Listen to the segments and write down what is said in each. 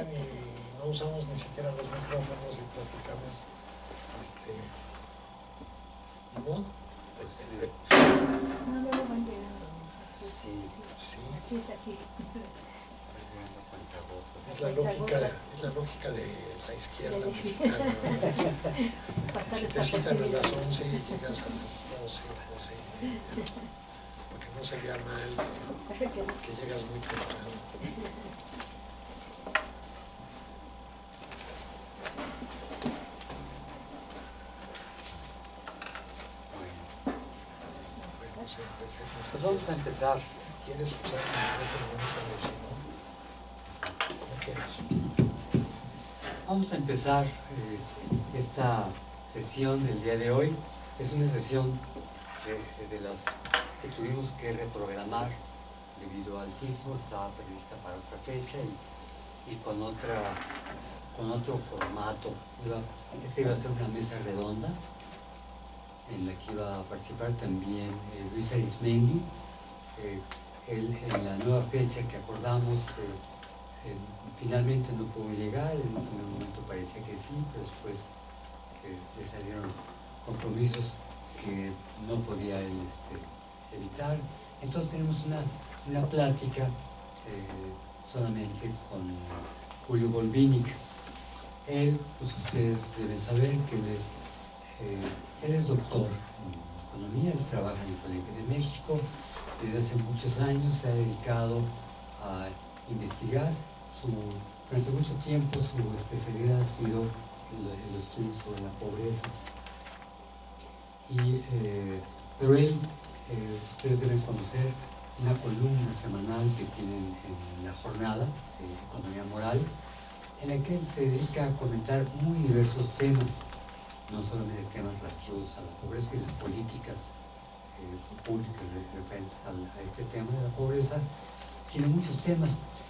escuchan y no usamos ni siquiera los micrófonos y platicamos, ¿ni modo? No, luego van llegando. Sí. Sí, es aquí. Es la lógica de la izquierda mexicana. Si te citan a las 11 y llegas a las 12, 12:30, porque no sería mal que llegas muy temprano. Bueno, pues empecemos. Pues vamos a empezar. Si quieres usar el micrófono, si no, como quieras. Vamos a empezar esta sesión del día de hoy. Es una sesión de las que tuvimos que reprogramar debido al sismo. Estaba prevista para otra fecha y con otro formato. Esta iba a ser una mesa redonda en la que iba a participar también Luis Arismendi. En la nueva fecha que acordamos, finalmente no pudo llegar. En un primer momento parecía que sí, pero después le salieron compromisos que no podía él evitar. Entonces tenemos una plática solamente con Julio Volvinic. Él, pues ustedes deben saber que él es doctor en economía, él trabaja en el Colegio de México. Desde hace muchos años se ha dedicado a investigar. Durante mucho tiempo su especialidad ha sido el estudio sobre la pobreza. Pero él, ustedes deben conocer una columna semanal que tienen en La Jornada, Economía Moral, en la que él se dedica a comentar muy diversos temas, no solamente temas relativos a la pobreza y las políticas públicas referentes a este tema de la pobreza, sino muchos temas.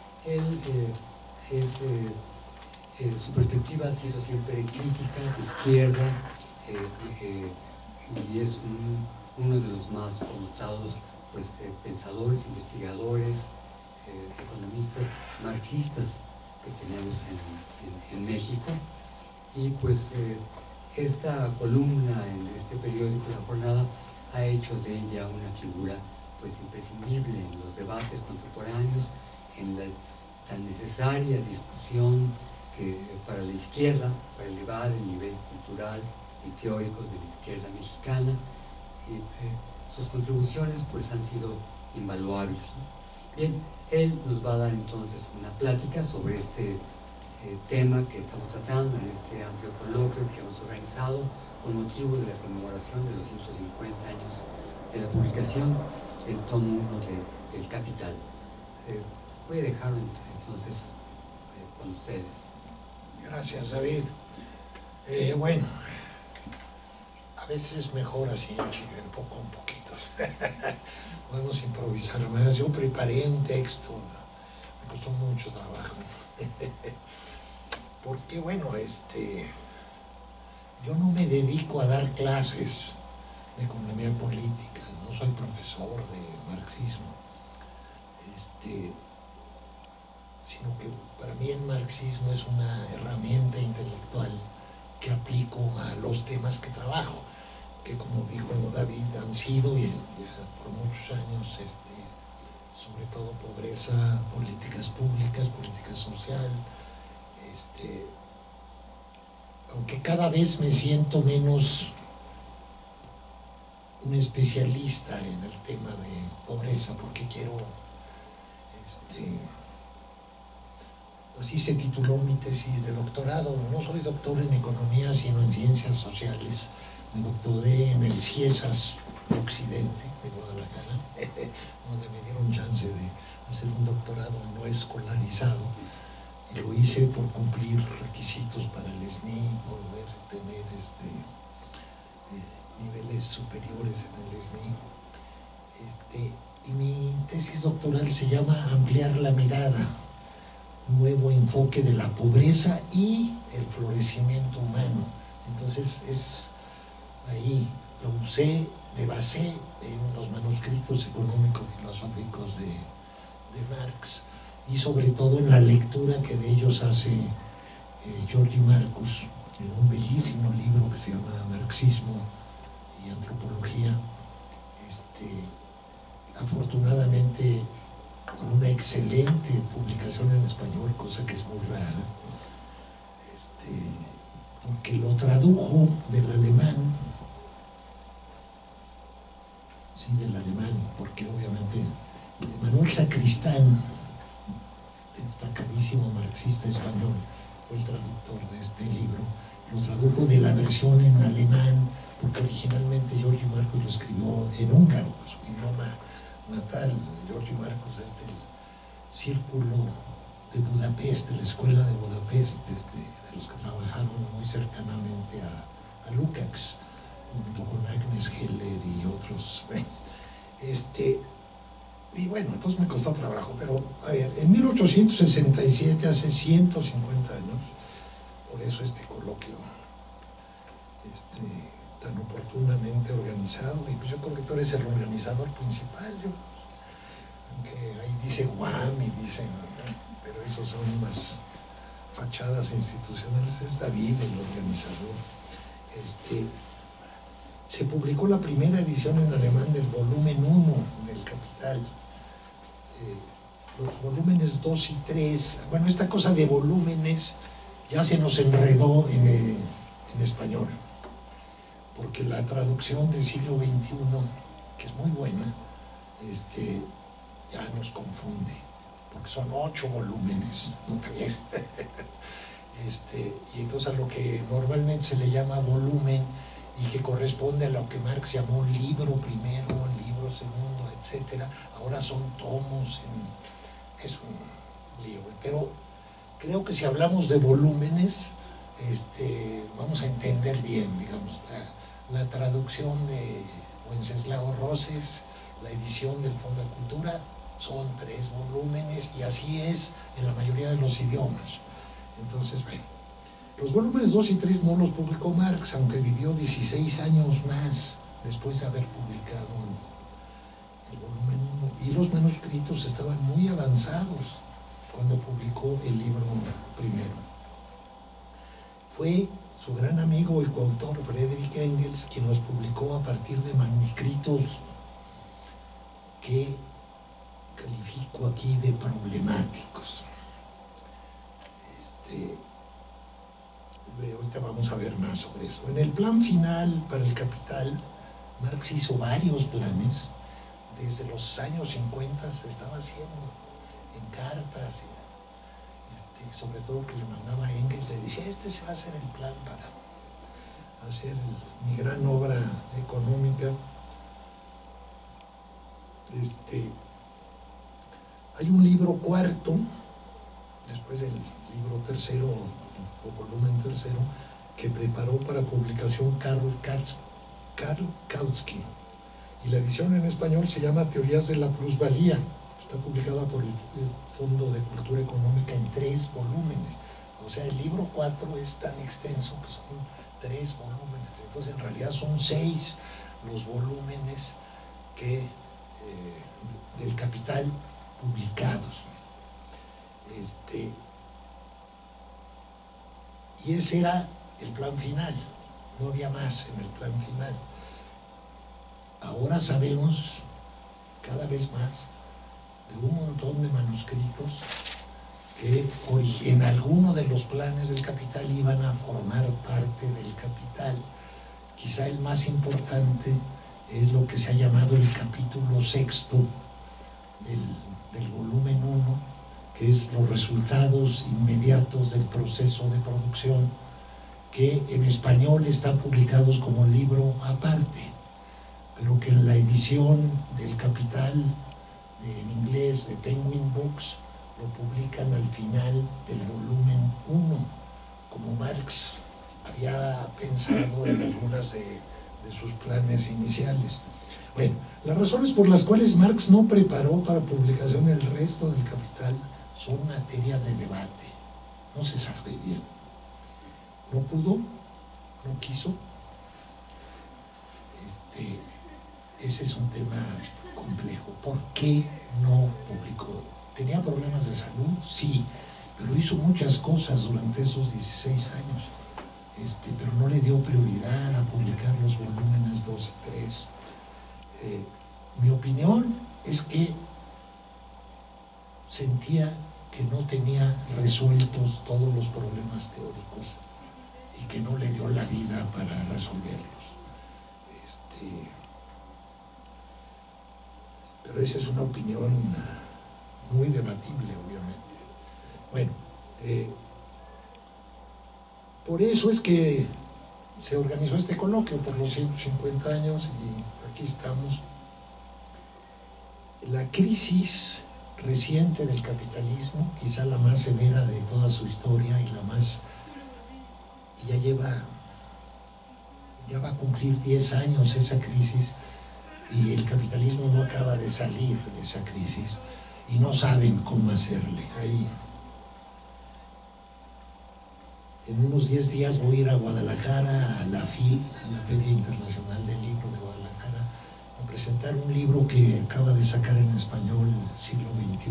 Su perspectiva ha sido siempre crítica, de izquierda, y es uno de los más connotados pensadores, investigadores, economistas, marxistas que tenemos en México. Y pues esta columna en este periódico La Jornada ha hecho de ella una figura pues imprescindible en los debates contemporáneos, en la tan necesaria discusión para la izquierda, para elevar el nivel cultural y teórico de la izquierda mexicana. Sus contribuciones pues han sido invaluables. Bien, él nos va a dar entonces una plática sobre este tema que estamos tratando en este amplio coloquio que hemos organizado con motivo de la conmemoración de los 150 años de la publicación del tomo 1 del Capital. Voy a dejarlo entonces con ustedes. Gracias, David. Bueno, a veces es mejor así, en poquitos. Podemos improvisar más. Yo preparé un texto, me costó mucho trabajo. Porque, bueno, yo no me dedico a dar clases de economía política, no soy profesor de marxismo, sino que para mí el marxismo es una herramienta intelectual que aplico a los temas que trabajo, que como dijo David, han sido y por muchos años, sobre todo pobreza, políticas públicas, política social, aunque cada vez me siento menos un especialista en el tema de pobreza, porque quiero, así se tituló mi tesis de doctorado. No soy doctor en economía, sino en ciencias sociales. Me doctoré en el CIESAS Occidente de Guadalajara, donde me dieron chance de hacer un doctorado no escolarizado. Y lo hice por cumplir requisitos para el SNI, poder tener niveles superiores en el SNI. Y mi tesis doctoral se llama Ampliar la mirada, un nuevo enfoque de la pobreza y el florecimiento humano. Entonces ahí lo usé, me basé en los manuscritos económico-filosóficos de Marx, y sobre todo en la lectura que de ellos hace Georgi Marcus, en un bellísimo libro que se llama Marxismo y Antropología, afortunadamente con una excelente publicación en español, cosa que es muy rara, porque lo tradujo del alemán, porque obviamente Manuel Sacristán, destacadísimo marxista español, fue el traductor de este libro, lo tradujo de la versión en alemán, porque originalmente Georgi Marcus lo escribió en húngaro, su idioma natal. Georgi Marcus es del círculo de Budapest, de la escuela de Budapest, de los que trabajaron muy cercanamente a Lukács, junto con Agnes Heller y otros. Y bueno, entonces me costó trabajo, pero a ver, en 1867, hace 150 años, por eso este coloquio tan oportunamente organizado, y pues yo creo que tú eres el organizador principal, aunque ahí dice Guam y dicen, pero esos son más fachadas institucionales, es David el organizador. Se publicó la primera edición en alemán del volumen 1 del Capital. Los volúmenes 2 y 3, bueno, esta cosa de volúmenes ya se nos enredó en español, porque la traducción del siglo XXI, que es muy buena, ya nos confunde, porque son 8 volúmenes, no 3. Y entonces a lo que normalmente se le llama volumen y que corresponde a lo que Marx llamó libro primero, libro segundo, etcétera, ahora son tomos, es un lío, pero creo que si hablamos de volúmenes, vamos a entender bien, digamos, la traducción de Wenceslao Roses, la edición del Fondo de Cultura, son 3 volúmenes, y así es en la mayoría de los idiomas. Entonces, bueno, los volúmenes 2 y 3 no los publicó Marx, aunque vivió 16 años más después de haber publicado el volumen 1, y los manuscritos estaban muy avanzados cuando publicó el libro primero. Fue su gran amigo y coautor Friedrich Engels quien los publicó a partir de manuscritos que califico aquí de problemáticos. Ahorita vamos a ver más sobre eso. En el plan final para el Capital, Marx hizo varios planes. Desde los años 50 se estaba haciendo en cartas, sobre todo que le mandaba a Engels, le decía, se va a hacer el plan para hacer mi gran obra económica. Hay un libro cuarto, después del libro tercero o volumen tercero, que preparó para publicación Karl Kautsky, y la edición en español se llama Teorías de la Plusvalía. Está publicada por el Fondo de Cultura Económica en 3 volúmenes. O sea, el libro 4 es tan extenso que son 3 volúmenes. Entonces, en realidad son 6 los volúmenes del Capital publicados. Y ese era el plan final, no había más en el plan final. Ahora sabemos cada vez más de un montón de manuscritos que en alguno de los planes del Capital iban a formar parte del Capital. Quizá el más importante es lo que se ha llamado el capítulo 6 del volumen 1, que es los resultados inmediatos del proceso de producción, que en español están publicados como libro aparte, pero que en la edición del Capital en inglés de Penguin Books lo publican al final del volumen 1, como Marx había pensado en algunas de sus planes iniciales. Bueno, las razones por las cuales Marx no preparó para publicación el resto del Capital son materia de debate. No se sabe bien. No pudo, no quiso. Ese es un tema complejo. ¿Por qué no publicó ¿Tenía problemas de salud? Sí, pero hizo muchas cosas durante esos 16 años. Pero no le dio prioridad a publicar los volúmenes 2 y 3. Mi opinión es que sentía que no tenía resueltos todos los problemas teóricos y que no le dio la vida para resolverlos. Pero esa es una opinión muy debatible, obviamente. Bueno, por eso es que se organizó este coloquio por los 150 años y aquí estamos. La crisis reciente del capitalismo, quizá la más severa de toda su historia y la más, ya va a cumplir 10 años esa crisis y el capitalismo no acaba de salir de esa crisis y no saben cómo hacerle. Ahí, en unos 10 días voy a ir a Guadalajara, a la FIL, a la Feria Internacional del Libro de Guadalajara, a presentar un libro que acaba de sacar en español, siglo XXI,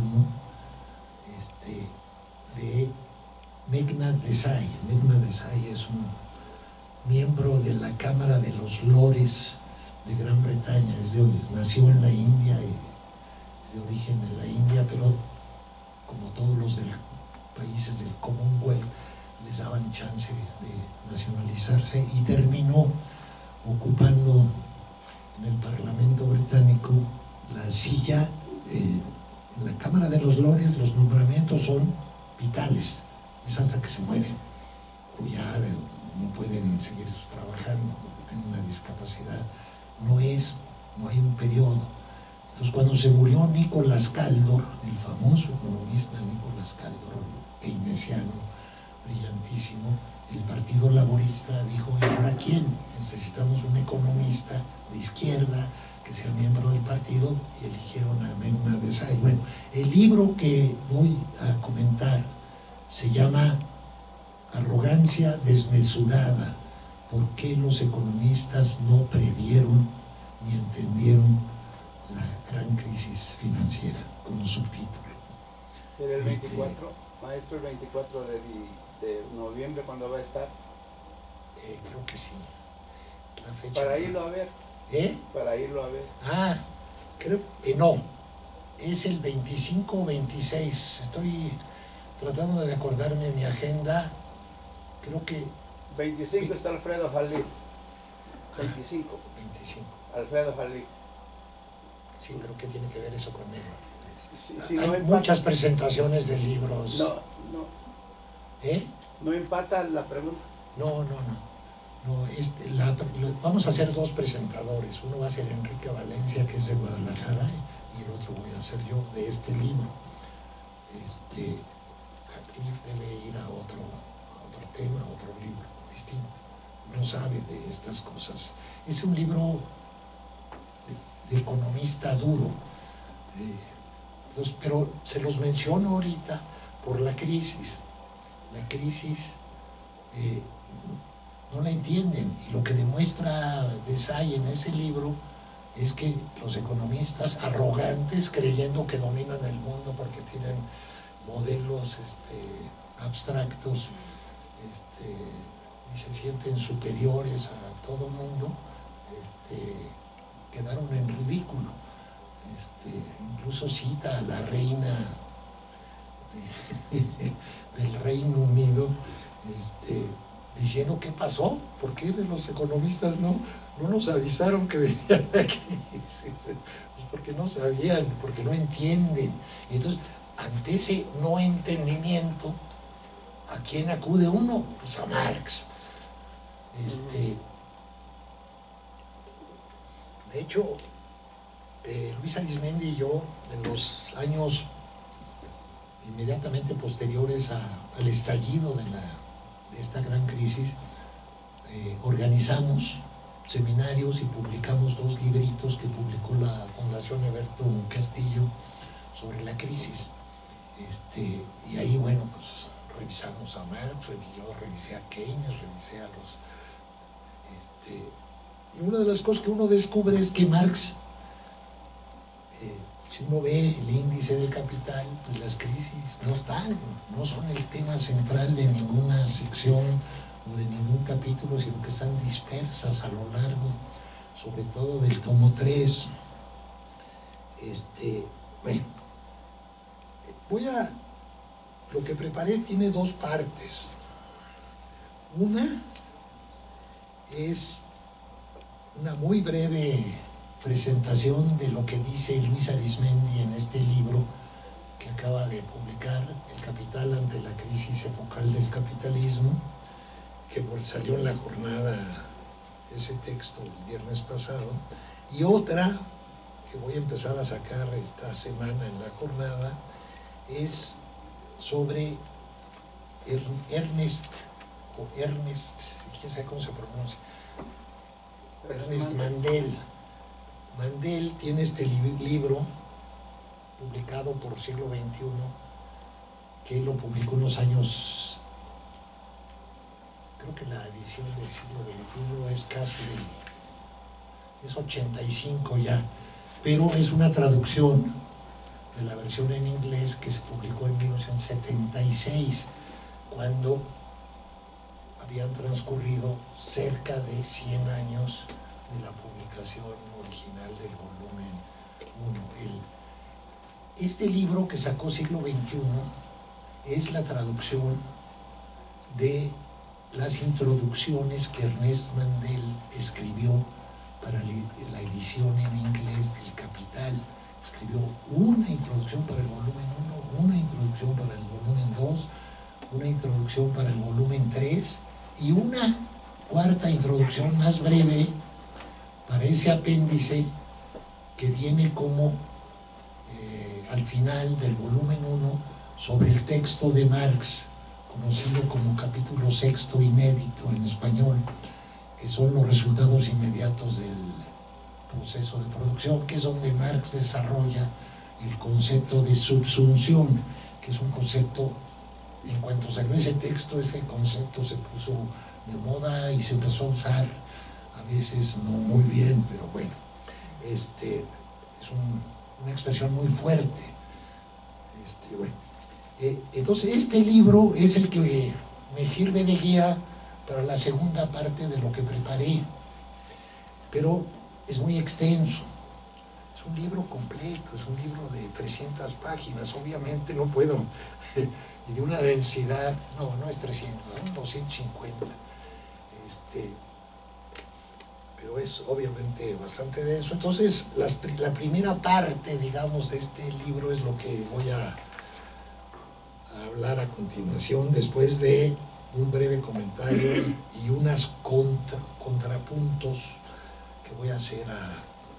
de Meghnad Desai. Meghnad Desai es un miembro de la Cámara de los Lores de Gran Bretaña, nació en la India y es de origen de la India, pero como todos los países del Commonwealth, les daban chance de nacionalizarse y terminó ocupando en el Parlamento británico la silla. En la Cámara de los Lores los nombramientos son vitales, es hasta que se mueren o ya no pueden seguir trabajando porque tienen una discapacidad. No hay un periodo. Entonces, cuando se murió Nicolás Caldor, el famoso economista Nicolás Caldor, keynesiano, brillantísimo, el Partido Laborista dijo: ¿y ahora quién? Necesitamos un economista de izquierda que sea miembro del partido, y eligieron a Meghnad Desai. Bueno, el libro que voy a comentar se llama Arrogancia desmesurada: ¿por qué los economistas no previeron ni entendieron la gran crisis financiera? Como subtítulo. ¿Será el 24, maestro, el 24 de noviembre cuando va a estar? Creo que sí. La fecha. Para irlo a ver. Para irlo a ver. Creo que no. Es el 25 o 26. Estoy tratando de acordarme de mi agenda. Creo que 25 está Alfredo Jalif. 25. Alfredo Jalif. Sí, creo que tiene que ver eso conmigo. Si hay no muchas presentaciones de libros. ¿No empata la pregunta? No, vamos a hacer dos presentadores. Uno va a ser Enrique Valencia, que es de Guadalajara, y el otro voy a ser yo, de este libro. Cliff debe ir a otro tema, a otro libro distinto. No sabe de estas cosas. Es un libro de economista duro. Pero se los menciono ahorita por la crisis. La crisis no la entienden, y lo que demuestra Desai en ese libro es que los economistas arrogantes, creyendo que dominan el mundo porque tienen modelos abstractos y se sienten superiores a todo el mundo, quedaron en ridículo. Incluso cita a la reina del Reino Unido diciendo: ¿qué pasó? ¿Por qué los economistas no nos avisaron que venía la crisis? Pues porque no sabían, porque no entienden. Y entonces, ante ese no entendimiento, ¿a quién acude uno? Pues a Marx. De hecho, Luis Arizmendi y yo, en los años inmediatamente posteriores al estallido de esta gran crisis, organizamos seminarios y publicamos 2 libritos que publicó la Fundación Eberto Castillo sobre la crisis. Y ahí, bueno, pues revisamos a Marx, yo revisé a Keynes, revisé a los... y una de las cosas que uno descubre es que Marx Si uno ve el índice del capital, pues las crisis no son el tema central de ninguna sección o de ningún capítulo, sino que están dispersas a lo largo, sobre todo del tomo 3. Bueno, lo que preparé tiene dos partes. Una es una muy breve presentación de lo que dice Luis Arizmendi en este libro que acaba de publicar, El capital ante la crisis epocal del capitalismo, que salió en La Jornada ese texto el viernes pasado, y otra que voy a empezar a sacar esta semana en La Jornada es sobre Ernest, quién sabe cómo se pronuncia, Ernest Mandel. Mandel tiene este libro publicado por Siglo XXI, que lo publicó en los años, creo que la edición del Siglo XXI es casi es 85 ya, pero es una traducción de la versión en inglés que se publicó en 1976, cuando habían transcurrido cerca de 100 años de la publicación original del volumen 1. Este libro que sacó Siglo XXI es la traducción de las introducciones que Ernest Mandel escribió para la edición en inglés del Capital. Escribió una introducción para el volumen 1, una introducción para el volumen 2, una introducción para el volumen 3 y una cuarta introducción más breve para ese apéndice que viene como al final del volumen 1 sobre el texto de Marx, conocido como capítulo 6 inédito en español, que son los resultados inmediatos del proceso de producción, que es donde Marx desarrolla el concepto de subsunción, que es un concepto, en cuanto salió ese texto, ese concepto se puso de moda y se empezó a usar, a veces no muy bien, pero bueno, es una expresión muy fuerte. Bueno. Entonces este libro es el que me sirve de guía para la segunda parte de lo que preparé, pero es muy extenso, es un libro completo, es un libro de 300 páginas, obviamente no puedo, y de una densidad, no es 300, son 250, pero es obviamente bastante denso. Entonces la primera parte, digamos, de este libro es lo que voy a hablar a continuación, después de un breve comentario y unos contrapuntos que voy a hacer a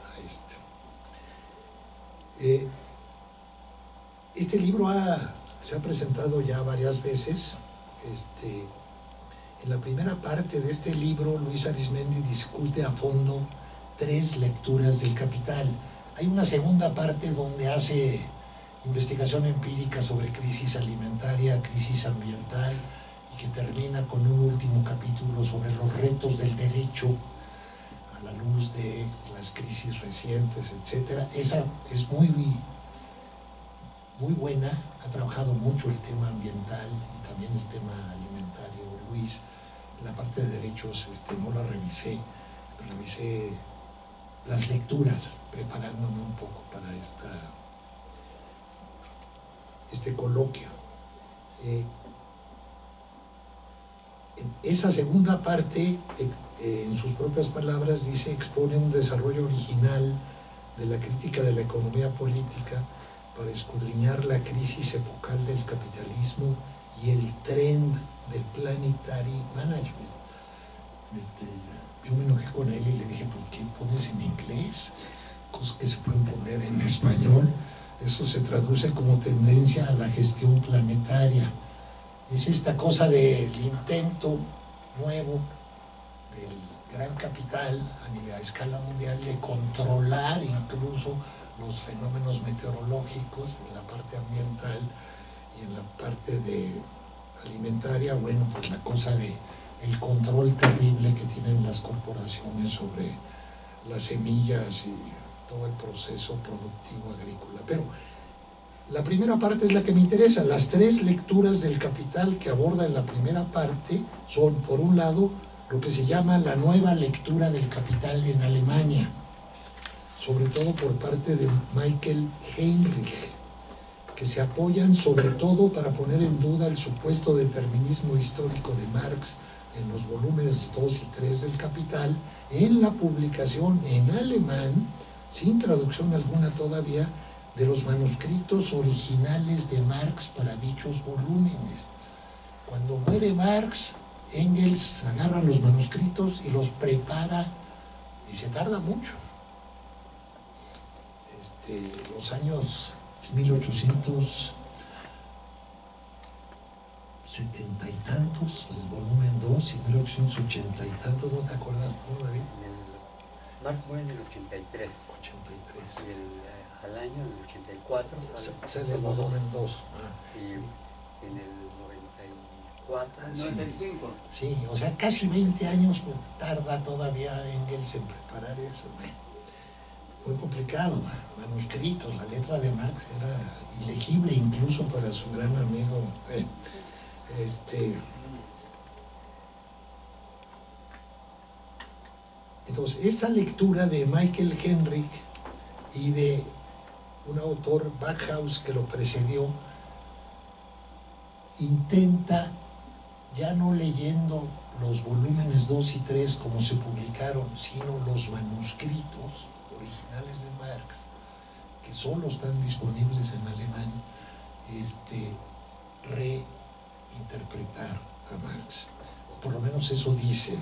este. Este libro se ha presentado ya varias veces. En la primera parte de este libro, Luis Arizmendi discute a fondo 3 lecturas del Capital. Hay una segunda parte donde hace investigación empírica sobre crisis alimentaria, crisis ambiental, y que termina con un último capítulo sobre los retos del derecho a la luz de las crisis recientes, etc. Esa es muy buena, ha trabajado mucho el tema ambiental y también el tema alimentario, Luis. La parte de derechos no la revisé las lecturas, preparándome un poco para este coloquio. En esa segunda parte, en sus propias palabras, expone un desarrollo original de la crítica de la economía política para escudriñar la crisis epocal del capitalismo y el trend del planetary management. Yo me enojé con él y le dije, ¿por qué pones en inglés cosas que se pueden poner en español? Eso se traduce como tendencia a la gestión planetaria. Es esta cosa del intento nuevo del gran capital a escala mundial de controlar incluso los fenómenos meteorológicos en la parte ambiental y en la parte alimentaria. Bueno, pues la cosa de el control terrible que tienen las corporaciones sobre las semillas y todo el proceso productivo agrícola. Pero la primera parte es la que me interesa. Las tres lecturas del Capital que aborda en la primera parte son, por un lado, lo que se llama la nueva lectura del Capital en Alemania, sobre todo por parte de Michael Heinrich, que se apoyan sobre todo para poner en duda el supuesto determinismo histórico de Marx en los volúmenes 2 y 3 del Capital, en la publicación en alemán, sin traducción alguna todavía, de los manuscritos originales de Marx para dichos volúmenes. Cuando muere Marx, Engels agarra los manuscritos y los prepara, y se tarda mucho. Los años 1870 y tantos, el volumen 2, y 1880 y tantos, ¿no te acuerdas tú, David? Marx muere en el 83. 83. Y al año, en el 84, sale el volumen 2. Y en el 94. 95. Sí, o sea, casi 20 años tarda todavía Engels en preparar eso. Muy complicado, manuscritos, la letra de Marx era ilegible incluso para su gran amigo. Entonces, esa lectura de Michael Heinrich y de un autor, Backhaus, que lo precedió, intenta, ya no leyendo los volúmenes 2 y 3 como se publicaron, sino los manuscritos originales de Marx, que solo están disponibles en alemán, reinterpretar a Marx, o por lo menos eso dicen.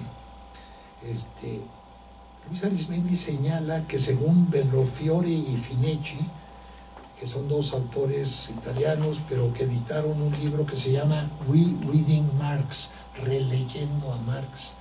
Luis Arismendi señala que según Bellafiore y Finecci, que son dos autores italianos, pero que editaron un libro que se llama Rereading Marx, releyendo a Marx,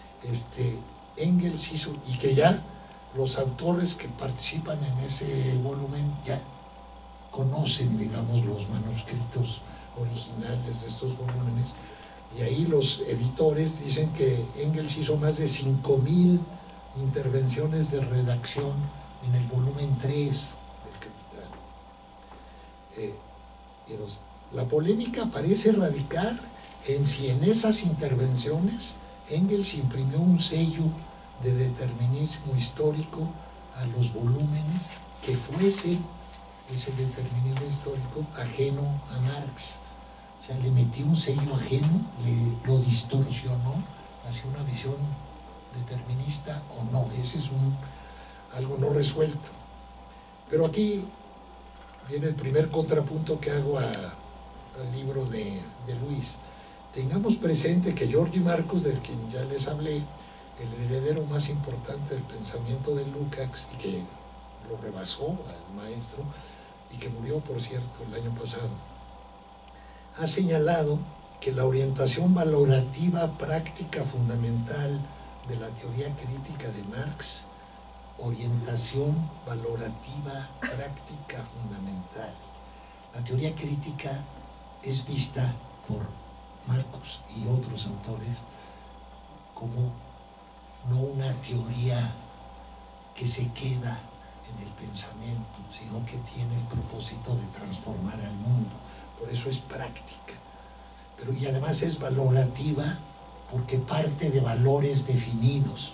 Engels hizo, y que ya los autores que participan en ese volumen ya conocen, digamos, los manuscritos originales de estos volúmenes, y ahí los editores dicen que Engels hizo más de 5.000 intervenciones de redacción en el volumen 3 del Capital. Entonces, la polémica parece radicar en si en esas intervenciones Engels imprimió un sello de determinismo histórico a los volúmenes que fuese ese determinismo histórico ajeno a Marx. O sea, le metió un sello ajeno, lo distorsionó hacia una visión determinista o no. Ese es algo no resuelto. Pero aquí viene el primer contrapunto que hago al libro de Luis. Tengamos presente que Georgi Marcus, del quien ya les hablé, el heredero más importante del pensamiento de Lukács, y que lo rebasó al maestro, y que murió, por cierto, el año pasado, ha señalado que la orientación valorativa práctica fundamental de la teoría crítica de Marx, orientación valorativa práctica fundamental. La teoría crítica es vista por Marcus y otros autores como no una teoría que se queda en el pensamiento, sino que tiene el propósito de transformar al mundo. Por eso es práctica. Pero y además es valorativa porque parte de valores definidos.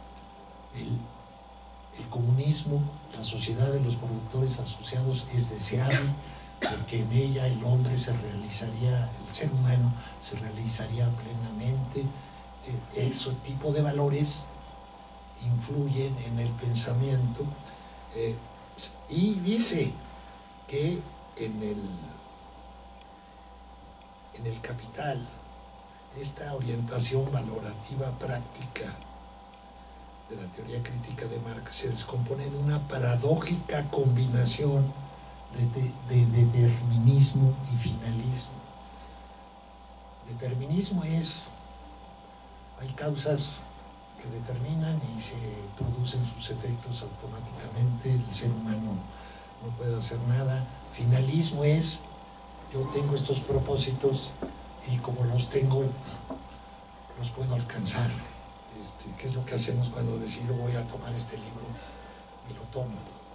El comunismo, la sociedad de los productores asociados, es deseable porque en ella el hombre se realizaría, el ser humano se realizaría plenamente. Ese tipo de valores influyen en el pensamiento, y dice que en el Capital esta orientación valorativa práctica de la teoría crítica de Marx se descompone en una paradójica combinación de determinismo y finalismo. Determinismo es: hay causas que determinan y se producen sus efectos automáticamente, el ser humano no puede hacer nada. Finalismo es: yo tengo estos propósitos y como los tengo, los puedo alcanzar. ¿Qué es lo que hacemos cuando decido voy a tomar este libro y lo tomo?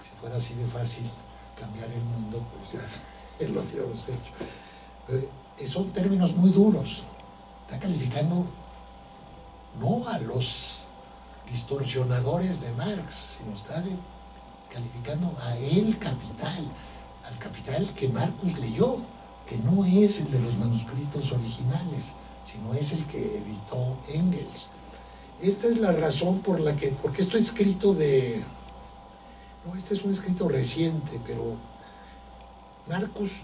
Si fuera así de fácil cambiar el mundo, pues ya lo habíamos hecho. Son términos muy duros. Está calificando no a los distorsionadores de Marx, sino está calificando a el Capital, al Capital que Marcus leyó, que no es el de los manuscritos originales, sino es el que editó Engels. Esta es la razón por la que, porque esto es escrito no, este es un escrito reciente, pero Marcus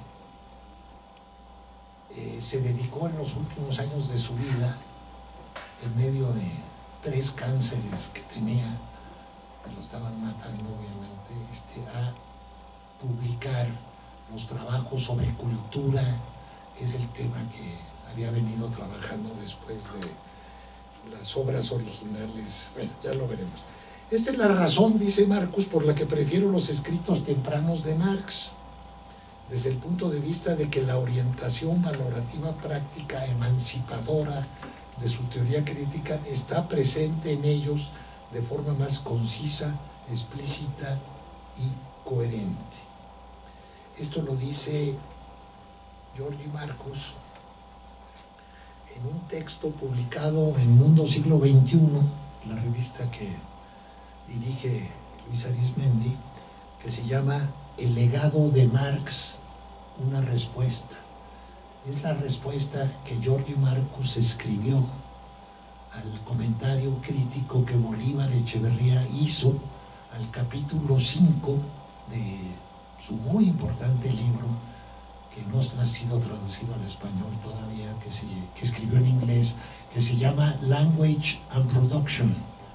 se dedicó en los últimos años de su vida, en medio de 3 cánceres que tenía, que lo estaban matando obviamente, a publicar los trabajos sobre cultura, que es el tema que había venido trabajando después de las obras originales. Bueno, ya lo veremos. Esta es la razón, dice Marcus, por la que prefiero los escritos tempranos de Marx, desde el punto de vista de que la orientación valorativa práctica emancipadora de su teoría crítica está presente en ellos de forma más concisa, explícita y coherente. Esto lo dice Georgi Marcus en un texto publicado en Mundo Siglo XXI, la revista que dirige Luis Arizmendi, que se llama El legado de Marx, una respuesta. Es la respuesta que Georgi Marcus escribió al comentario crítico que Bolívar Echeverría hizo al capítulo 5 de su muy importante libro, que no ha sido traducido al español todavía, que escribió en inglés, que se llama Language and Production,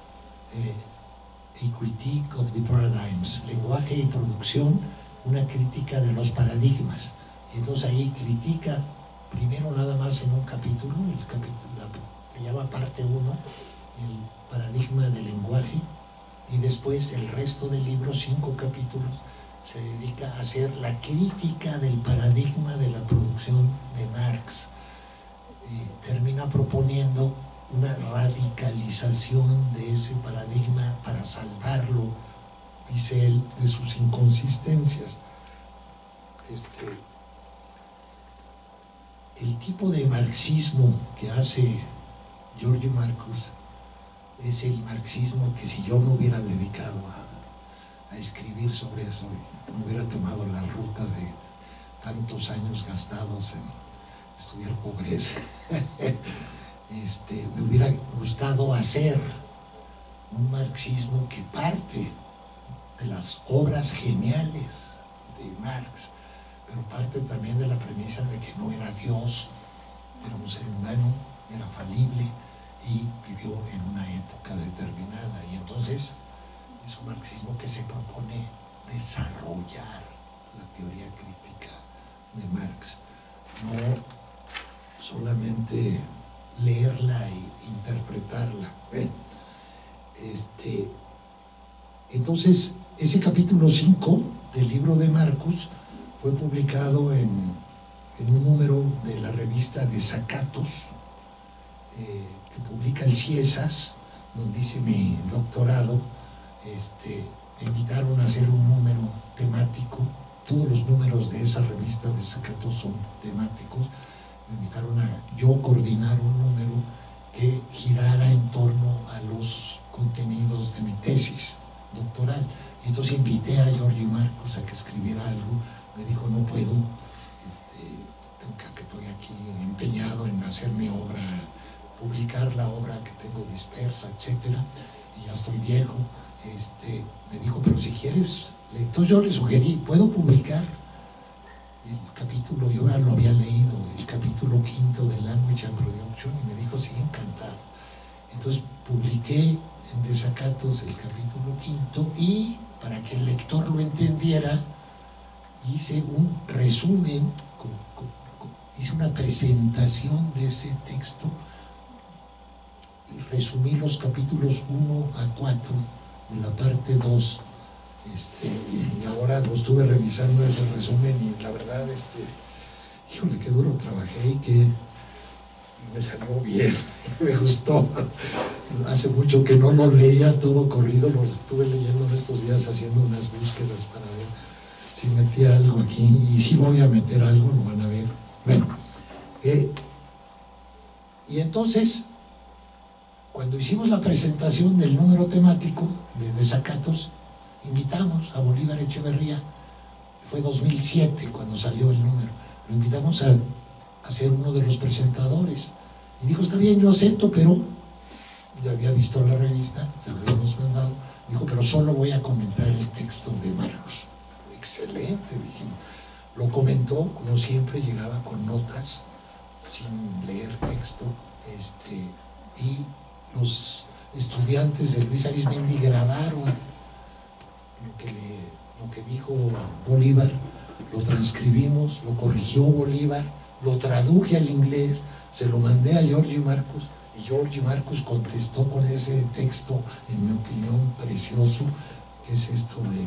A Critique of the Paradigms, lenguaje y producción, una crítica de los paradigmas. Y entonces ahí critica primero nada más en un capítulo, le llama parte 1, el paradigma del lenguaje, y después el resto del libro, 5 capítulos, se dedica a hacer la crítica del paradigma de la producción de Marx. Termina proponiendo una radicalización de ese paradigma para salvarlo, dice él, de sus inconsistencias. El tipo de marxismo que hace Georgi Marcus es el marxismo que, si yo me hubiera dedicado a escribir sobre eso, me hubiera tomado la ruta de tantos años gastados en estudiar pobreza. Me hubiera gustado hacer un marxismo que parte de las obras geniales de Marx, pero parte también de la premisa de que no era Dios, era un ser humano, era falible y vivió en una época determinada. Y entonces es un marxismo que se propone desarrollar la teoría crítica de Marx, no solamente leerla e interpretarla. Entonces, ese capítulo 5 del libro de Marcus fue publicado en un número de la revista Desacatos, que publica el Ciesas, donde hice mi doctorado. Me invitaron a hacer un número temático. Todos los números de esa revista Desacatos son temáticos. Me invitaron a yo coordinar un número que girara en torno a los contenidos de mi tesis doctoral. Y entonces invité a Georgi Marcus a que escribiera algo. Me dijo, no puedo, que estoy aquí empeñado en hacer mi obra, publicar la obra que tengo dispersa, etcétera, y ya estoy viejo. Me dijo, pero si quieres, entonces yo le sugerí, ¿puedo publicar el capítulo? Yo ya lo había leído, el capítulo 5 de Language and Production, y me dijo, sí, encantado. Entonces publiqué en Desacatos el capítulo 5, y para que el lector lo entendiera, hice un resumen, hice una presentación de ese texto y resumí los capítulos 1 a 4 de la parte 2. Y ahora lo estuve revisando ese resumen y la verdad, híjole, qué duro trabajé y qué me salió bien, me gustó. Hace mucho que no lo leía todo corrido, lo estuve leyendo en estos días haciendo unas búsquedas para ver si metía algo aquí, y si voy a meter algo, lo van a ver. Bueno, y entonces, cuando hicimos la presentación del número temático de Desacatos, invitamos a Bolívar Echeverría, fue 2007 cuando salió el número, lo invitamos a ser uno de los presentadores, y dijo, está bien, yo acepto, pero ya había visto la revista, se la habíamos mandado, dijo, pero solo voy a comentar el texto de Marcos. Excelente, dijimos. Lo comentó, como siempre, llegaba con notas, sin leer texto, y los estudiantes de Luis Arizmendi grabaron lo que dijo Bolívar, lo transcribimos, lo corrigió Bolívar, lo traduje al inglés, se lo mandé a Georgi Marcus, y Georgi Marcus contestó con ese texto, en mi opinión, precioso, que es esto de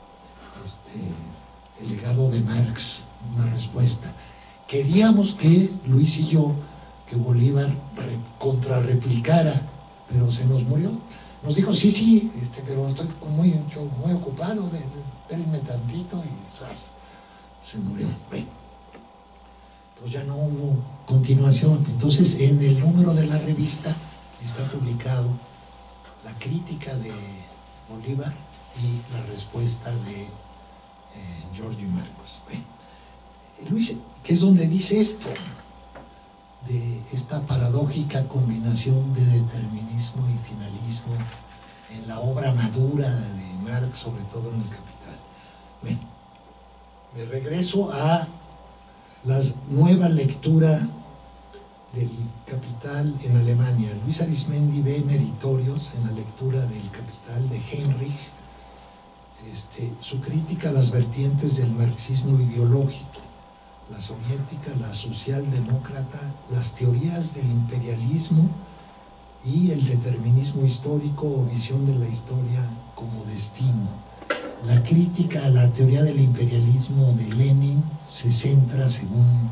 el legado de Marx, una respuesta. Queríamos que Luis y yo, que Bolívar contrarreplicara, pero se nos murió. Nos dijo, sí, pero estoy muy ocupado, espérenme tantito, y ¡zas! Se murió. Bueno, entonces ya no hubo continuación. Entonces, en el número de la revista está publicado la crítica de Bolívar y la respuesta de Georgi Marcos. Luis, que es donde dice esto, de esta paradójica combinación de determinismo y finalismo en la obra madura de Marx, sobre todo en el Capital. Bueno, me regreso a la nueva lectura del Capital en Alemania. Luis Arizmendi ve meritorios en la lectura del Capital de Heinrich, su crítica a las vertientes del marxismo ideológico, la soviética, la socialdemócrata, las teorías del imperialismo y el determinismo histórico o visión de la historia como destino. La crítica a la teoría del imperialismo de Lenin se centra, según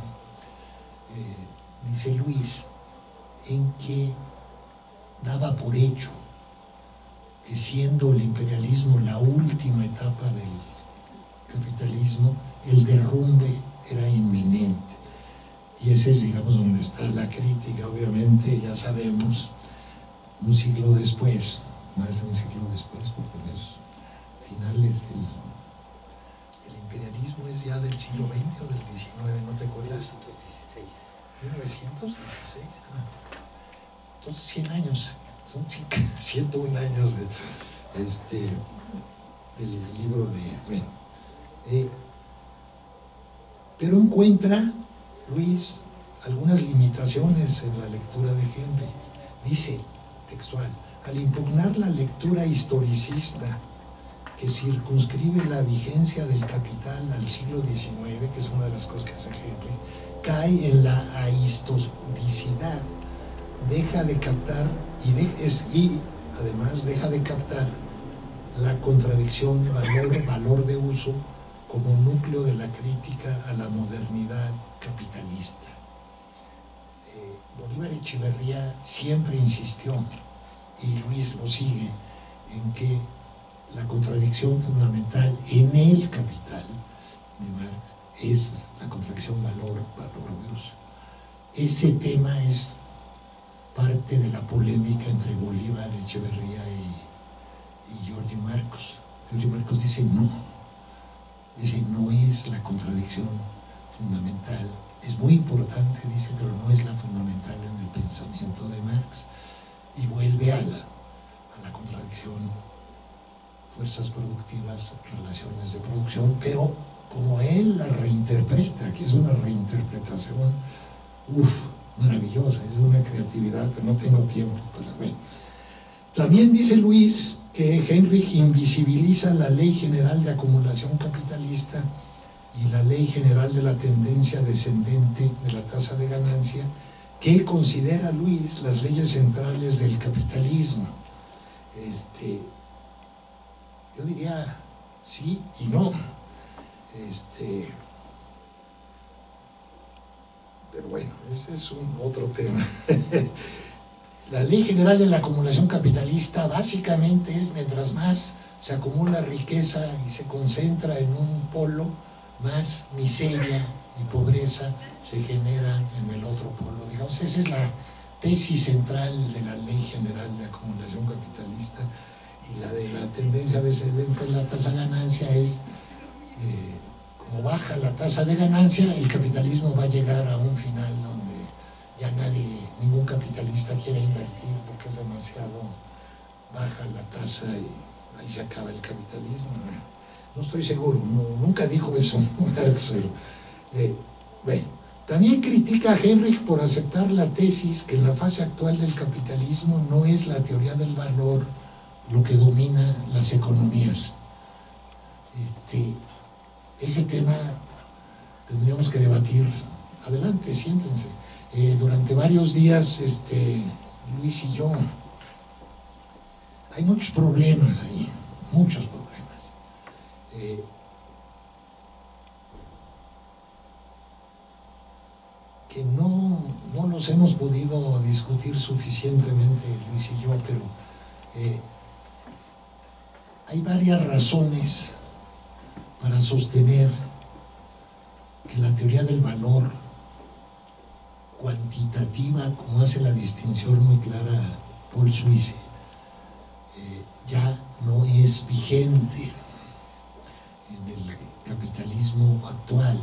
dice Luis, en que daba por hecho que, siendo el imperialismo la última etapa del capitalismo, el derrumbe era inminente. Y ese es, digamos, donde está la crítica. Obviamente, ya sabemos, un siglo después, más de un siglo después, porque los finales del imperialismo es ya del siglo XX o del XIX, ¿no te acuerdas? 1916. Entonces, 100 años, son 101 años del libro de... pero encuentra, Luis, algunas limitaciones en la lectura de Henry. Dice, textual, al impugnar la lectura historicista que circunscribe la vigencia del Capital al siglo XIX, que es una de las cosas que hace Henry, cae en la ahistoricidad, deja de captar y además deja de captar la contradicción valor de uso como núcleo de la crítica a la modernidad capitalista. Bolívar Echeverría siempre insistió, y Luis lo sigue, en que la contradicción fundamental en el Capital de Marx es la contradicción valor de uso. Ese tema es parte de la polémica entre Bolívar, Echeverría y Georgi Marcos. Georgi Marcos dice no es la contradicción fundamental. Es muy importante, dice, pero no es la fundamental en el pensamiento de Marx. Y vuelve a la contradicción, fuerzas productivas, relaciones de producción, pero como él la reinterpreta, que es una reinterpretación, maravillosa, es de una creatividad, pero no tengo tiempo para ver. También dice Luis que Heinrich invisibiliza la ley general de acumulación capitalista y la ley general de la tendencia descendente de la tasa de ganancia, que considera Luis las leyes centrales del capitalismo. Yo diría sí y no. Pero bueno, ese es otro tema. La ley general de la acumulación capitalista básicamente es mientras más se acumula riqueza y se concentra en un polo, más miseria y pobreza se generan en el otro polo. Digamos, esa es la tesis central de la ley general de acumulación capitalista, y la de la tendencia descendente de la tasa de ganancia es, como baja la tasa de ganancia, el capitalismo va a llegar a un final donde ya ningún capitalista quiere invertir porque es demasiado baja la tasa y ahí se acaba el capitalismo. No estoy seguro, nunca dijo eso Marx. Bueno, también critica a Henrich por aceptar la tesis que en la fase actual del capitalismo no es la teoría del valor lo que domina las economías. Ese tema tendríamos que debatir. Adelante, siéntense. Durante varios días, Luis y yo, hay muchos problemas ahí, muchos problemas. Que no los hemos podido discutir suficientemente, Luis y yo, pero hay varias razones para sostener que la teoría del valor cuantitativa, como hace la distinción muy clara Paul Suisse, ya no es vigente en el capitalismo actual.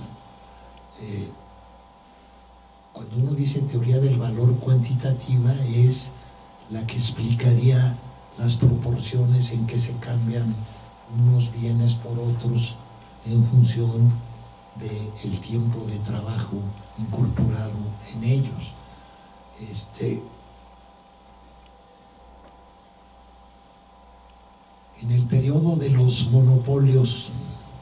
Cuando uno dice teoría del valor cuantitativa, es la que explicaría las proporciones en que se cambian unos bienes por otros en función del tiempo de trabajo incorporado en ellos. En el periodo de los monopolios,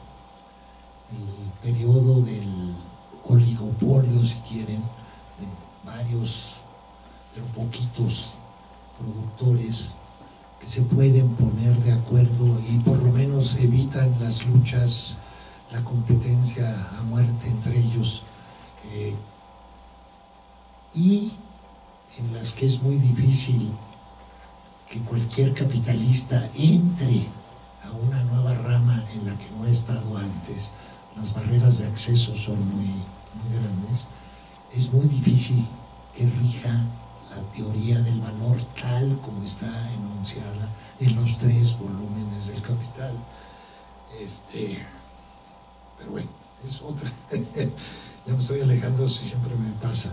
el periodo del oligopolio, si quieren, de varios, pero poquitos productores que se pueden poner de acuerdo y por lo menos evitan las luchas, la competencia a muerte entre ellos, y en las que es muy difícil que cualquier capitalista entre a una nueva rama en la que no ha estado antes. Las barreras de acceso son muy grandes. Es muy difícil que rija la teoría del valor tal como está enunciada en los 3 volúmenes del Capital. Pero bueno, es otra. Ya me estoy alejando, si siempre me pasa.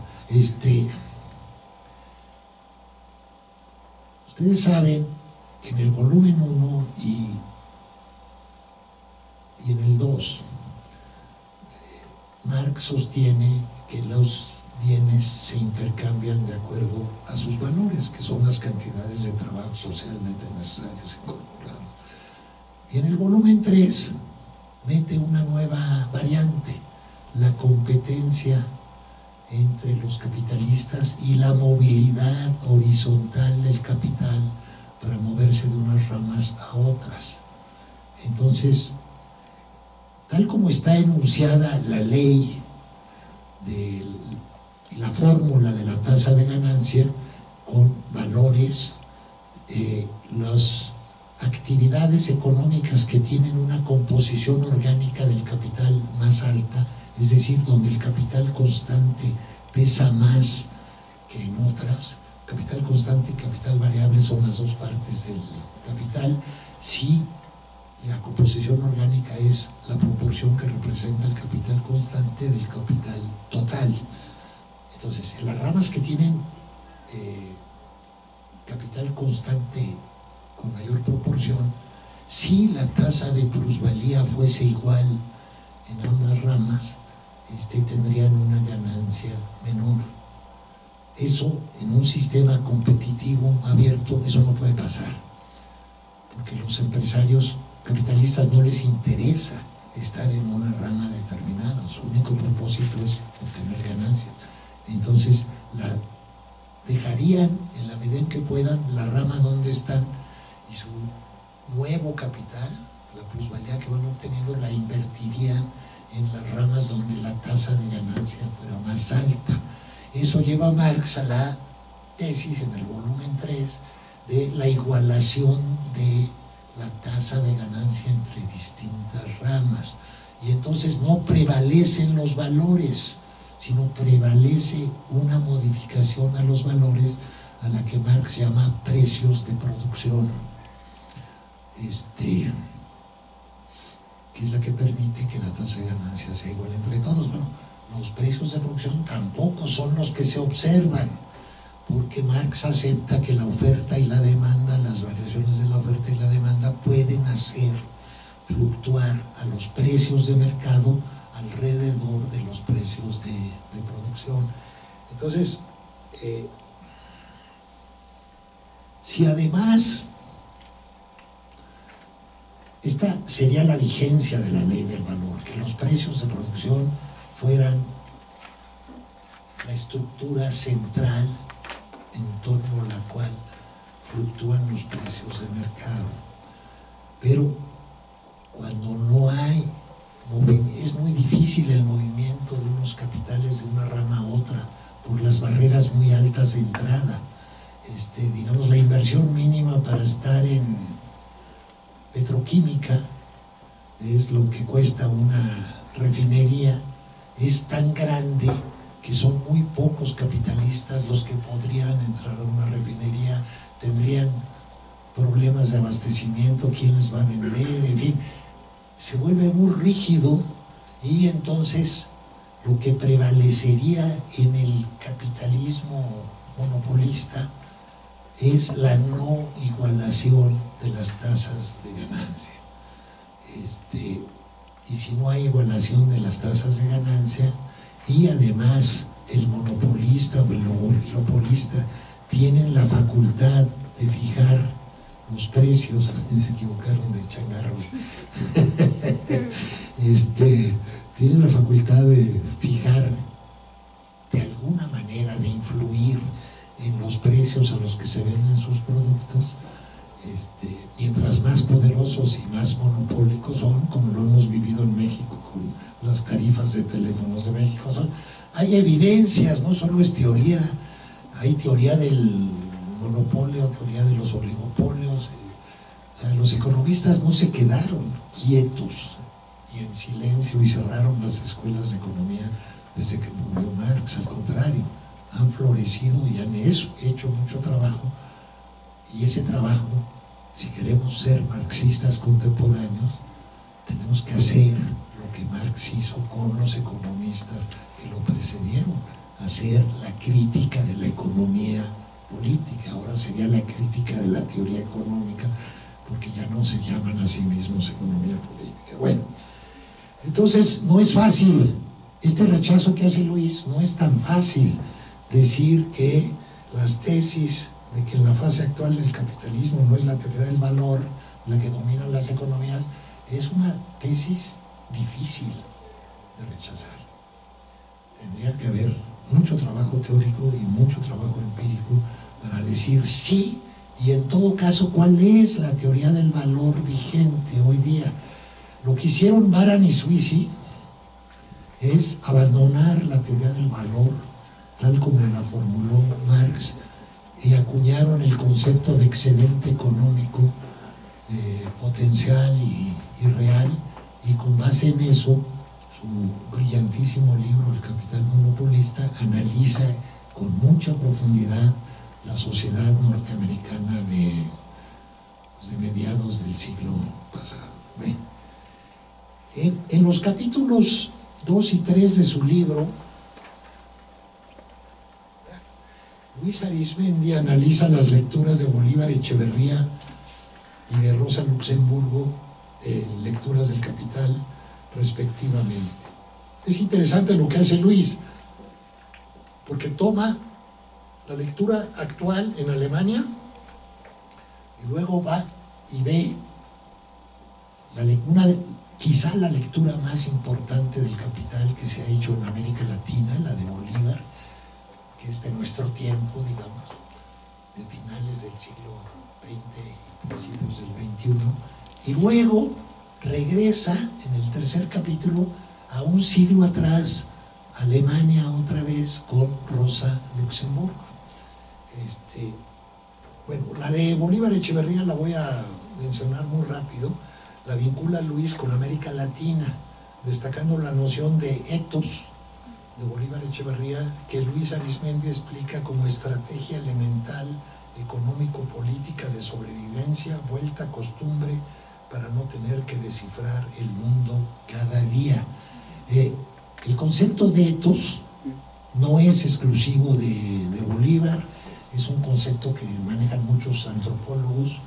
Ustedes saben que en el volumen 1 y en el 2, Marx sostiene que los bienes se intercambian de acuerdo a sus valores, que son las cantidades de trabajo socialmente necesarios incorporados. Y en el volumen 3 mete una nueva variante, la competencia entre los capitalistas y la movilidad horizontal del capital para moverse de unas ramas a otras. Entonces, tal como está enunciada la ley y la fórmula de la tasa de ganancia, con valores, las actividades económicas que tienen una composición orgánica del capital más alta, es decir, donde el capital constante pesa más que en otras. Capital constante y capital variable son las dos partes del capital. Si la composición orgánica es la proporción que representa el capital constante del capital total. Entonces, en las ramas que tienen capital constante con mayor proporción, si la tasa de plusvalía fuese igual en ambas ramas, tendrían una ganancia menor. Eso, en un sistema competitivo abierto, eso no puede pasar, porque los empresarios capitalistas no les interesa estar en una rama determinada, su único propósito es obtener ganancias. Entonces, dejarían, en la medida en que puedan, la rama donde están y su nuevo capital, la plusvalía que van obteniendo, la invertirían en las ramas donde la tasa de ganancia fuera más alta. Eso lleva a Marx a la tesis en el volumen 3 de la igualación de la tasa de ganancia entre distintas ramas. Y entonces no prevalecen los valores, sino prevalece una modificación a los valores a la que Marx llama precios de producción, que es la que permite que la tasa de ganancia sea igual entre todos. Bueno, los precios de producción tampoco son los que se observan, porque Marx acepta que la oferta y la demanda, las variaciones de la oferta y la demanda pueden hacer fluctuar a los precios de mercado alrededor de los precios de producción. Entonces, si además, esta sería la vigencia de la ley del valor, que los precios de producción fueran la estructura central en torno a la cual fluctúan los precios de mercado. Pero cuando no hay es muy difícil el movimiento de unos capitales de una rama a otra por las barreras muy altas de entrada. Digamos, la inversión mínima para estar en petroquímica es lo que cuesta una refinería, es tan grande que son muy pocos capitalistas los que podrían entrar a una refinería, tendrían problemas de abastecimiento, quién les va a vender, en fin, se vuelve muy rígido. Y entonces lo que prevalecería en el capitalismo monopolista es la no igualación de las tasas de ganancia. Y si no hay igualación de las tasas de ganancia, y además el monopolista o el oligopolista tienen la facultad de fijar los precios, se equivocaron de changarro, tienen la facultad de fijar, de alguna manera, de influir en los precios a los que se venden sus productos. Mientras más poderosos y más monopólicos son, como lo hemos vivido en México con las tarifas de teléfonos de México, hay evidencias, no solo es teoría, hay teoría del monopolio, teoría de los oligopolios. O sea, los economistas no se quedaron quietos y en silencio y cerraron las escuelas de economía desde que murió Marx. Al contrario, han florecido y han hecho mucho trabajo, y ese trabajo, si queremos ser marxistas contemporáneos, tenemos que hacer lo que Marx hizo con los economistas que lo precedieron, hacer la crítica de la economía política. Ahora sería la crítica de la teoría económica, porque ya no se llaman a sí mismos economía política. Bueno, entonces no es fácil, este rechazo que hace Luis, no es tan fácil decir que las tesis de que en la fase actual del capitalismo no es la teoría del valor la que domina las economías, es una tesis difícil de rechazar. Tendría que haber mucho trabajo teórico y mucho trabajo empírico para decir sí, y en todo caso, ¿cuál es la teoría del valor vigente hoy día? Lo que hicieron Baran y Sweezy es abandonar la teoría del valor tal como la formuló Marx, y acuñaron el concepto de excedente económico potencial y real, y con base en eso su brillantísimo libro El Capital Monopolista analiza con mucha profundidad la sociedad norteamericana de mediados del siglo pasado. Bueno, en los capítulos 2 y 3 de su libro, Luis Arizmendi analiza las lecturas de Bolívar Echeverría y de Rosa Luxemburgo, lecturas del Capital, respectivamente. Es interesante lo que hace Luis, porque toma la lectura actual en Alemania y luego va y ve quizá la lectura más importante del Capital que se ha hecho en América Latina, la de Bolívar, que es de nuestro tiempo, digamos, de finales del siglo XX y principios del XXI, y luego regresa en el tercer capítulo a un siglo atrás, Alemania otra vez con Rosa Luxemburgo. Bueno, la de Bolívar Echeverría la voy a mencionar muy rápido. La vincula Luis con América Latina, destacando la noción de ethos de Bolívar Echeverría, que Luis Arizmendi explica como estrategia elemental económico-política de sobrevivencia, vuelta a costumbre para no tener que descifrar el mundo cada día. El concepto de ethos no es exclusivo de Bolívar, es un concepto que manejan muchos antropólogos,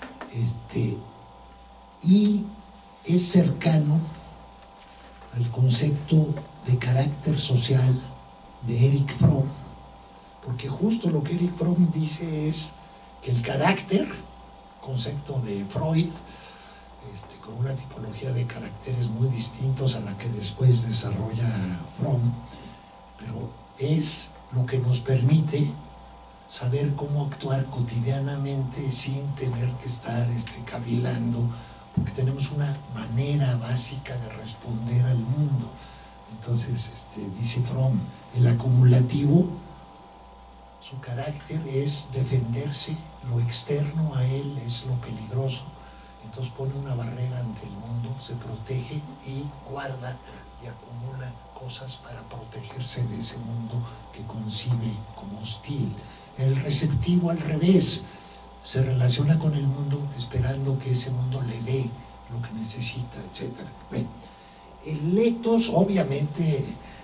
y es cercano al concepto de carácter social de Erich Fromm, porque justo lo que Erich Fromm dice es que el carácter, concepto de Freud, con una tipología de caracteres muy distintos a la que después desarrolla Fromm, pero es lo que nos permite saber cómo actuar cotidianamente sin tener que estar cavilando, porque tenemos una manera básica de responder al mundo. Entonces, dice Fromm, el acumulativo, su carácter es defenderse, lo externo a él es lo peligroso, entonces pone una barrera ante el mundo, se protege y guarda y acumula cosas para protegerse de ese mundo que concibe como hostil. El receptivo, al revés, se relaciona con el mundo esperando que ese mundo le dé lo que necesita, etc. Bueno, el ethos, obviamente,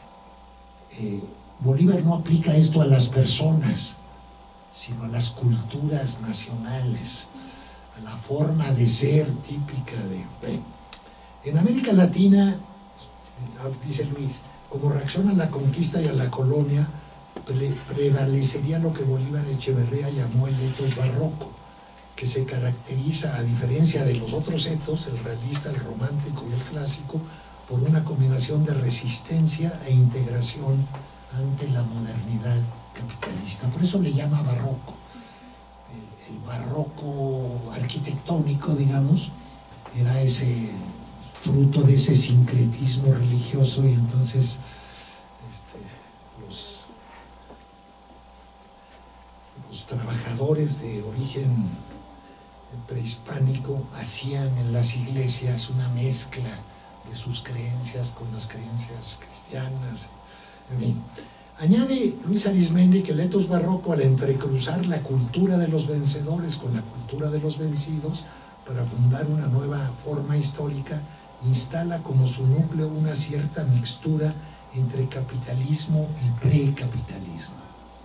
Bolívar no aplica esto a las personas, sino a las culturas nacionales, a la forma de ser típica de... En América Latina, dice Luis, como reacción a la conquista y a la colonia, prevalecería lo que Bolívar Echeverría llamó el ethos barroco, que se caracteriza, a diferencia de los otros ethos, el realista, el romántico y el clásico, por una combinación de resistencia e integración ante la modernidad capitalista. Por eso le llama barroco. El barroco arquitectónico, digamos, era ese fruto de ese sincretismo religioso, y entonces los trabajadores de origen prehispánico hacían en las iglesias una mezcla de sus creencias con las creencias cristianas, en fin. Añade Luis Arizmendi que el ethos barroco, al entrecruzar la cultura de los vencedores con la cultura de los vencidos para fundar una nueva forma histórica, instala como su núcleo una cierta mixtura entre capitalismo y precapitalismo.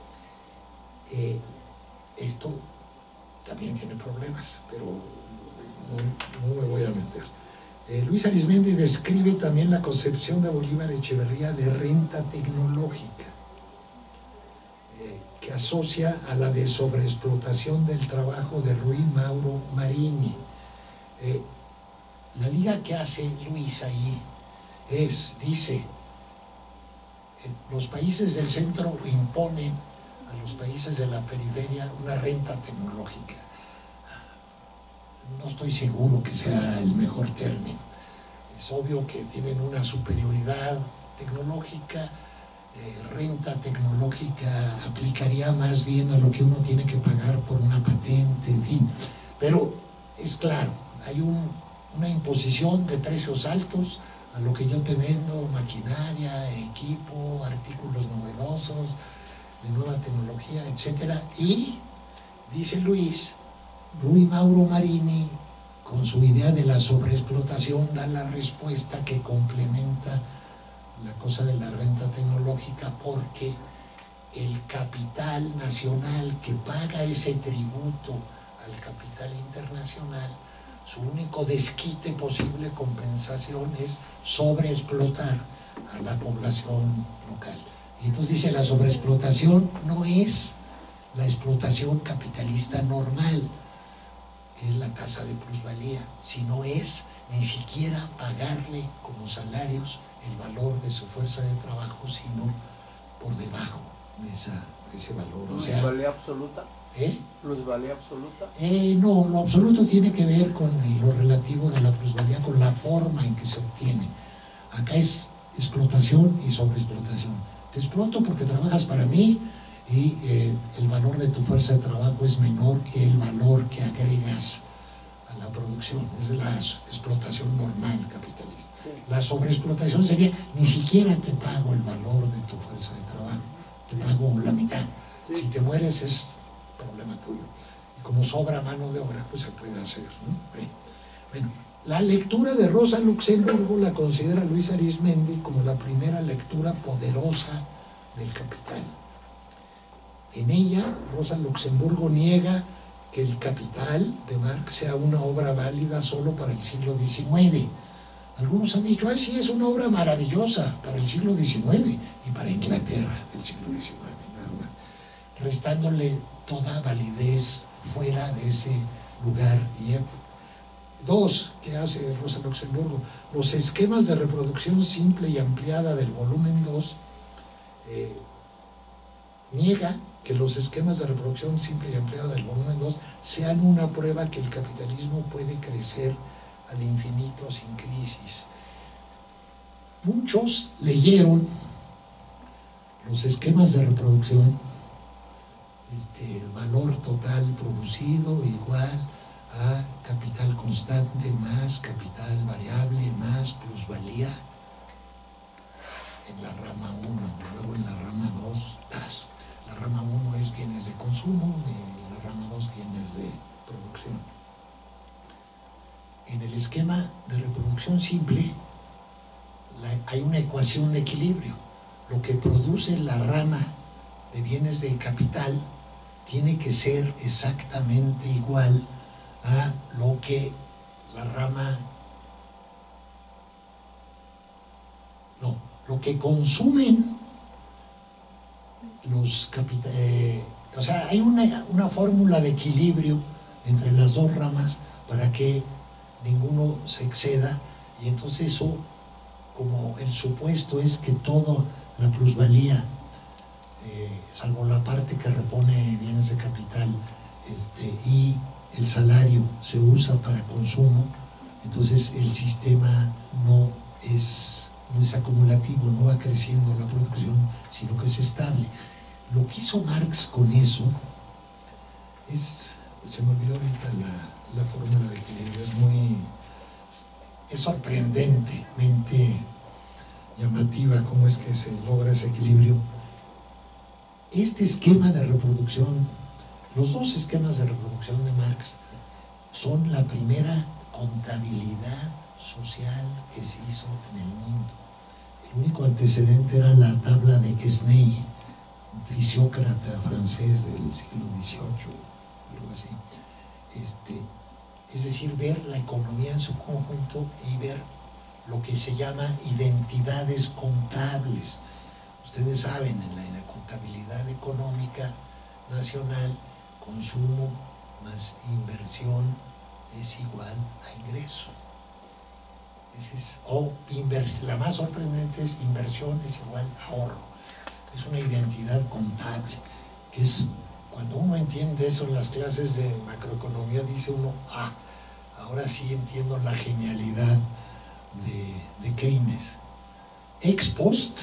Esto también tiene problemas, pero no me voy a meter. Luis Arizmendi describe también la concepción de Bolívar Echeverría de renta tecnológica, que asocia a la de sobreexplotación del trabajo de Rui Mauro Marini. La liga que hace Luis ahí dice, los países del centro imponen a los países de la periferia una renta tecnológica. No estoy seguro que sea el mejor término. Es obvio que tienen una superioridad tecnológica. Renta tecnológica aplicaría más bien a lo que uno tiene que pagar por una patente, en fin. Pero es claro, hay una imposición de precios altos a lo que yo te vendo, maquinaria, equipo, artículos novedosos, de nueva tecnología, etc. Y, dice Luis, Rui Mauro Marini, con su idea de la sobreexplotación, da la respuesta que complementa la cosa de la renta tecnológica, porque el capital nacional que paga ese tributo al capital internacional, su único desquite posible, compensación, es sobreexplotar a la población local. Y entonces dice, la sobreexplotación no es la explotación capitalista normal, que es la tasa de plusvalía, sino es ni siquiera pagarle como salarios el valor de su fuerza de trabajo, sino por debajo de ese valor. O sea, ¿plusvalía absoluta? ¿Plusvalía absoluta? No, lo absoluto tiene que ver con lo relativo de la plusvalía, con la forma en que se obtiene. Acá es explotación y sobreexplotación. Te exploto porque trabajas para mí y el valor de tu fuerza de trabajo es menor que el valor que agregas a la producción. Es la explotación normal capitalista. Sí. La sobreexplotación sería, ni siquiera te pago el valor de tu fuerza de trabajo, te pago la mitad. Sí. Si te mueres es problema tuyo. Y como sobra mano de obra, pues se puede hacer, ¿no? Bueno, la lectura de Rosa Luxemburgo la considera Luis Arizmendi como la primera lectura poderosa del Capital. En ella, Rosa Luxemburgo niega que el Capital de Marx sea una obra válida solo para el siglo XIX. Algunos han dicho, sí, es una obra maravillosa para el siglo XIX y para Inglaterra del siglo XIX, nada más, restándole toda validez fuera de ese lugar y época. Dos, ¿qué hace Rosa Luxemburgo? Los esquemas de reproducción simple y ampliada del volumen 2 niega que los esquemas de reproducción simple y ampliada del volumen 2 sean una prueba que el capitalismo puede crecer al infinito sin crisis. Muchos leyeron los esquemas de reproducción, valor total producido igual a capital constante más capital variable más plusvalía en la rama 1, y luego en la rama 2 TAS. La rama 1 es bienes de consumo y la rama 2 bienes de producción. En el esquema de reproducción simple hay una ecuación de equilibrio. Lo que produce la rama de bienes de capital tiene que ser exactamente igual a lo que la rama, no, lo que consumen los capitales. O sea, hay una fórmula de equilibrio entre las dos ramas para que ninguno se exceda, y entonces eso, como el supuesto es que toda la plusvalía, salvo la parte que repone bienes de capital, y el salario se usa para consumo, entonces el sistema no es acumulativo, no va creciendo la producción, sino que es estable. Lo que hizo Marx con eso se me olvidó ahorita la fórmula de equilibrio, es sorprendentemente llamativa cómo es que se logra ese equilibrio. Este esquema de reproducción, los dos esquemas de reproducción de Marx son la primera contabilidad social que se hizo en el mundo. El único antecedente era la tabla de Quesnay, un fisiócrata francés del siglo XVIII, algo así. Es decir, ver la economía en su conjunto y ver lo que se llama identidades contables. Ustedes saben, en la contabilidad económica nacional, consumo más inversión es igual a ingreso. La más sorprendente es inversión es igual a ahorro. Es una identidad contable, que es, cuando uno entiende eso en las clases de macroeconomía, dice uno, ahora sí entiendo la genialidad de Keynes. Ex post,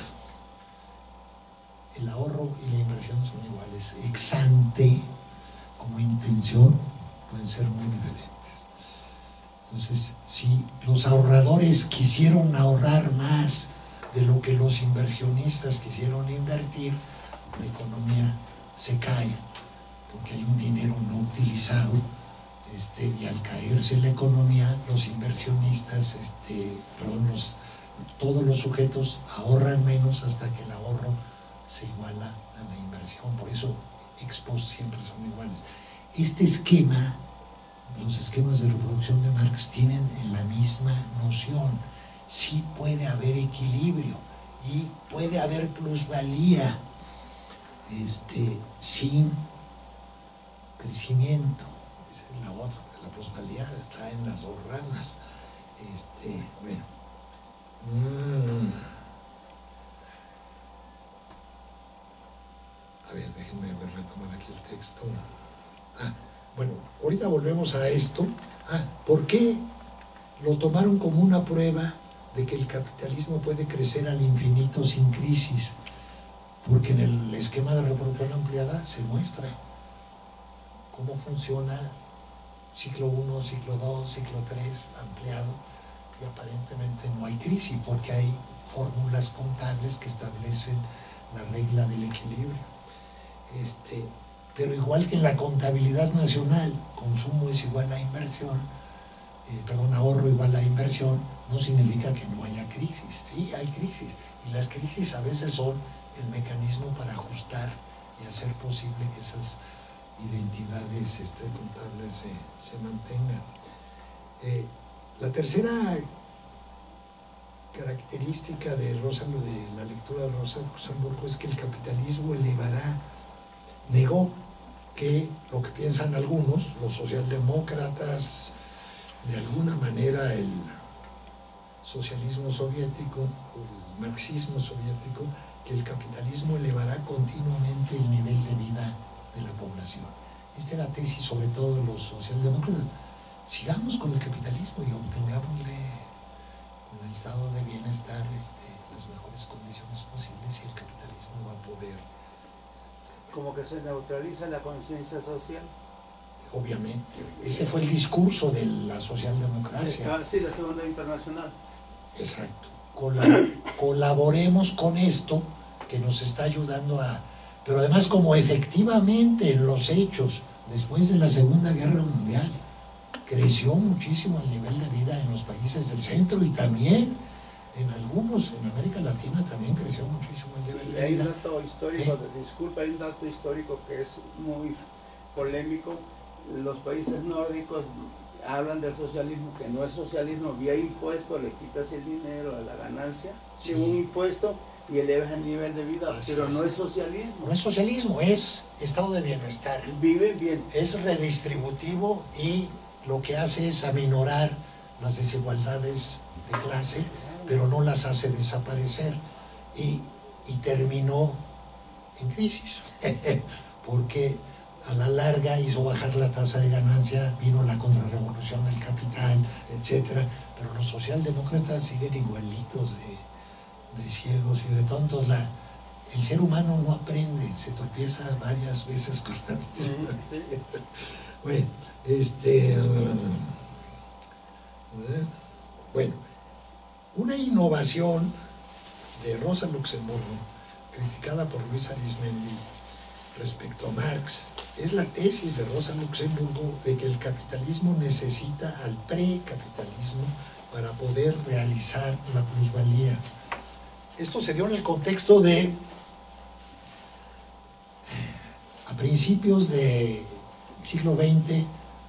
el ahorro y la inversión son iguales. Ex ante, como intención, pueden ser muy diferentes. Entonces, si los ahorradores quisieron ahorrar más de lo que los inversionistas quisieron invertir, la economía se cae, porque hay un dinero no utilizado, y al caerse la economía, los inversionistas, todos los sujetos ahorran menos hasta que el ahorro se iguala a la inversión. Por eso ex post siempre son iguales. Este esquema, los esquemas de reproducción de Marx tienen la misma noción. Sí puede haber equilibrio y puede haber plusvalía sin crecimiento. Esa es la otra, la plusvalía está en las dos ramas. A ver, déjenme retomar aquí el texto. Bueno, ahorita volvemos a esto. ¿Por qué lo tomaron como una prueba de que el capitalismo puede crecer al infinito sin crisis, porque en el esquema de reproducción ampliada se muestra cómo funciona ciclo 1, ciclo 2, ciclo 3 ampliado, y aparentemente no hay crisis porque hay fórmulas contables que establecen la regla del equilibrio. Pero igual que en la contabilidad nacional, consumo es igual a inversión, ahorro igual a inversión, no significa que no haya crisis. Sí, hay crisis, y las crisis a veces son el mecanismo para ajustar y hacer posible que esas identidades contables se mantengan. La tercera característica de la lectura de Rosa Luxemburgo es que el capitalismo negó que lo que piensan algunos, los socialdemócratas, de alguna manera el socialismo soviético, el marxismo soviético, que el capitalismo elevará continuamente el nivel de vida de la población. Esta era la tesis sobre todo de los socialdemócratas. Sigamos con el capitalismo y obtengámosle con el estado de bienestar las mejores condiciones posibles, y el capitalismo va a poder. Como que se neutraliza la conciencia social. Obviamente, ese fue el discurso de la socialdemocracia. Sí, la Segunda Internacional. Exacto. Colaboremos con esto que nos está ayudando a... Pero además, como efectivamente en los hechos, después de la Segunda Guerra Mundial, creció muchísimo el nivel de vida en los países del centro, y también en algunos, en América Latina también creció muchísimo el nivel de vida. Hay un dato histórico, disculpa, hay un dato histórico que es muy polémico. Los países nórdicos hablan del socialismo, que no es socialismo, vía impuesto, le quitas el dinero a la ganancia, sí, un impuesto, y elevas el nivel de vida, pero no es socialismo. No es socialismo, es estado de bienestar. Vive bien. Es redistributivo, y lo que hace es aminorar las desigualdades de clase, pero no las hace desaparecer, y terminó en crisis, porque a la larga hizo bajar la tasa de ganancia, vino la contrarrevolución del capital, etcétera, pero los socialdemócratas siguen igualitos de ciegos y de tontos. El ser humano no aprende, se tropieza varias veces con la misma. Sí. Bueno, una innovación de Rosa Luxemburgo, criticada por Luis Arizmendi respecto a Marx, es la tesis de Rosa Luxemburgo de que el capitalismo necesita al precapitalismo para poder realizar la plusvalía. Esto se dio en el contexto de, a principios del siglo XX,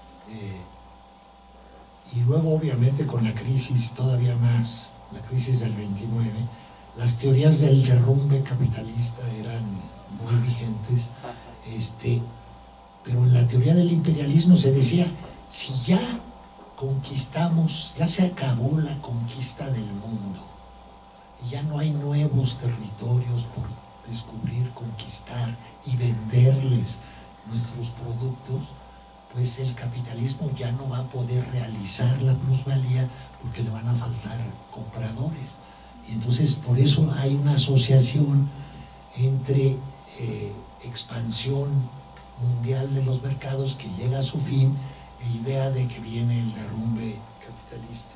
y luego obviamente con la crisis todavía más, la crisis del 29, las teorías del derrumbe capitalista eran muy vigentes, pero en la teoría del imperialismo se decía, si ya conquistamos, ya se acabó la conquista del mundo, y ya no hay nuevos territorios por descubrir, conquistar y venderles nuestros productos, pues el capitalismo ya no va a poder realizar la plusvalía porque le van a faltar compradores. Y entonces por eso hay una asociación entre expansión mundial de los mercados que llega a su fin, e idea de que viene el derrumbe capitalista.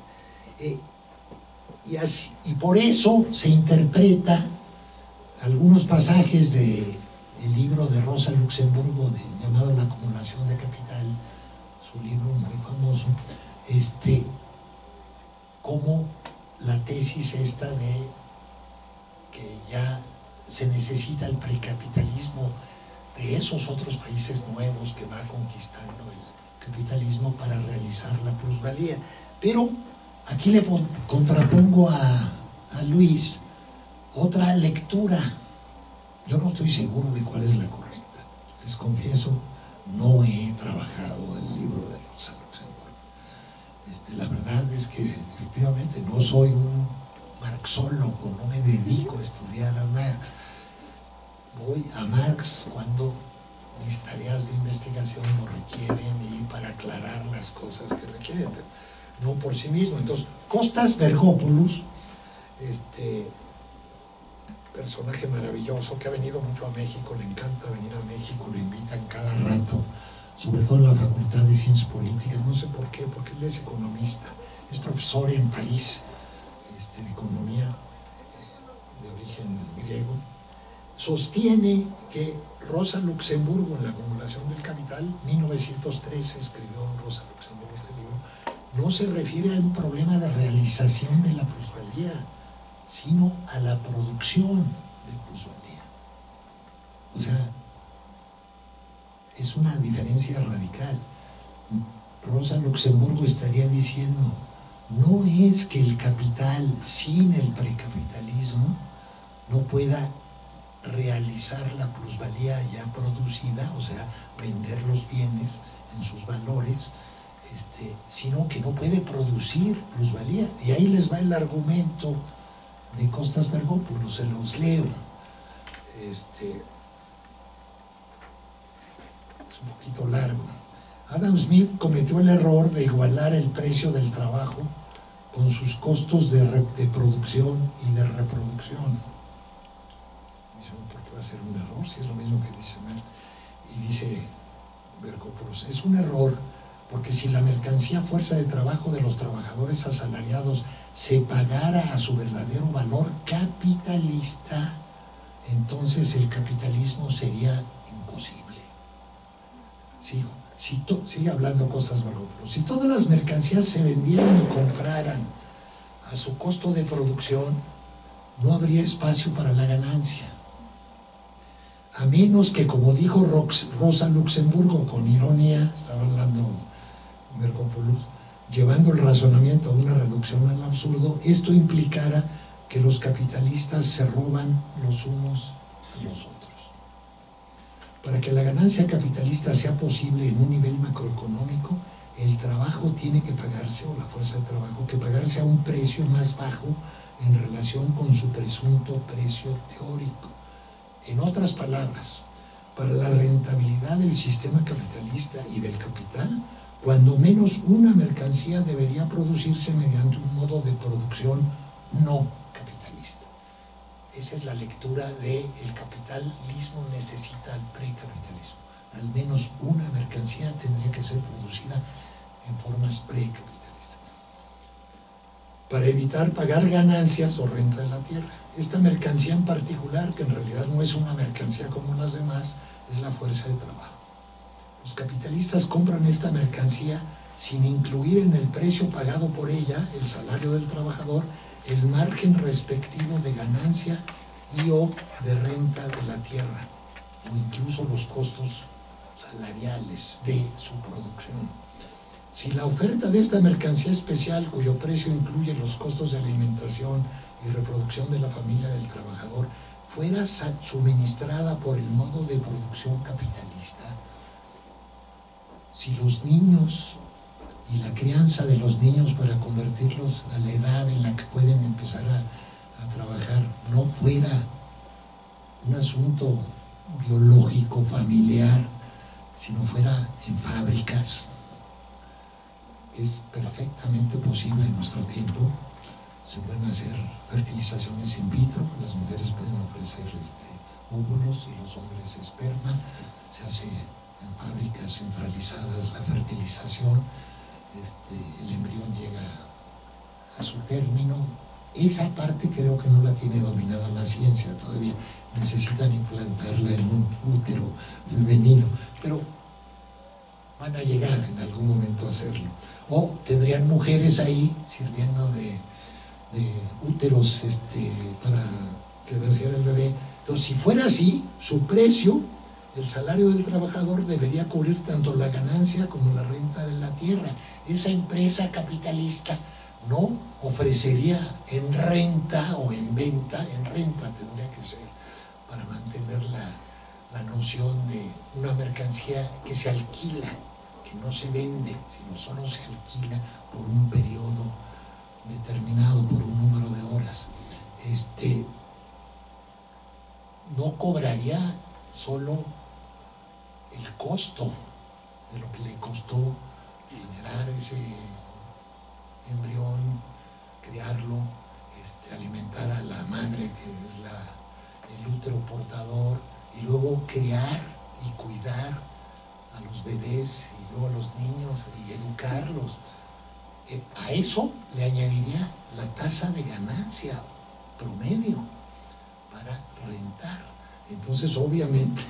Y por eso se interpreta algunos pasajes del libro de Rosa Luxemburgo llamado La acumulación de capital, su libro muy famoso, como la tesis esta de que ya se necesita el precapitalismo de esos otros países nuevos que va conquistando el capitalismo para realizar la plusvalía. Pero aquí le contrapongo a Luis otra lectura. Yo no estoy seguro de cuál es la correcta. Les confieso, no he trabajado el libro de Rosa Luxemburgo. La verdad es que efectivamente no soy un marxólogo, no me dedico a estudiar a Marx. Voy a Marx cuando mis tareas de investigación lo requieren y para aclarar las cosas que requieren, pero no por sí mismo. Entonces, Costas Vergopoulos Personaje maravilloso que ha venido mucho a México, le encanta venir a México, lo invitan cada rato, sobre todo en la Facultad de Ciencias Políticas, no sé por qué, porque él es economista, es profesor en París de economía de origen griego. Sostiene que Rosa Luxemburgo en la acumulación del capital, 1913 escribió Rosa Luxemburgo este libro, no se refiere a un problema de realización de la plusvalía, sino a la producción de plusvalía. O sea, es una diferencia radical. Rosa Luxemburgo estaría diciendo, no es que el capital sin el precapitalismo no pueda realizar la plusvalía ya producida, o sea, vender los bienes en sus valores, sino que no puede producir plusvalía. Y ahí les va el argumento de Costas Bergopoulos, se los leo. Es un poquito largo. Adam Smith cometió el error de igualar el precio del trabajo con sus costos de producción y de reproducción. Dice, ¿por qué va a ser un error? Si es lo mismo que dice Marx. Y dice Bergopoulos, es un error porque si la mercancía fuerza de trabajo de los trabajadores asalariados se pagara a su verdadero valor capitalista, entonces el capitalismo sería imposible. Sigue hablando cosas Bergopoulos. Si todas las mercancías se vendieran y compraran a su costo de producción, no habría espacio para la ganancia. A menos que, como dijo Rosa Luxemburgo, con ironía, estaba hablando Bergopoulos, llevando el razonamiento a una reducción al absurdo, esto implicara que los capitalistas se roban los unos a los otros. Para que la ganancia capitalista sea posible en un nivel macroeconómico, el trabajo tiene que pagarse, o la fuerza de trabajo, que pagarse a un precio más bajo en relación con su presunto precio teórico. En otras palabras, para la rentabilidad del sistema capitalista y del capital, cuando menos una mercancía debería producirse mediante un modo de producción no capitalista. Esa es la lectura de el capitalismo necesita al precapitalismo. Al menos una mercancía tendría que ser producida en formas precapitalistas, para evitar pagar ganancias o renta de la tierra. Esta mercancía en particular, que en realidad no es una mercancía como las demás, es la fuerza de trabajo. Los capitalistas compran esta mercancía sin incluir en el precio pagado por ella, el salario del trabajador, el margen respectivo de ganancia y o de renta de la tierra, o incluso los costos salariales de su producción. Si la oferta de esta mercancía especial, cuyo precio incluye los costos de alimentación y reproducción de la familia del trabajador, fuera suministrada por el modo de producción capitalista, si los niños y la crianza de los niños para convertirlos a la edad en la que pueden empezar a trabajar no fuera un asunto biológico, familiar, sino fuera en fábricas, que es perfectamente posible en nuestro tiempo. Se pueden hacer fertilizaciones in vitro, las mujeres pueden ofrecer óvulos y los hombres esperma, se hace en fábricas centralizadas la fertilización, el embrión llega a su término. Esa parte creo que no la tiene dominada la ciencia todavía, necesitan implantarla en un útero femenino, pero van a llegar en algún momento a hacerlo. O tendrían mujeres ahí sirviendo de úteros para que naciera el bebé. Entonces, si fuera así, su precio, el salario del trabajador, debería cubrir tanto la ganancia como la renta de la tierra. Esa empresa capitalista no ofrecería en renta o en venta, en renta tendría que ser, para mantener la noción de una mercancía que se alquila, que no se vende, sino solo se alquila por un periodo determinado, por un número de horas. No cobraría solo el costo de lo que le costó generar ese embrión, criarlo, alimentar a la madre, que es el útero portador, y luego criar y cuidar a los bebés y luego a los niños y educarlos. A eso le añadiría la tasa de ganancia promedio para rentar. Entonces, obviamente,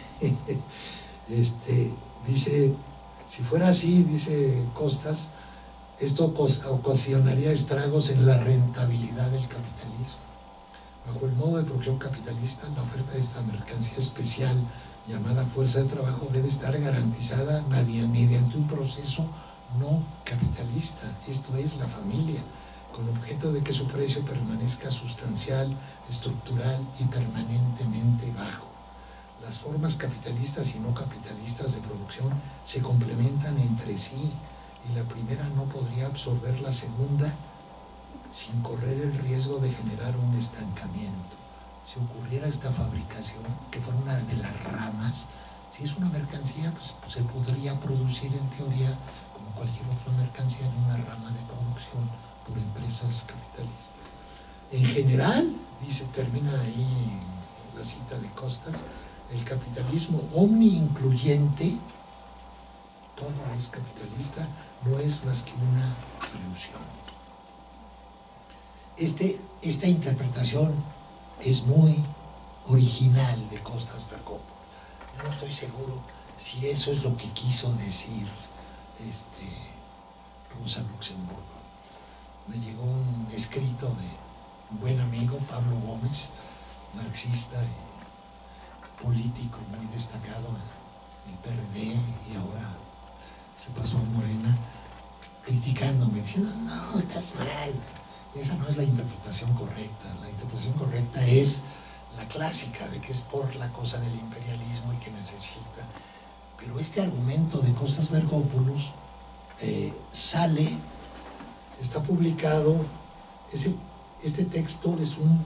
dice, si fuera así, dice Costas, esto ocasionaría estragos en la rentabilidad del capitalismo. Bajo el modo de producción capitalista, la oferta de esta mercancía especial llamada fuerza de trabajo debe estar garantizada mediante un proceso no capitalista, esto es la familia, con objeto de que su precio permanezca sustancial, estructural y permanentemente bajo. Las formas capitalistas y no capitalistas de producción se complementan entre sí y la primera no podría absorber la segunda sin correr el riesgo de generar un estancamiento. Si ocurriera esta fabricación, que fuera una de las ramas, si es una mercancía, pues se podría producir en teoría como cualquier otra mercancía en una rama de producción por empresas capitalistas. En general, dice, termina ahí la cita de Costas, el capitalismo omni-incluyente, todo es capitalista, no es más que una ilusión. Esta interpretación es muy original de Costas Bergopoulos. Yo no estoy seguro si eso es lo que quiso decir Rosa Luxemburgo. Me llegó un escrito de un buen amigo, Pablo Gómez, marxista y político muy destacado en el PRD y ahora se pasó a Morena, criticándome, diciendo, no, estás mal. Esa no es la interpretación correcta. La interpretación correcta es la clásica, de que es por la cosa del imperialismo y que necesita. Pero este argumento de Costas Bergopoulos está publicado, este texto es un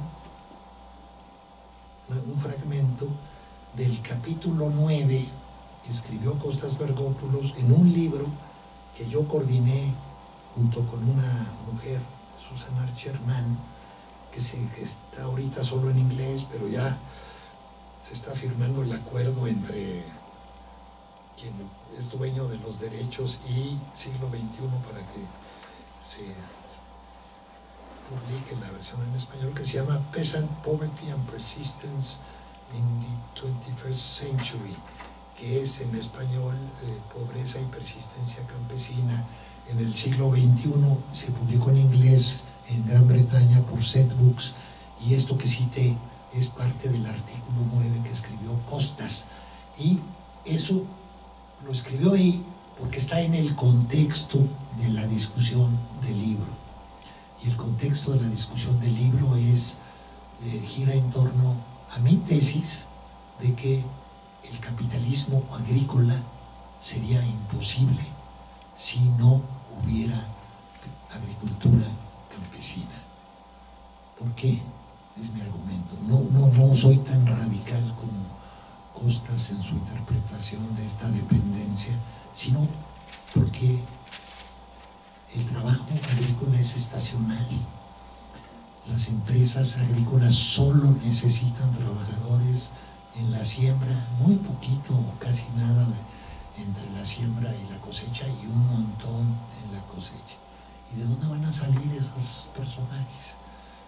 fragmento del capítulo 9 que escribió Costas Bergopoulos en un libro que yo coordiné junto con una mujer, Susan Archer-Mann, que está ahorita solo en inglés, pero ya se está firmando el acuerdo entre quien es dueño de los derechos y Siglo XXI para que se publique la versión en español, que se llama Peasant Poverty and Persistence in the 21st Century, que es en español Pobreza y Persistencia Campesina en el siglo XXI. Se publicó en inglés en Gran Bretaña por Set Books, y esto que cité es parte del artículo 9 que escribió Costas, y eso lo escribió ahí porque está en el contexto de la discusión del libro, y el contexto de la discusión del libro gira en torno a mi tesis de que el capitalismo agrícola sería imposible si no hubiera agricultura campesina. ¿Por qué? Es mi argumento. No soy tan radical como Costas en su interpretación de esta dependencia, sino porque el trabajo agrícola es estacional. Las empresas agrícolas solo necesitan trabajadores en la siembra, muy poquito o casi nada entre la siembra y la cosecha, y un montón en la cosecha. ¿Y de dónde van a salir esos personajes?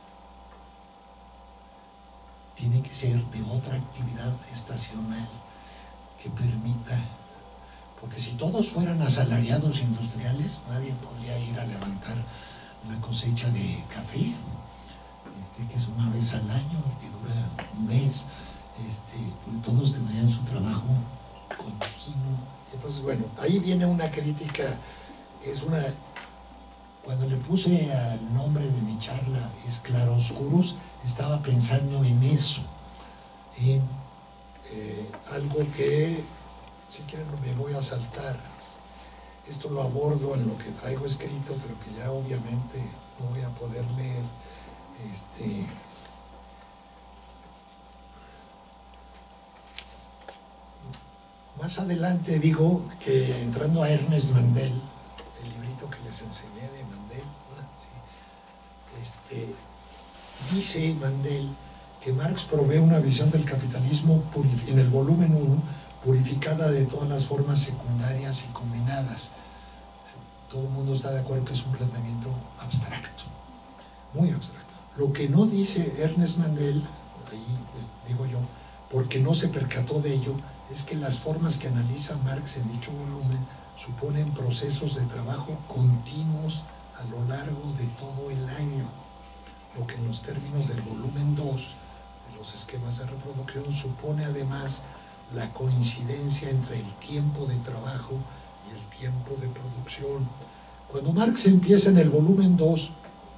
Tiene que ser de otra actividad estacional que permita, porque si todos fueran asalariados industriales, nadie podría ir a levantar la cosecha de café, que es una vez al año y que dura un mes, porque todos tendrían su trabajo continuo. Entonces, bueno, ahí viene una crítica que es una... Cuando le puse al nombre de mi charla es Claroscuros, estaba pensando en eso, en algo que, si quieren, me voy a saltar. Esto lo abordo en lo que traigo escrito, pero que ya obviamente no voy a poder leer. Más adelante digo que entrando a Ernest Mandel, el librito que les enseñé de Mandel, Dice Mandel que Marx provee una visión del capitalismo en el volumen 1, purificada de todas las formas secundarias y combinadas. Todo el mundo está de acuerdo que es un planteamiento abstracto, muy abstracto. Lo que no dice Ernest Mandel, ahí digo yo, porque no se percató de ello, es que las formas que analiza Marx en dicho volumen suponen procesos de trabajo continuos a lo largo de todo el año, lo que en los términos del volumen 2 de los esquemas de reproducción supone además la coincidencia entre el tiempo de trabajo y el tiempo de producción. Cuando Marx empieza en el volumen 2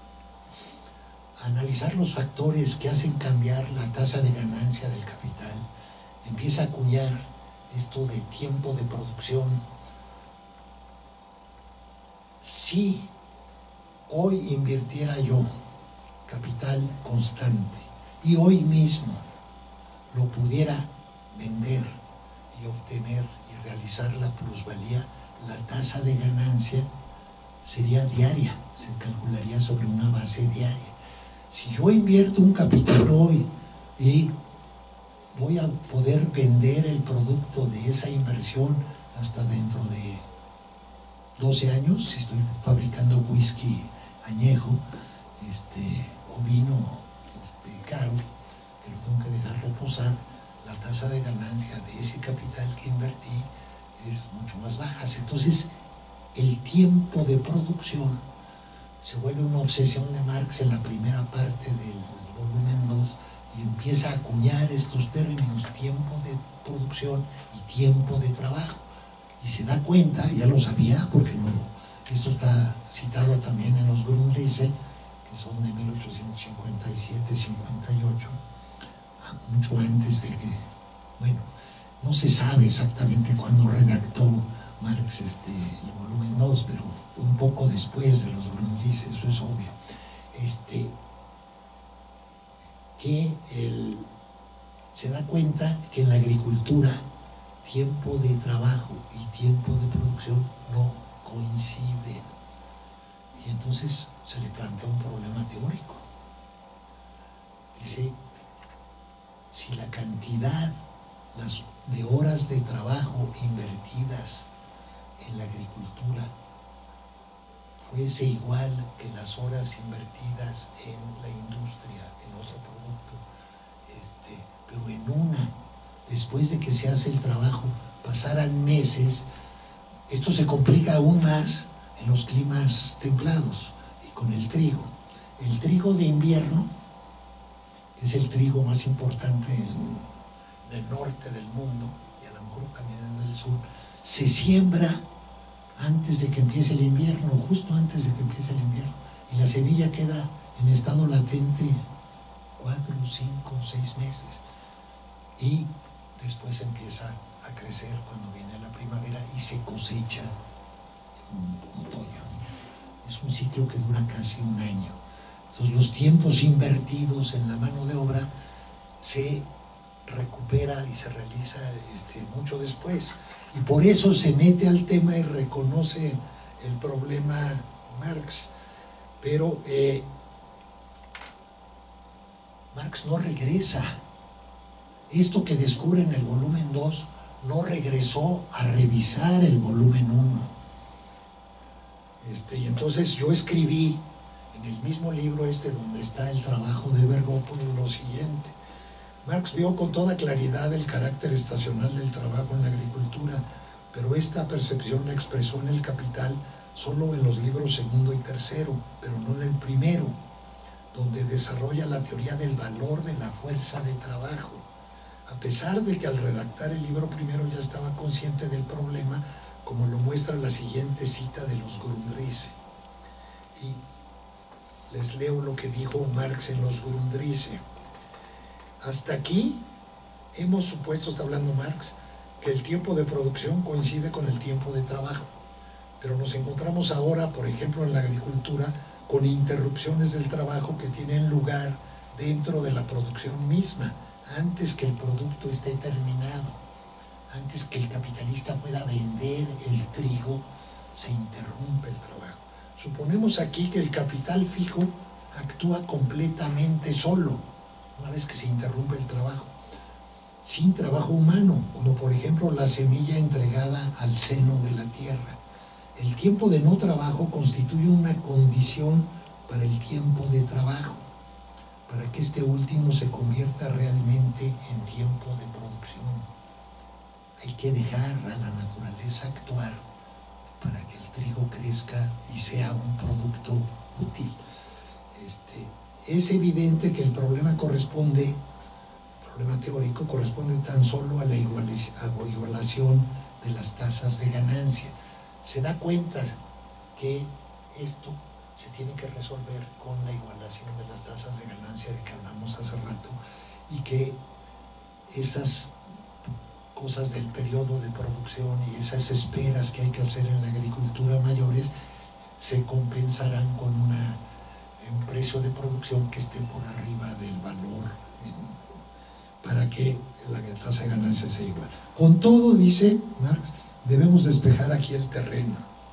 a analizar los factores que hacen cambiar la tasa de ganancia del capital, empieza a acuñar esto de tiempo de producción. Si hoy invirtiera yo capital constante y hoy mismo lo pudiera vender y obtener y realizar la plusvalía, la tasa de ganancia sería diaria, se calcularía sobre una base diaria. Si yo invierto un capital hoy y voy a poder vender el producto de esa inversión hasta dentro de 12 años, si estoy fabricando whisky añejo, o vino caro, que lo tengo que dejar reposar, la tasa de ganancia de ese capital que invertí es mucho más baja. Entonces, el tiempo de producción se vuelve una obsesión de Marx en la primera parte del volumen 2 y empieza a acuñar estos términos, tiempo de producción y tiempo de trabajo. Y se da cuenta, ya lo sabía, porque esto está citado también en los Grundrisse, que son de 1857-58, mucho antes de que, bueno, no se sabe exactamente cuándo redactó Marx el volumen 2, pero fue un poco después de los Grundrisse, eso es obvio. Que él se da cuenta que en la agricultura tiempo de trabajo y tiempo de producción no coinciden. Y entonces se le plantea un problema teórico. Dice, si la cantidad de horas de trabajo invertidas en la agricultura fuese igual que las horas invertidas en la industria, en otro producto, pero en una, después de que se hace el trabajo, pasaran meses, esto se complica aún más en los climas templados y con el trigo. El trigo de invierno, que es el trigo más importante en el norte del mundo y a lo mejor también en el sur, se siembra antes de que empiece el invierno, justo antes de que empiece el invierno, y la semilla queda en estado latente 4, 5, 6 meses y después empieza a crecer cuando viene la primavera y se cosecha en otoño. Es un ciclo que dura casi un año. Entonces los tiempos invertidos en la mano de obra se recupera y se realiza mucho después, y por eso se mete al tema y reconoce el problema Marx, pero Marx no regresa. Esto que descubre en el volumen 2 no regresó a revisar el volumen 1. Y entonces yo escribí en el mismo libro donde está el trabajo de Bergopoulos lo siguiente. Marx vio con toda claridad el carácter estacional del trabajo en la agricultura, pero esta percepción la expresó en el Capital solo en los libros segundo y tercero, pero no en el primero, donde desarrolla la teoría del valor de la fuerza de trabajo, a pesar de que al redactar el libro primero ya estaba consciente del problema, como lo muestra la siguiente cita de los Grundrisse. Y les leo lo que dijo Marx en los Grundrisse. Hasta aquí hemos supuesto, está hablando Marx, que el tiempo de producción coincide con el tiempo de trabajo, pero nos encontramos ahora, por ejemplo, en la agricultura, con interrupciones del trabajo que tienen lugar dentro de la producción misma, antes que el producto esté terminado, antes que el capitalista pueda vender el trigo, se interrumpe el trabajo. Suponemos aquí que el capital fijo actúa completamente solo una vez que se interrumpe el trabajo, sin trabajo humano, como por ejemplo la semilla entregada al seno de la tierra. El tiempo de no trabajo constituye una condición para el tiempo de trabajo, para que este último se convierta realmente en tiempo de producción. Hay que dejar a la naturaleza actuar para que el trigo crezca y sea un producto útil. Es evidente que el problema teórico corresponde tan solo a la igualación de las tasas de ganancia. Se da cuenta que esto se tiene que resolver con la igualación de las tasas de ganancia de que hablamos hace rato, y que esas cosas del periodo de producción y esas esperas que hay que hacer en la agricultura mayores se compensarán con un precio de producción que esté por arriba del valor para que la tasa de ganancia sea igual. Con todo, dice Marx, debemos despejar aquí el terreno.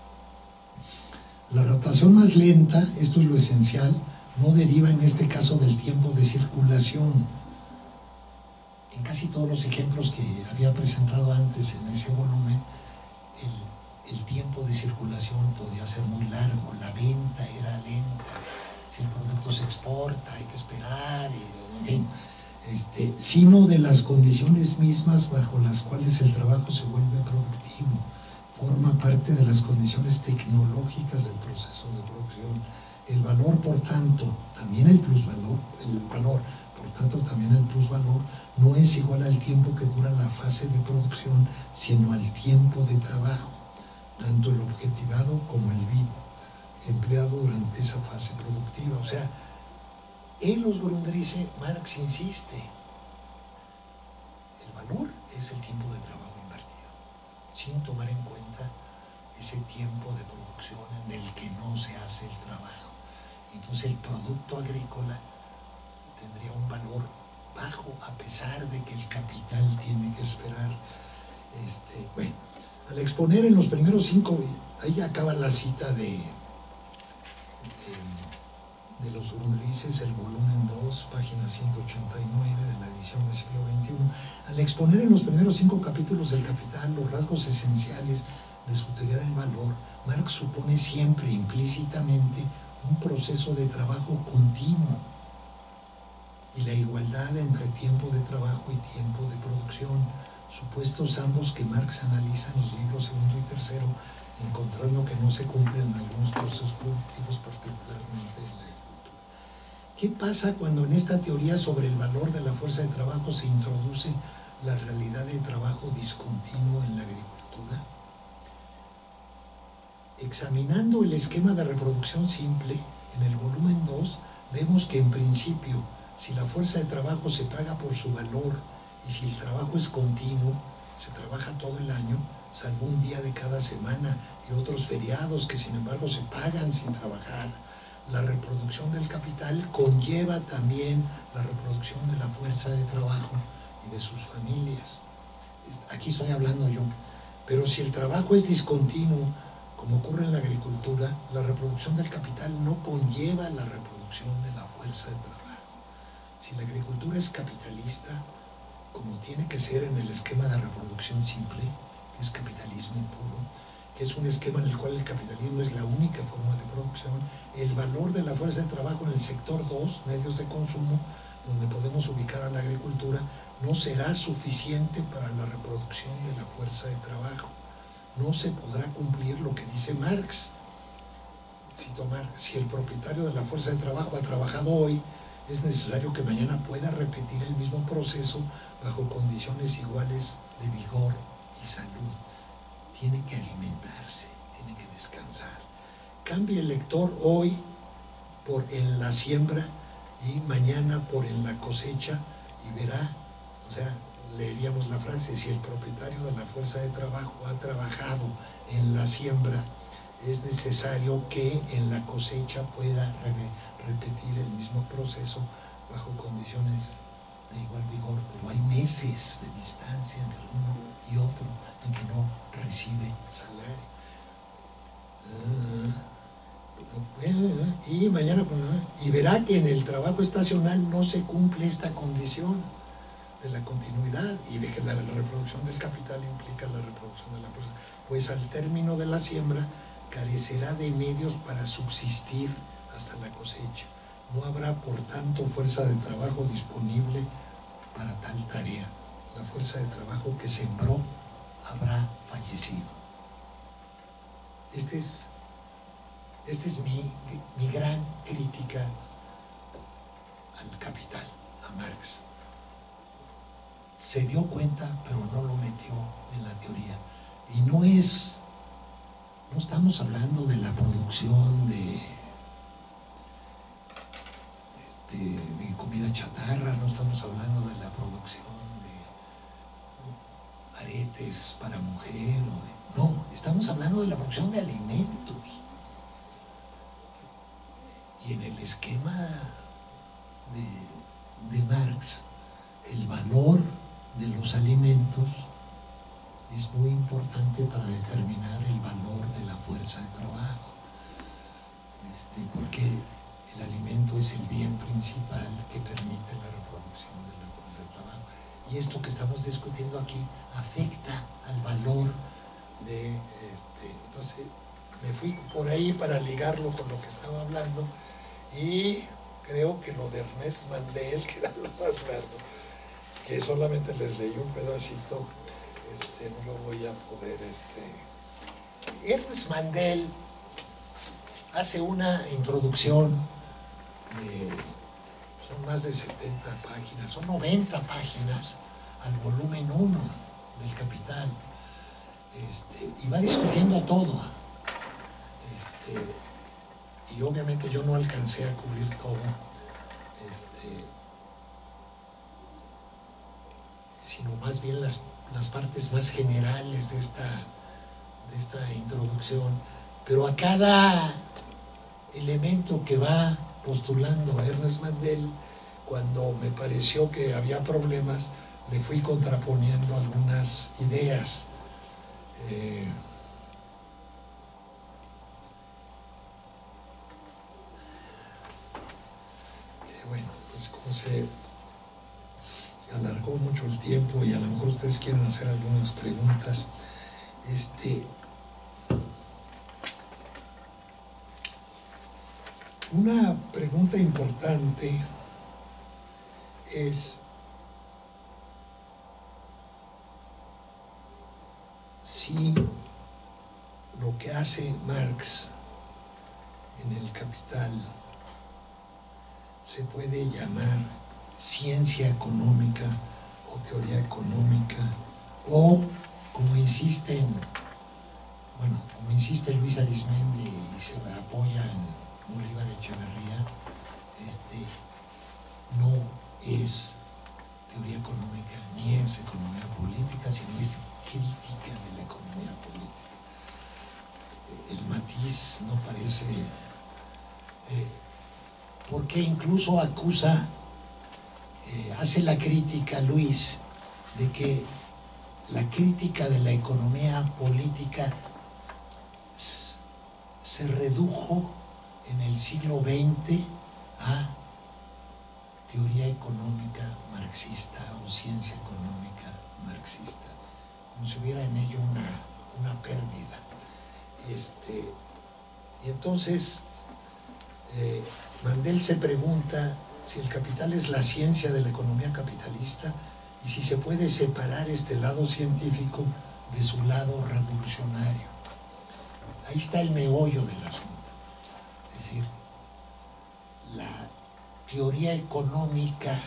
La rotación más lenta, esto es lo esencial, no deriva en este caso del tiempo de circulación. En casi todos los ejemplos que había presentado antes en ese volumen, el tiempo de circulación podía ser muy largo, la venta era lenta, si el producto se exporta hay que esperar, en fin, sino de las condiciones mismas bajo las cuales el trabajo se vuelve productivo. Forma parte de las condiciones tecnológicas del proceso de producción. El valor, por tanto, también el plusvalor, no es igual al tiempo que dura la fase de producción, sino al tiempo de trabajo, tanto el objetivado como el vivo, empleado durante esa fase productiva. O sea, en los Grundrisse, Marx insiste, el valor es el tiempo de trabajo invertido, sin tomar en cuenta ese tiempo de producción en el que no se hace el trabajo. Entonces el producto agrícola tendría un valor bajo, a pesar de que el capital tiene que esperar. Bueno, al exponer en los primeros 5, ahí acaba la cita de los Grundrisses, el volumen 2, página 189 de la edición del siglo XXI. Al exponer en los primeros 5 capítulos del Capital los rasgos esenciales de su teoría del valor, Marx supone siempre implícitamente un proceso de trabajo continuo y la igualdad entre tiempo de trabajo y tiempo de producción, supuestos ambos que Marx analiza en los libros segundo y tercero, encontrando que no se cumplen en algunos procesos productivos, particularmente en la agricultura. ¿Qué pasa cuando en esta teoría sobre el valor de la fuerza de trabajo se introduce la realidad de trabajo discontinuo en la agricultura? Examinando el esquema de reproducción simple, en el volumen 2, vemos que en principio, si la fuerza de trabajo se paga por su valor y si el trabajo es continuo, se trabaja todo el año, salvo un día de cada semana y otros feriados que sin embargo se pagan sin trabajar, la reproducción del capital conlleva también la reproducción de la fuerza de trabajo y de sus familias. Aquí estoy hablando yo, pero si el trabajo es discontinuo, como ocurre en la agricultura, la reproducción del capital no conlleva la reproducción de la fuerza de trabajo. Si la agricultura es capitalista, como tiene que ser en el esquema de reproducción simple, que es capitalismo puro, que es un esquema en el cual el capitalismo es la única forma de producción, el valor de la fuerza de trabajo en el sector 2, medios de consumo, donde podemos ubicar a la agricultura, no será suficiente para la reproducción de la fuerza de trabajo. No se podrá cumplir lo que dice Marx. Cito a Marx: si el propietario de la fuerza de trabajo ha trabajado hoy, es necesario que mañana pueda repetir el mismo proceso bajo condiciones iguales de vigor y salud. Tiene que alimentarse, tiene que descansar. Cambie el lector hoy por en la siembra y mañana por en la cosecha y verá, o sea, leeríamos la frase: si el propietario de la fuerza de trabajo ha trabajado en la siembra, es necesario que en la cosecha pueda repetir el mismo proceso bajo condiciones de igual vigor, pero hay meses de distancia entre uno y otro en que no recibe salario. Y mañana, y verá que en el trabajo estacional no se cumple esta condición de la continuidad y de que la reproducción del capital implica la reproducción de la fuerza. Pues al término de la siembra carecerá de medios para subsistir hasta la cosecha. No habrá, por tanto, fuerza de trabajo disponible para tal tarea. La fuerza de trabajo que sembró habrá fallecido. Esta es mi gran crítica al capital, a Marx. Se dio cuenta, pero no lo metió en la teoría. Y no estamos hablando de la producción de comida chatarra, no estamos hablando de la producción de aretes para mujer, no, estamos hablando de la producción de alimentos. Y en el esquema de Marx, el valor de los alimentos es muy importante para determinar el valor de la fuerza de trabajo, porque el alimento es el bien principal que permite la reproducción de la fuerza de trabajo. Y esto que estamos discutiendo aquí afecta al valor de entonces me fui por ahí para ligarlo con lo que estaba hablando, y creo que lo de Ernest Mandel, que era lo más largo, que solamente les leí un pedacito, no lo voy a poder. Ernest Mandel hace una introducción, son más de 70 páginas, son 90 páginas al volumen 1 del Capital, y va discutiendo todo, y obviamente yo no alcancé a cubrir todo, sino más bien las partes más generales de esta introducción, pero a cada elemento que va postulando Ernest Mandel, cuando me pareció que había problemas, le fui contraponiendo algunas ideas. Bueno, pues como se alargó mucho el tiempo y a lo mejor ustedes quieren hacer algunas preguntas, una pregunta importante es si lo que hace Marx en el Capital se puede llamar ciencia económica o teoría económica, o como insiste Luis Arizmendi y se apoya en Bolívar Echeverría, no es teoría económica ni es economía política, sino es crítica de la economía política. El matiz no parece, porque incluso acusa, hace la crítica Luis de que la crítica de la economía política se redujo en el siglo XX a teoría económica marxista o ciencia económica marxista, como si hubiera en ello una pérdida. Y entonces Mandel se pregunta si el capital es la ciencia de la economía capitalista y si se puede separar este lado científico de su lado revolucionario. Ahí está el meollo del asunto. Es decir, la teoría económica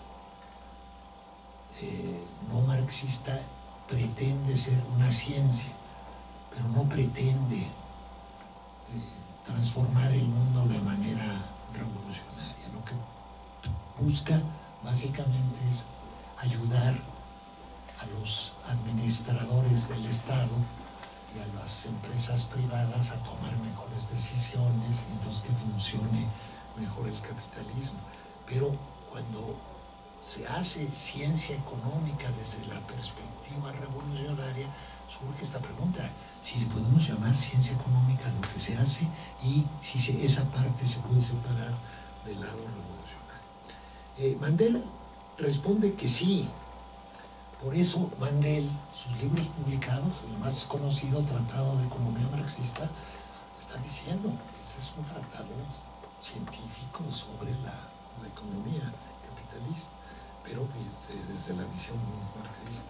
no marxista pretende ser una ciencia, pero no pretende transformar el mundo de manera revolucionaria. Lo que busca básicamente es ayudar a los administradores del Estado y a las empresas privadas a tomar mejores decisiones y entonces que funcione mejor el capitalismo. Pero cuando se hace ciencia económica desde la perspectiva revolucionaria, surge esta pregunta: si podemos llamar ciencia económica lo que se hace y si esa parte se puede separar del lado revolucionario. Mandel responde que sí. Por eso Mandel, sus libros publicados, el más conocido Tratado de Economía Marxista, está diciendo que ese es un tratado científico sobre la economía capitalista, pero desde la visión marxista.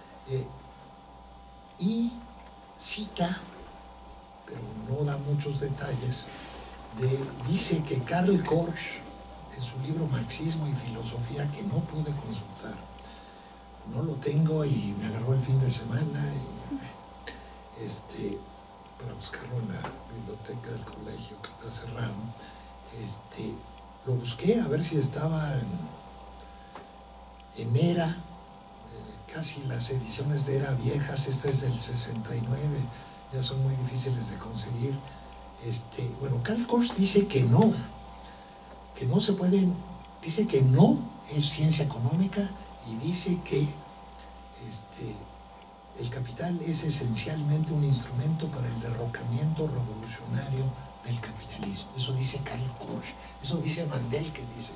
Y cita, pero no da muchos detalles, dice que Karl Korsch, en su libro Marxismo y Filosofía, que no pude consultar, no lo tengo y me agarró el fin de semana para buscarlo en la biblioteca del colegio que está cerrado. Lo busqué a ver si estaba en Era, casi las ediciones de Era viejas. Esta es del 69, ya son muy difíciles de conseguir. Bueno, Karl Korsch dice que no se pueden, dice que no es ciencia económica, y dice que el capital es esencialmente un instrumento para el derrocamiento revolucionario del capitalismo. Eso dice Karl Korsch, eso dice Mandel, que dice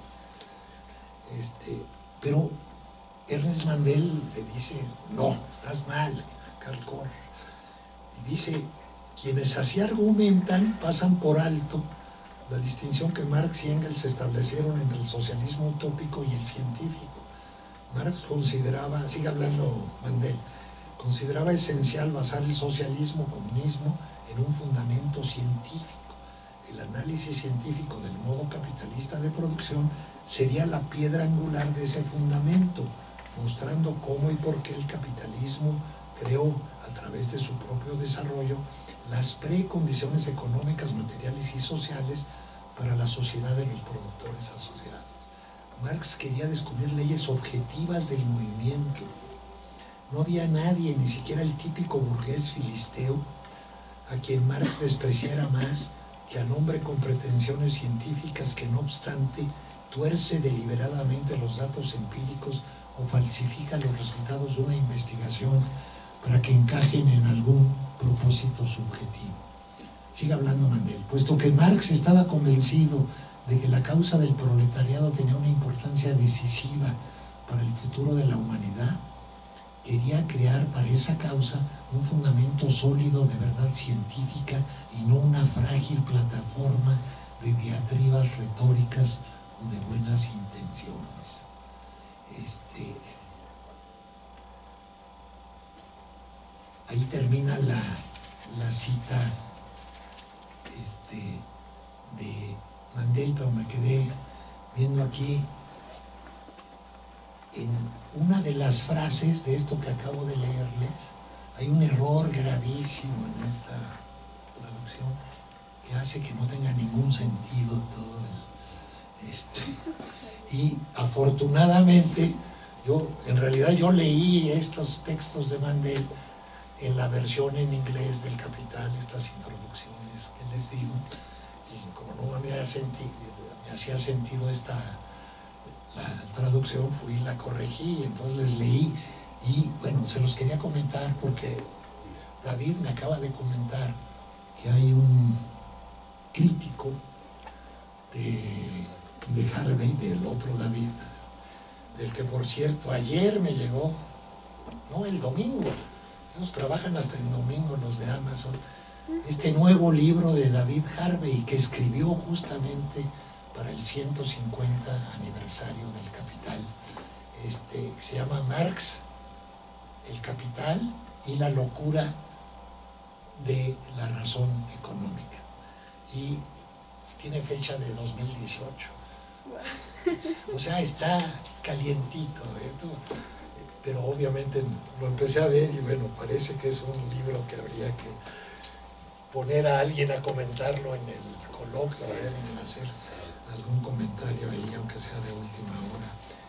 pero Ernest Mandel le dice: no, estás mal, Karl Korsch. Y dice: quienes así argumentan pasan por alto la distinción que Marx y Engels establecieron entre el socialismo utópico y el científico. Marx consideraba, sigue hablando Mandel, consideraba esencial basar el socialismo-comunismo en un fundamento científico. El análisis científico del modo capitalista de producción sería la piedra angular de ese fundamento, mostrando cómo y por qué el capitalismo creó, a través de su propio desarrollo, las precondiciones económicas, materiales y sociales para la sociedad de los productores asociados. Marx quería descubrir leyes objetivas del movimiento. No había nadie, ni siquiera el típico burgués filisteo, a quien Marx despreciara más que al hombre con pretensiones científicas que, no obstante, tuerce deliberadamente los datos empíricos o falsifica los resultados de una investigación para que encajen en algún propósito subjetivo. Sigue hablando Mandel. Puesto que Marx estaba convencido de que la causa del proletariado tenía una importancia decisiva para el futuro de la humanidad, quería crear para esa causa un fundamento sólido de verdad científica y no una frágil plataforma de diatribas retóricas o de buenas intenciones. Ahí termina la cita de Mandel, pero me quedé viendo aquí en una de las frases de esto que acabo de leerles. Hay un error gravísimo en esta traducción que hace que no tenga ningún sentido todo y afortunadamente en realidad yo leí estos textos de Mandel en la versión en inglés del Capital, estas introducciones que les digo, y como no me hacía sentido la traducción, fui y la corregí, entonces les leí, y bueno, se los quería comentar porque David me acaba de comentar que hay un crítico de Harvey, del otro David, del que por cierto ayer me llegó, no, el domingo, ellos trabajan hasta el domingo los de Amazon, este nuevo libro de David Harvey que escribió justamente para el 150 aniversario del Capital, que se llama Marx, el Capital y la locura de la razón económica, y tiene fecha de 2018. O sea, está calientito esto, pero obviamente lo empecé a ver y bueno, parece que es un libro que habría que poner a alguien a comentarlo en el coloquio, a ver, en hacer algún comentario ahí, aunque sea de última hora.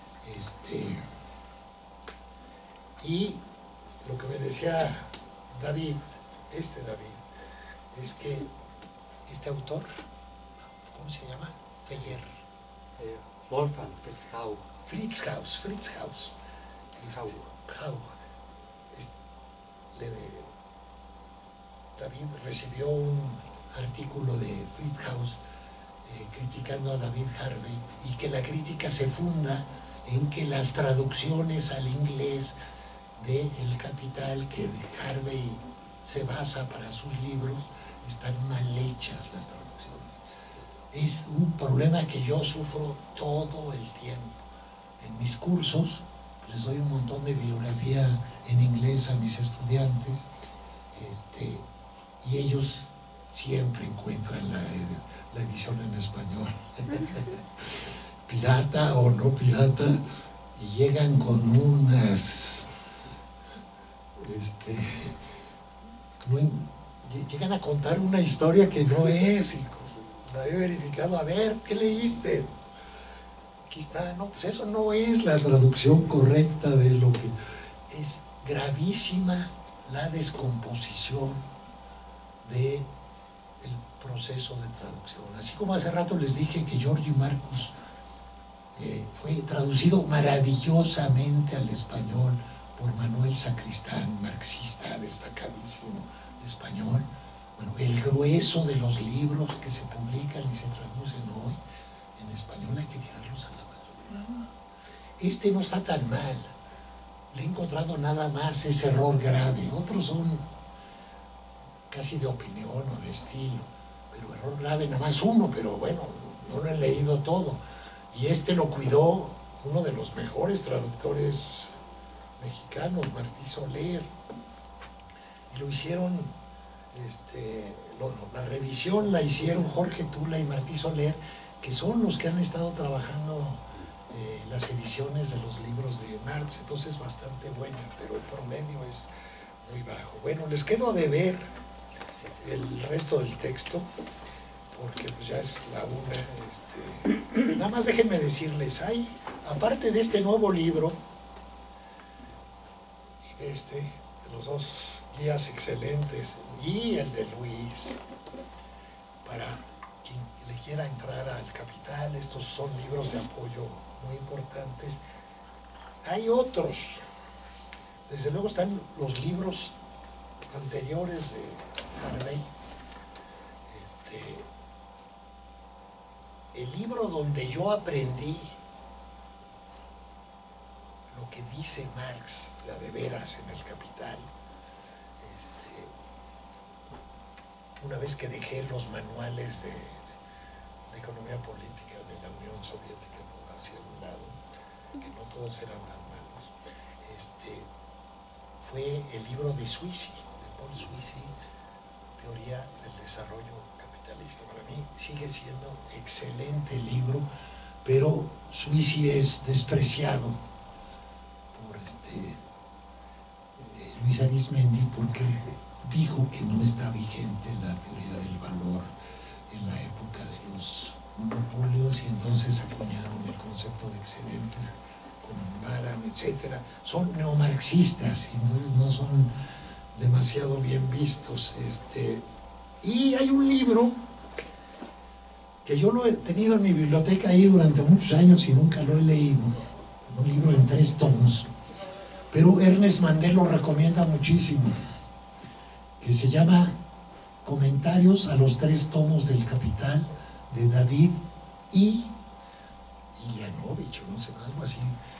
Y lo que me decía David, es que este autor, ¿cómo se llama? Wolfgang Fritz Haus. David recibió un artículo de Fritz Haus criticando a David Harvey, y que la crítica se funda en que las traducciones al inglés de El Capital, que Harvey se basa para sus libros, están mal hechas las traducciones. Es un problema que yo sufro todo el tiempo. En mis cursos les doy un montón de bibliografía en inglés a mis estudiantes, y ellos siempre encuentran la edición en español, pirata o no pirata, y llegan con unas llegan a contar una historia que no es, y la he verificado. A ver, ¿qué leíste? Aquí está. No, pues eso no es la traducción correcta de lo que es. Gravísima la descomposición del proceso de traducción. Así como hace rato les dije que Georgi Marcus fue traducido maravillosamente al español por Manuel Sacristán, marxista destacadísimo español. Bueno, el grueso de los libros que se publican y se traducen hoy en español hay que tirarlos a la basura. Este no está tan mal. Le he encontrado nada más ese error grave. Otros son casi de opinión o de estilo, pero error grave nada más uno, pero bueno, no lo he leído todo. Y este lo cuidó uno de los mejores traductores mexicanos, Martí Soler, y lo hicieron, la revisión la hicieron Jorge Tula y Martí Soler, que son los que han estado trabajando las ediciones de los libros de Marx. Entonces es bastante buena, pero el promedio es muy bajo. Bueno, les quedo a deber el resto del texto, porque pues ya es la una. Nada más déjenme decirles, hay, aparte de este nuevo libro y de los dos guías excelentes y el de Luis, para quien le quiera entrar al Capital, estos son libros de apoyo muy importantes. Hay otros, desde luego están los libros anteriores de Harvey. El libro donde yo aprendí lo que dice Marx, la de veras, en El Capital, una vez que dejé los manuales de economía política de la Unión Soviética hacia un lado, que no todos eran tan malos, fue el libro de Sweezy, de Paul Sweezy, Teoría del Desarrollo Capitalista. Para mí sigue siendo excelente libro, pero Sweezy es despreciado por Luis Arizmendi, porque dijo que no está vigente la teoría del valor en la época de los monopolios, y entonces acuñaron el concepto de excedentes con Baran, etc. Son neomarxistas, y entonces no son demasiado bien vistos. Y hay un libro que yo lo he tenido en mi biblioteca ahí durante muchos años y nunca lo he leído, un libro en 3 tomos, pero Ernest Mandel lo recomienda muchísimo, que se llama Comentarios a los 3 tomos del Capital, de David Ilianovich, o no sé, algo así.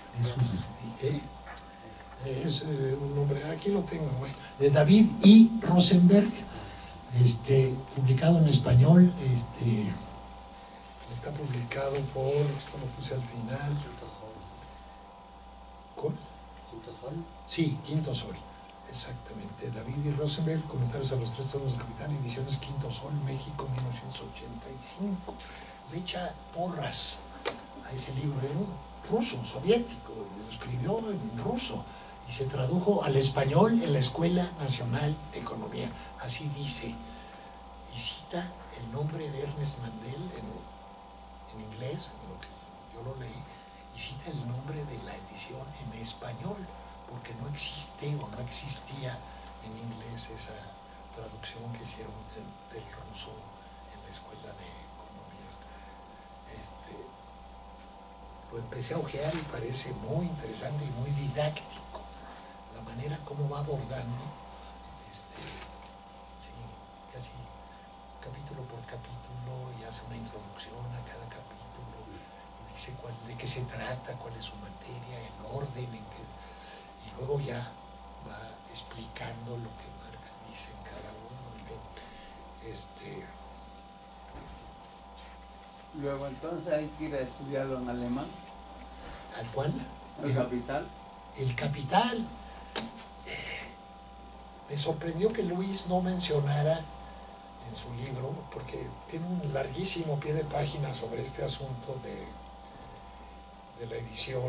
Es un nombre, aquí lo tengo, de David I. Rosenberg, publicado en español, está publicado por, esto lo puse al final. ¿Cuál? ¿Quinto Sol? Sí, Quinto Sol, exactamente. David I. Rosenberg, Comentarios a los 3 tomos del Capital, ediciones Quinto Sol, México, 1985. Le echa porras a ese libro, era un ruso, soviético, lo escribió en ruso y se tradujo al español en la Escuela Nacional de Economía, así dice, y cita el nombre de Ernest Mandel en inglés, en lo que yo lo leí, y cita el nombre de la edición en español, porque no existe o no existía en inglés esa traducción que hicieron del ruso en la Escuela de Economía. Lo empecé a ojear y parece muy interesante y muy didáctico la manera como va abordando, capítulo por capítulo y hace una introducción a cada capítulo y dice de qué se trata, cuál es su materia, el orden en que, y luego ya va explicando lo que Marx dice en cada uno. Luego entonces hay que ir a estudiarlo en alemán. ¿Al cual? El Capital. El Capital. Me sorprendió que Luis no mencionara en su libro, porque tiene un larguísimo pie de página sobre este asunto de la edición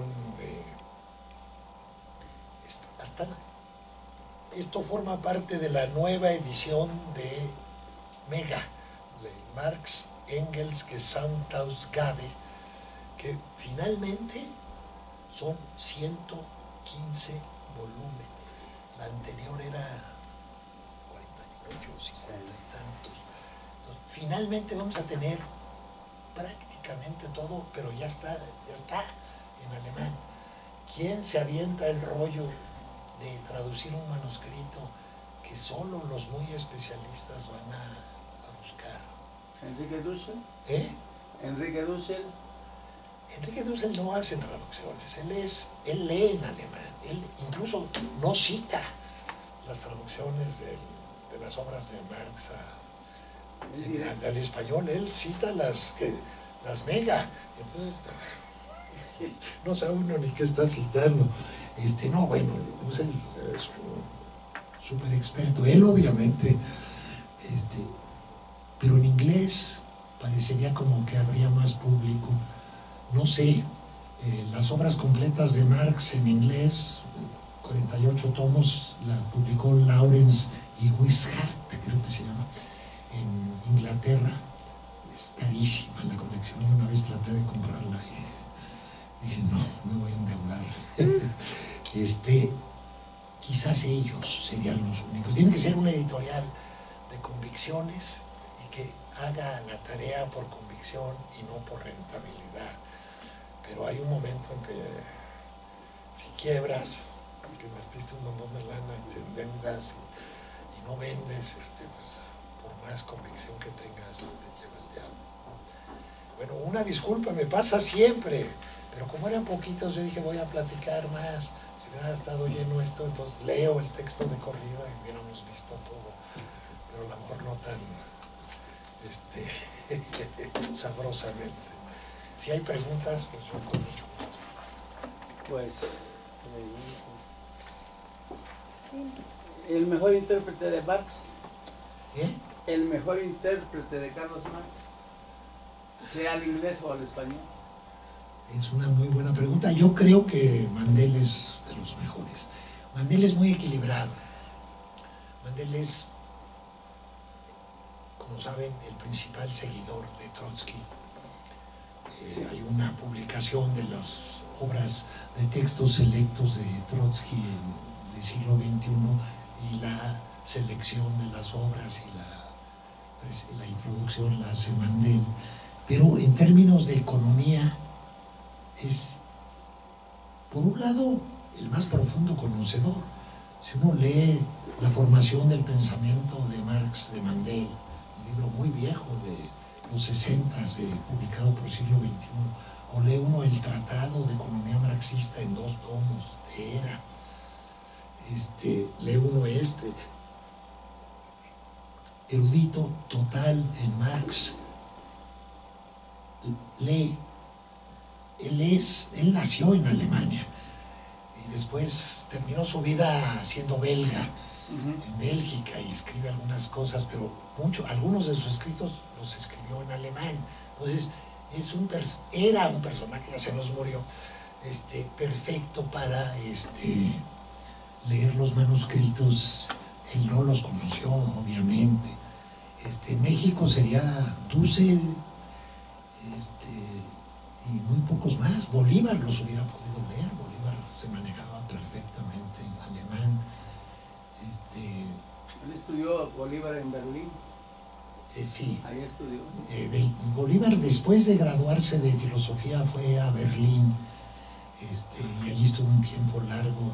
esto forma parte de la nueva edición de Mega, de Marx, Engels, Gesamtausgabe, que finalmente son 115 volúmenes. La anterior era 48 o 50 y tantos. Entonces, finalmente vamos a tener prácticamente todo, pero ya está en alemán. ¿Quién se avienta el rollo de traducir un manuscrito que solo los muy especialistas van a buscar? Enrique Dussel. Enrique Dussel no hace traducciones, él lee en alemán, él incluso no cita las traducciones de las obras de Marx al español, él cita las Mega, entonces no sabe uno ni qué está citando. No, bueno, Dussel es un súper experto, él obviamente, pero en inglés parecería como que habría más público. No sé, las obras completas de Marx en inglés, 48 tomos, la publicó Lawrence y Wishart, creo que se llama, en Inglaterra. Es carísima la colección, una vez traté de comprarla y dije, no, me voy a endeudar. Quizás ellos serían los únicos. Tiene que ser una editorial de convicciones y que haga la tarea por convicción y no por rentabilidad. Pero hay un momento en que si quiebras, que invertiste un montón de lana y te endeudas y no vendes, pues, por más convicción que tengas, te lleva el diablo. Bueno, una disculpa, me pasa siempre, pero como eran poquitos, yo dije voy a platicar más. Si hubiera estado lleno esto, entonces leo el texto de corrido y hubiéramos visto todo, pero a lo mejor no tan sabrosamente. Si hay preguntas, pues yo con mucho gusto. Pues, el mejor intérprete de Marx. El mejor intérprete de Carlos Marx, sea al inglés o al español. Es una muy buena pregunta. Yo creo que Mandel es de los mejores. Mandel es muy equilibrado. Mandel es, como saben, el principal seguidor de Trotsky. Sí. Hay una publicación de las obras de textos selectos de Trotsky del siglo XXI y la selección de las obras y la introducción la hace Mandel. Pero en términos de economía es, por un lado, el más profundo conocedor. Si uno lee La formación del pensamiento de Marx de Mandel, un libro muy viejo de los 60s, publicado por el siglo XXI, o lee uno el Tratado de Economía Marxista en 2 tomos de Era, lee uno erudito total en Marx, lee. Él nació en Alemania y después terminó su vida siendo belga en Bélgica y escribe algunas cosas, pero algunos de sus escritos los escribió en alemán. Entonces era un personaje, ya se nos murió, perfecto para leer los manuscritos. Él no los conoció, obviamente. En México sería Dussel, y muy pocos más. Bolívar los hubiera podido leer. Bolívar se manejaba perfectamente en alemán. ¿Él estudió Bolívar en Berlín? Sí. Ahí estudió. Bolívar, después de graduarse de filosofía, fue a Berlín, y allí estuvo un tiempo largo.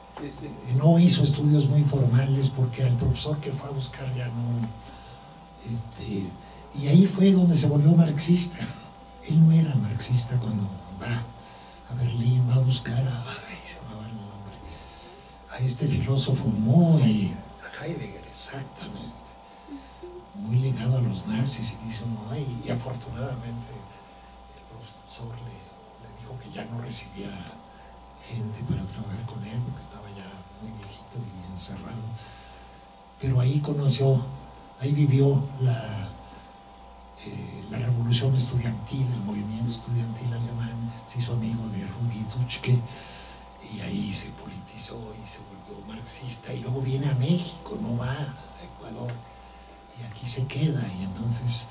No hizo estudios muy formales porque al profesor que fue a buscar ya no Y ahí fue donde se volvió marxista. Él no era marxista cuando va a Berlín, va a buscar se me va el nombre, a este filósofo muy, a Heidegger, exactamente, muy ligado a los nazis, y dice uno, y afortunadamente el profesor le dijo que ya no recibía gente para trabajar con él, porque estaba ya muy viejito y encerrado. Pero ahí conoció, ahí vivió la revolución estudiantil, el movimiento estudiantil alemán, se hizo amigo de Rudi Dutschke, y ahí se politizó y se volvió marxista, y luego viene a México, no va a Ecuador, y aquí se queda, y entonces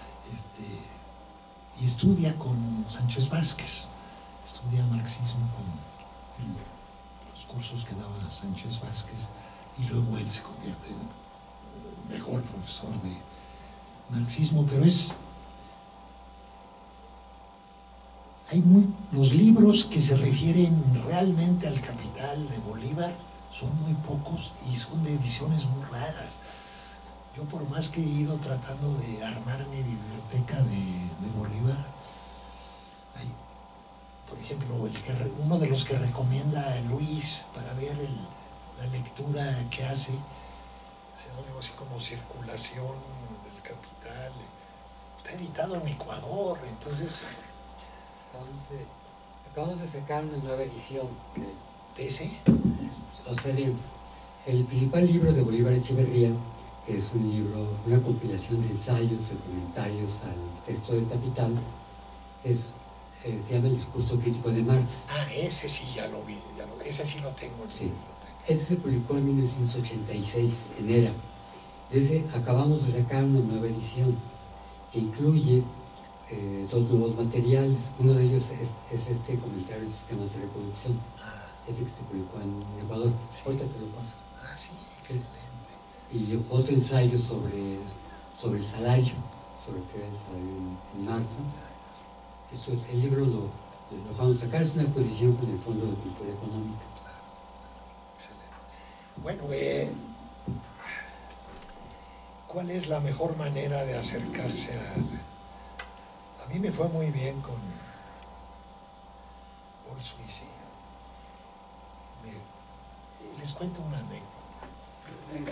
y estudia con Sánchez Vázquez, estudia marxismo con los cursos que daba Sánchez Vázquez, y luego él se convierte en el mejor profesor de marxismo. Pero los libros que se refieren realmente al Capital de Bolívar son muy pocos y son de ediciones muy raras. Yo, por más que he ido tratando de armar mi biblioteca de Bolívar, por ejemplo, uno de los que recomienda Luis para ver la lectura que hace, algo así como Circulación del Capital, está editado en Ecuador, entonces... Acabamos de sacar una nueva edición ¿de ese? O sea, el principal libro de Bolívar Echeverría, que es un libro, una compilación de ensayos, de comentarios al texto del Capital, se llama El discurso crítico de Marx. Ese sí ya lo vi, ese sí lo tengo en sí. Ese se publicó en 1986, en ERA. Desde acabamos de sacar una nueva edición que incluye dos nuevos materiales. Uno de ellos es este comentario de sistemas de reproducción, ese que se publicó en Ecuador. Sí. Ahorita te lo paso. Sí, excelente. Y otro ensayo sobre el salario, sobre el que era el salario en marzo. El libro lo vamos a sacar, es una coalición con el Fondo de Cultura Económica. Excelente. Bueno, ¿cuál es la mejor manera de acercarse a mí me fue muy bien con Paul Suisi. Les cuento una anécdota. Venga.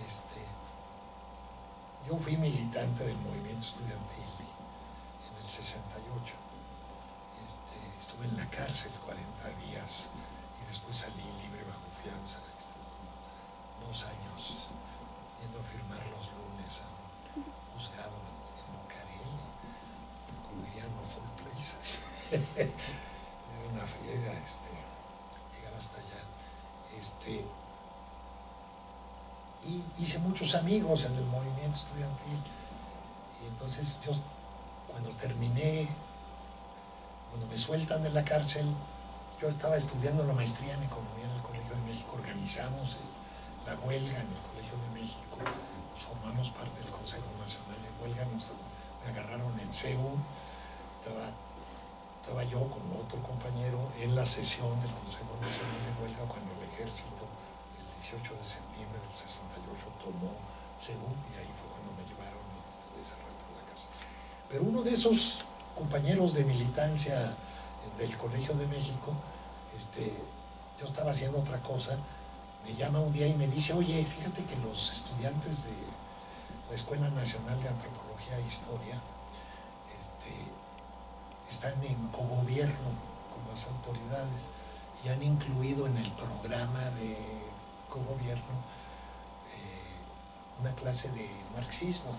Yo fui militante del movimiento estudiantil en el 68. Estuve en la cárcel 40 días y después salí libre bajo fianza. Estuve como 2 años yendo a firmar los lunes a un juzgado en Bucareli, como dirían, no full places. Era una friega llegar hasta allá. Y hice muchos amigos en el movimiento estudiantil, y entonces yo, cuando me sueltan de la cárcel, yo estaba estudiando la maestría en economía en el Colegio de México, organizamos la huelga en el Colegio de México, nos formamos parte del Consejo Nacional de Huelga, me agarraron en CEU, estaba yo con otro compañero en la sesión del Consejo Nacional de Huelga cuando el ejército, el 18 de septiembre del 68, tomó CEU, y ahí fue cuando me llevaron y estuve ese rato en la cárcel. Pero uno de esos compañeros de militancia del Colegio de México, yo estaba haciendo otra cosa, me llama un día y me dice: oye, fíjate que los estudiantes de la Escuela Nacional de Antropología e Historia están en cogobierno con las autoridades y han incluido en el programa de cogobierno una clase de marxismo.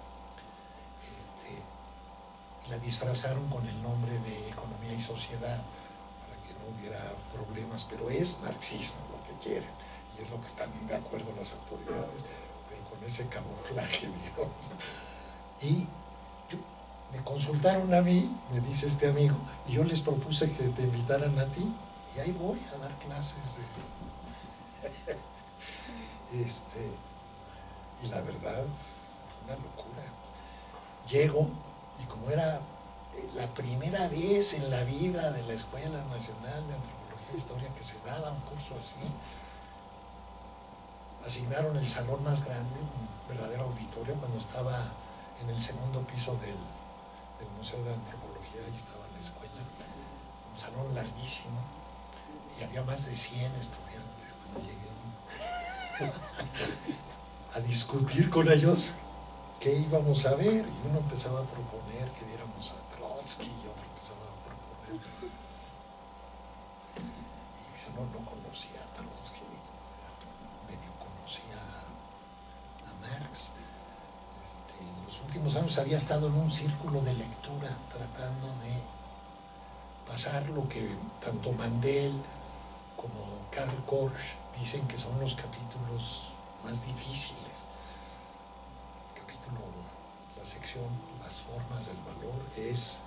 Y la disfrazaron con el nombre de Economía y Sociedad para que no hubiera problemas, pero es marxismo lo que quieren, y es lo que están de acuerdo las autoridades, pero con ese camuflaje, digamos. Y me consultaron a mí, me dice este amigo, y yo les propuse que te invitaran a ti, y ahí voy a dar clases y la verdad fue una locura. Llego, y como era la primera vez en la vida de la Escuela Nacional de Antropología e Historia que se daba un curso así, asignaron el salón más grande, un verdadero auditorio, cuando estaba en el segundo piso del Museo de Antropología, ahí estaba la escuela, un salón larguísimo, y había más de 100 estudiantes cuando llegué a discutir con ellos qué íbamos a ver, y uno empezaba a proponer que viéramos a Trotsky, y otro empezaba a proponer, y yo no conocía a Trotsky, medio conocía a Marx. En los últimos años había estado en un círculo de lectura tratando de pasar lo que tanto Mandel como Karl Korsch dicen que son los capítulos más difíciles. El capítulo, la sección, las formas del valor, es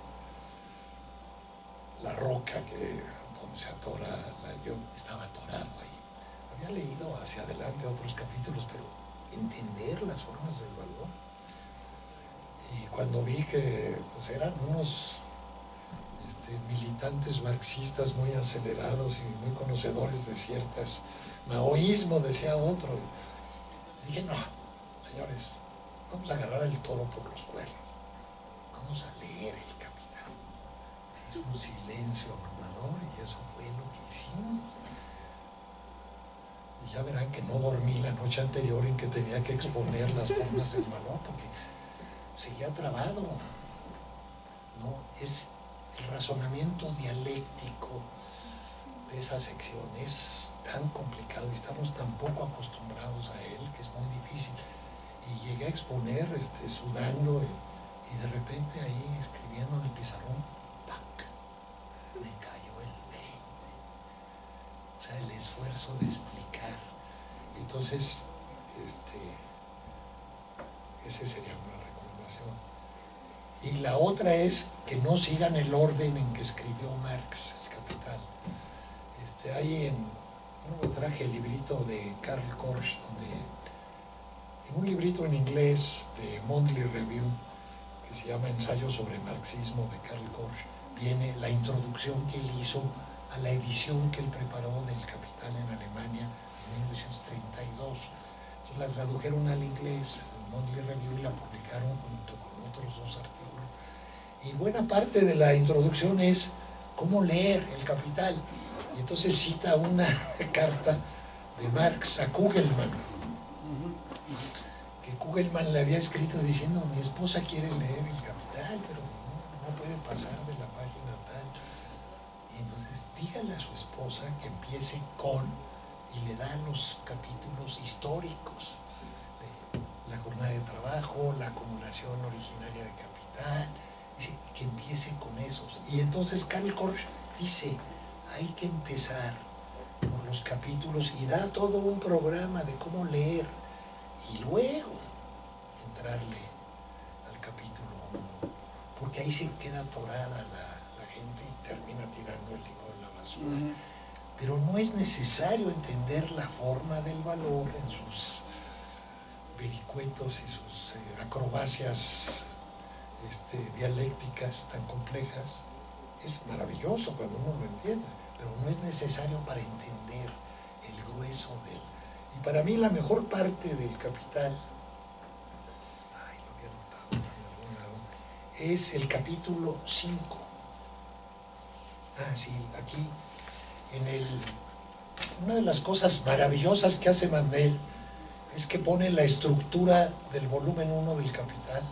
la roca donde se atora. Yo estaba atorado ahí. Había leído hacia adelante otros capítulos, pero entender las formas del valor. Y cuando vi que pues, eran unos militantes marxistas muy acelerados y muy conocedores de ciertas maoísmo, decía otro, dije, no, señores, vamos a agarrar el toro por los cuernos, vamos a leer El Capital. Es un silencio abrumador y eso fue lo que hicimos. Y ya verán que no dormí la noche anterior en que tenía que exponer las formas del valor, porque seguía trabado. No, es el razonamiento dialéctico de esa sección es tan complicado y estamos tan poco acostumbrados a él que es muy difícil. Y llegué a exponer sudando y de repente ahí escribiendo en el pizarrón, ¡pac!, me cayó el 20. O sea, el esfuerzo de explicar. Entonces, ese sería una recomendación. Y la otra es que no sigan el orden en que escribió Marx, El Capital. Luego traje el librito de Karl Korsch, en un librito en inglés de Monthly Review, que se llama Ensayo sobre Marxismo de Karl Korsch, viene la introducción que él hizo a la edición que él preparó del Capital en Alemania en 1932. Entonces la tradujeron al inglés, el Monthly Review, y la publicaron junto con otros 2 artículos. Y buena parte de la introducción es cómo leer El Capital. Y entonces cita una carta de Marx a Kugelmann, que Kugelmann le había escrito diciendo, mi esposa quiere leer El Capital, pero no puede pasar de la página tal. Y entonces dígale a su esposa que empiece con, y le da los capítulos históricos, la jornada de trabajo, la acumulación originaria de capital, que empiece con esos. Y entonces Karl Korsch dice, hay que empezar por los capítulos y da todo un programa de cómo leer y luego entrarle al capítulo 1, porque ahí se queda atorada la gente y termina tirando el libro a la basura. Pero no es necesario entender la forma del valor en sus vericuetos y sus acrobacias dialécticas tan complejas. Es maravilloso cuando uno lo entiende, pero no es necesario para entender el grueso del. Y para mí la mejor parte del Capital, lo había notado en algún lado, es el capítulo 5. Sí, aquí una de las cosas maravillosas que hace Mandel es que pone la estructura del volumen 1 del Capital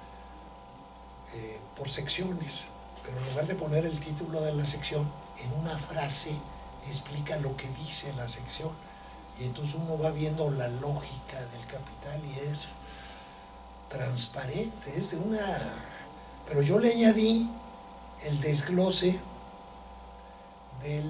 por secciones, pero en lugar de poner el título de la sección, en una frase explica lo que dice la sección, y entonces uno va viendo la lógica del Capital y es transparente, es de una. Pero yo le añadí el desglose de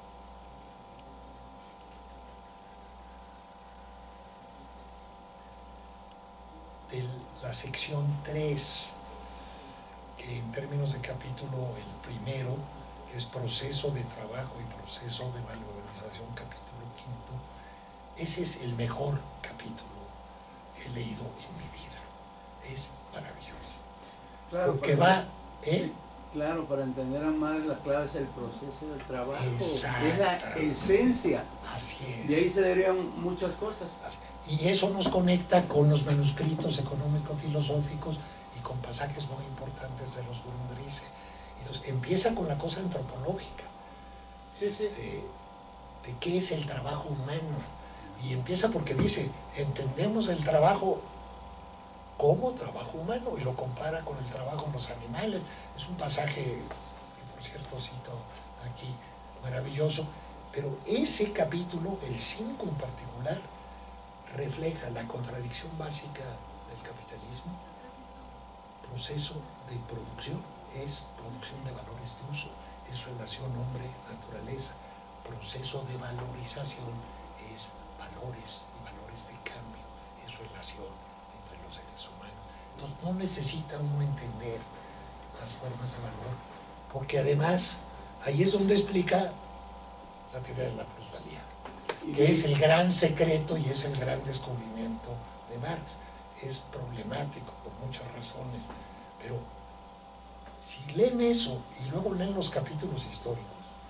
la sección 3, que en términos de capítulo, el primero, que es proceso de trabajo y proceso de valorización, capítulo 5, ese es el mejor capítulo que he leído en mi vida. Es maravilloso. Claro, porque va. Claro, para entender a Marx la clave es el proceso del trabajo, Exacto. Es la esencia. Así es. De ahí se derivan muchas cosas. Y eso nos conecta con los manuscritos económico-filosóficos con pasajes muy importantes de los Grundrisse. Entonces empieza con la cosa antropológica, Sí, sí. de qué es el trabajo humano, y empieza porque dice, entendemos el trabajo como trabajo humano, y lo compara con el trabajo en los animales. Es un pasaje que, por cierto, cito aquí, maravilloso. Pero ese capítulo, el 5 en particular, refleja la contradicción básica del capitalismo. Proceso de producción es producción de valores de uso, es relación hombre-naturaleza. Proceso de valorización es valores y valores de cambio, es relación entre los seres humanos. Entonces no necesita uno entender las formas de valor, porque además ahí es donde explica la teoría de la plusvalía, que es el gran secreto y es el gran descubrimiento de Marx. Es problemático por muchas razones, pero si leen eso y luego leen los capítulos históricos,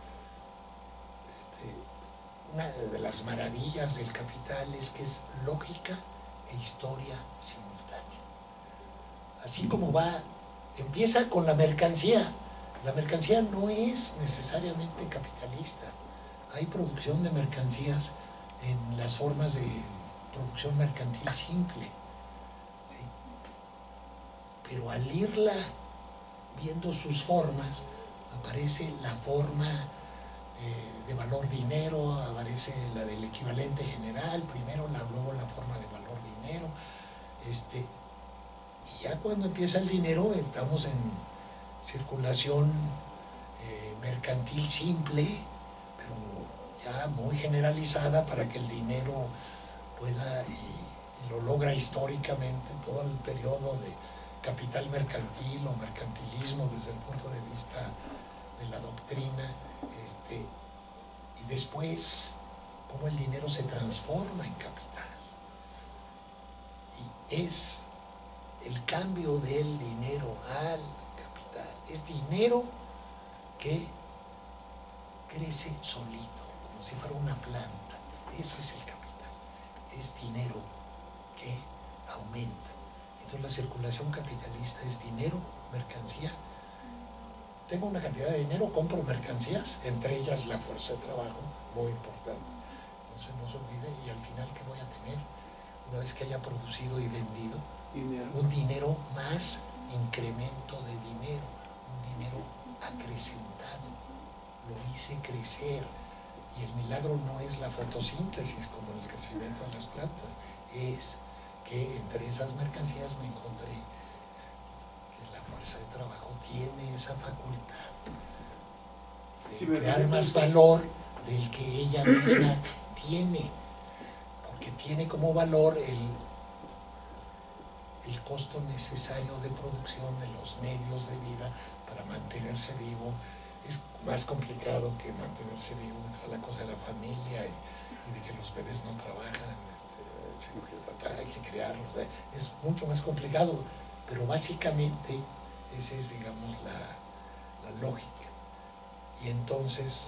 una de las maravillas del Capital es que es lógica e historia simultánea. Así como va, empieza con la mercancía. La mercancía no es necesariamente capitalista. Hay producción de mercancías en las formas de producción mercantil simple, ¿sí? Pero al irla viendo sus formas, aparece la forma de valor dinero, aparece la del equivalente general, primero, luego la forma de valor dinero, y ya cuando empieza el dinero estamos en circulación mercantil simple, pero ya muy generalizada para que el dinero pueda, y lo logra históricamente todo el periodo de capital mercantil o mercantilismo desde el punto de vista de la doctrina, y después cómo el dinero se transforma en capital, y es el cambio del dinero al capital, es dinero que crece solito, como si fuera una planta. Eso es el capital, es dinero que aumenta. Entonces la circulación capitalista es dinero, mercancía. Tengo una cantidad de dinero, compro mercancías, entre ellas la fuerza de trabajo, muy importante. No se nos olvide, y al final, ¿qué voy a tener? Una vez que haya producido y vendido, un dinero más incremento de dinero, un dinero acrecentado, lo hice crecer. Y el milagro no es la fotosíntesis como en el crecimiento de las plantas, es que entre esas mercancías me encontré que la fuerza de trabajo tiene esa facultad de crear más valor del que ella misma tiene, porque tiene como valor el costo necesario de producción de los medios de vida para mantenerse vivo. Es más complicado que mantenerse vivo, está la cosa de la familia y de que los bebés no trabajan, sino que hay que criarlos, es mucho más complicado, pero básicamente esa es, digamos, la lógica. Y entonces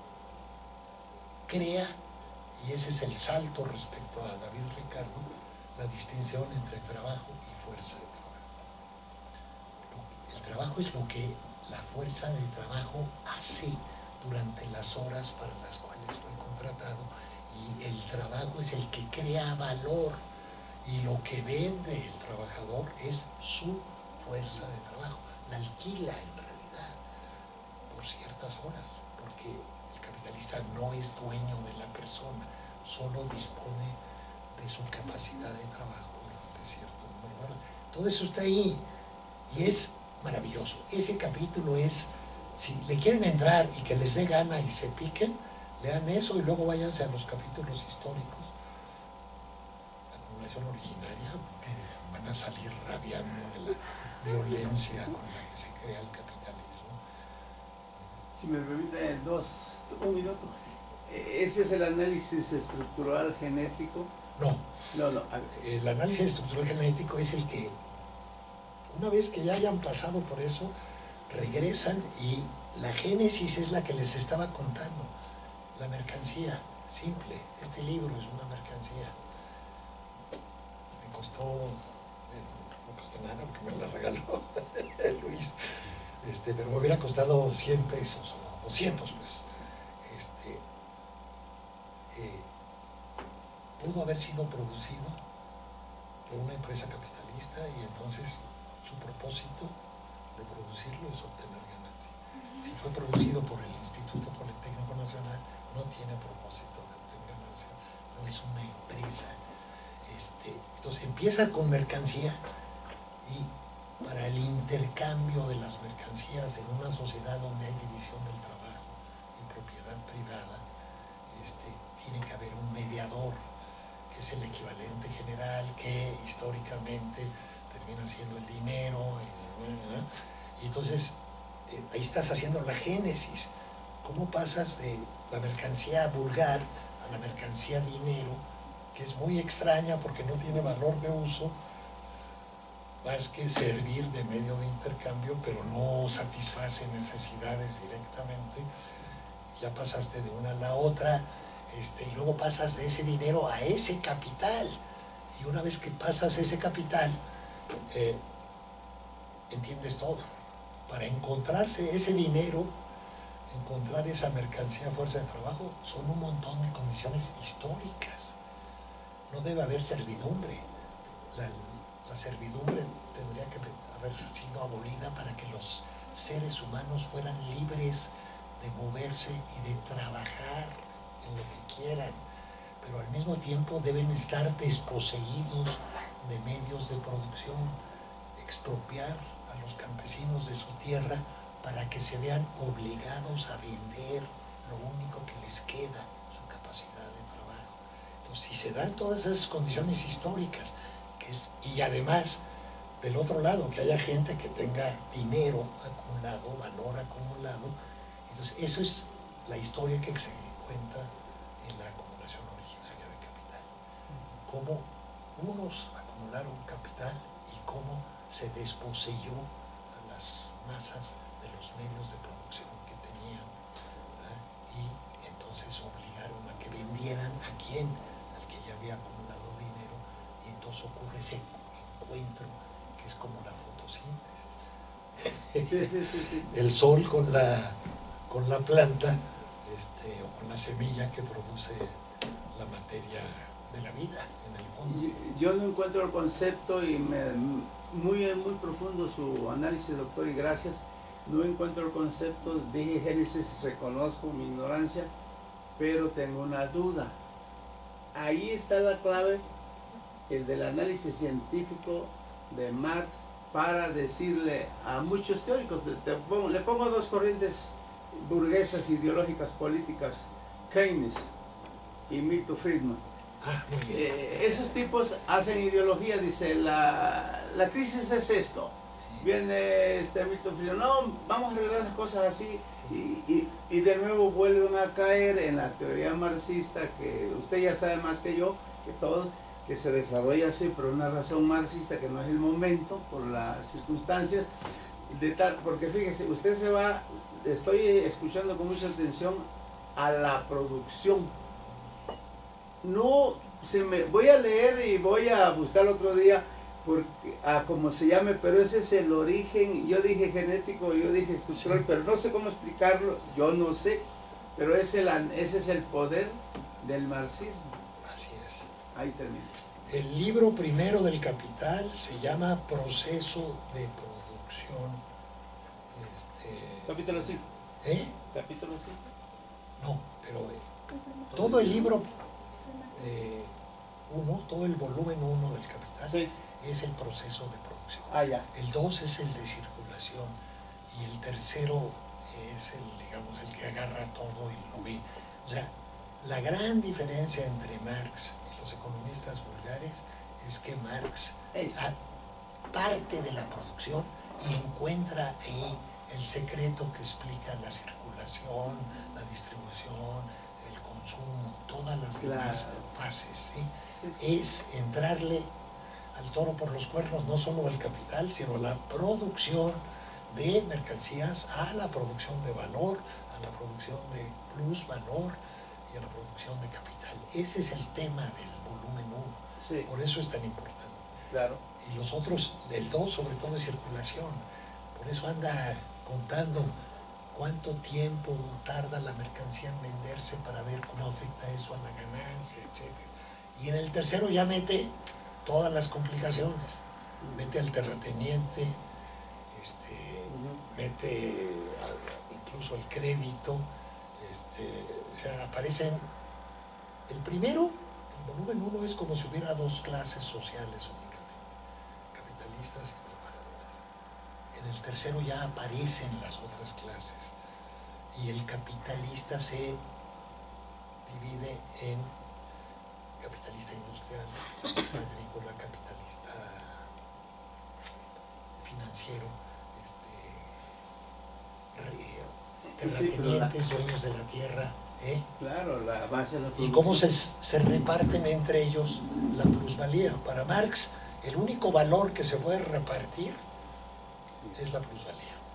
crea, y ese es el salto respecto a David Ricardo, la distinción entre trabajo y fuerza de trabajo. El trabajo es lo que la fuerza de trabajo hace durante las horas para las cuales fue contratado, y el trabajo es el que crea valor, y lo que vende el trabajador es su fuerza de trabajo, la alquila en realidad por ciertas horas, porque el capitalista no es dueño de la persona, solo dispone de su capacidad de trabajo durante cierto número de horas. Todo eso está ahí y es maravilloso. Ese capítulo es, si le quieren entrar y que les dé gana y se piquen, lean eso y luego váyanse a los capítulos históricos. La acumulación originaria, que van a salir rabiando de la violencia con la que se crea el capitalismo. Si me permite un minuto. ¿Ese es el análisis estructural genético? No. No. El análisis estructural genético es el que, una vez que ya hayan pasado por eso, regresan y la génesis es la que les estaba contando. La mercancía, simple. Este libro es una mercancía. Me costó, lo costó nada porque me la regaló Luis, pero me hubiera costado 100 pesos o 200 pesos. Pudo haber sido producido por una empresa capitalista y entonces su propósito de producirlo es obtener ganancia. Si fue producido por el Instituto Politécnico Nacional, no tiene propósito de obtener ganancia, no es una empresa. Entonces empieza con mercancía y para el intercambio de las mercancías en una sociedad donde hay división del trabajo y propiedad privada, tiene que haber un mediador, que es el equivalente general, que históricamente termina siendo el dinero, y entonces ahí estás haciendo la génesis. ¿Cómo pasas de la mercancía vulgar a la mercancía dinero, que es muy extraña porque no tiene valor de uso, más que servir de medio de intercambio, pero no satisface necesidades directamente? Ya pasaste de una a la otra, y luego pasas de ese dinero a ese capital, y una vez que pasas ese capital, entiendes todo. Para encontrarse ese dinero, encontrar esa mercancía, fuerza de trabajo, son un montón de condiciones históricas. No debe haber servidumbre. La servidumbre tendría que haber sido abolida para que los seres humanos fueran libres de moverse y de trabajar en lo que quieran, pero al mismo tiempo deben estar desposeídos de medios de producción, expropiar a los campesinos de su tierra para que se vean obligados a vender lo único que les queda, su capacidad de trabajo. Entonces, si se dan todas esas condiciones históricas, y además, del otro lado, que haya gente que tenga dinero acumulado, valor acumulado, entonces eso es la historia que se cuenta en la acumulación originaria de capital. Cómo unos acumularon capital y cómo se desposeyó a las masas de los medios de producción que tenían, ¿verdad? Y entonces obligaron a que vendieran a quién, al que ya había acumulado dinero, y entonces ocurre ese encuentro que es como la fotosíntesis. El sol con la planta, o con la semilla que produce la materia de la vida en el fondo. Yo no encuentro el concepto y muy profundo su análisis, doctor, y gracias. No encuentro el concepto, dije Génesis, reconozco mi ignorancia, pero tengo una duda. Ahí está la clave, el del análisis científico de Marx, para decirle a muchos teóricos, le pongo dos corrientes burguesas, ideológicas, políticas, Keynes y Milton Friedman. Muy bien. Esos tipos hacen ideología, dice, la crisis es esto. Viene Milton Friedman, no, vamos a arreglar las cosas así, y de nuevo vuelven a caer en la teoría marxista, que usted ya sabe más que yo, que todos, que se desarrolla así por una razón marxista, que no es el momento, por las circunstancias, porque fíjese, usted se va, estoy escuchando con mucha atención a la producción. No, voy a leer y voy a buscar otro día, porque, como se llame, pero ese es el origen. Yo dije genético, yo dije estructural, sí, pero no sé cómo explicarlo, yo no sé, pero ese es el poder del marxismo. Así es. Ahí termina. El libro primero del Capital se llama Proceso de Producción. Capítulo 5. Capítulo 5. No, pero todo el libro 1, todo el volumen 1 del Capital, sí, es el proceso de producción. Ya. El 2 es el de circulación y el tercero es el que agarra todo y lo ve. O sea, la gran diferencia entre Marx y los economistas vulgares es que Marx parte de la producción y encuentra ahí el secreto que explica la circulación, la distribución, el consumo, todas las demás fases, ¿sí? Es entrarle al toro por los cuernos, no solo al capital, sino a la producción de mercancías, a la producción de valor, a la producción de plusvalor y a la producción de capital. Ese es el tema del volumen 1. Sí. Por eso es tan importante. Claro. Y los otros, el 2 sobre todo es circulación. Por eso anda contando cuánto tiempo tarda la mercancía en venderse para ver cómo afecta eso a la ganancia, etc. Y en el tercero ya mete todas las complicaciones. Mete al terrateniente, mete incluso el crédito, o sea, aparecen. El primero, el volumen 1, es como si hubiera dos clases sociales únicamente, capitalistas y trabajadores. En el tercero ya aparecen las otras clases y el capitalista se divide en capitalista industrial, capitalista agrícola, capitalista financiero, terratenientes, dueños de la tierra. Claro, la base de la y cómo se reparten entre ellos la plusvalía. Para Marx, el único valor que se puede repartir es la plusvalía.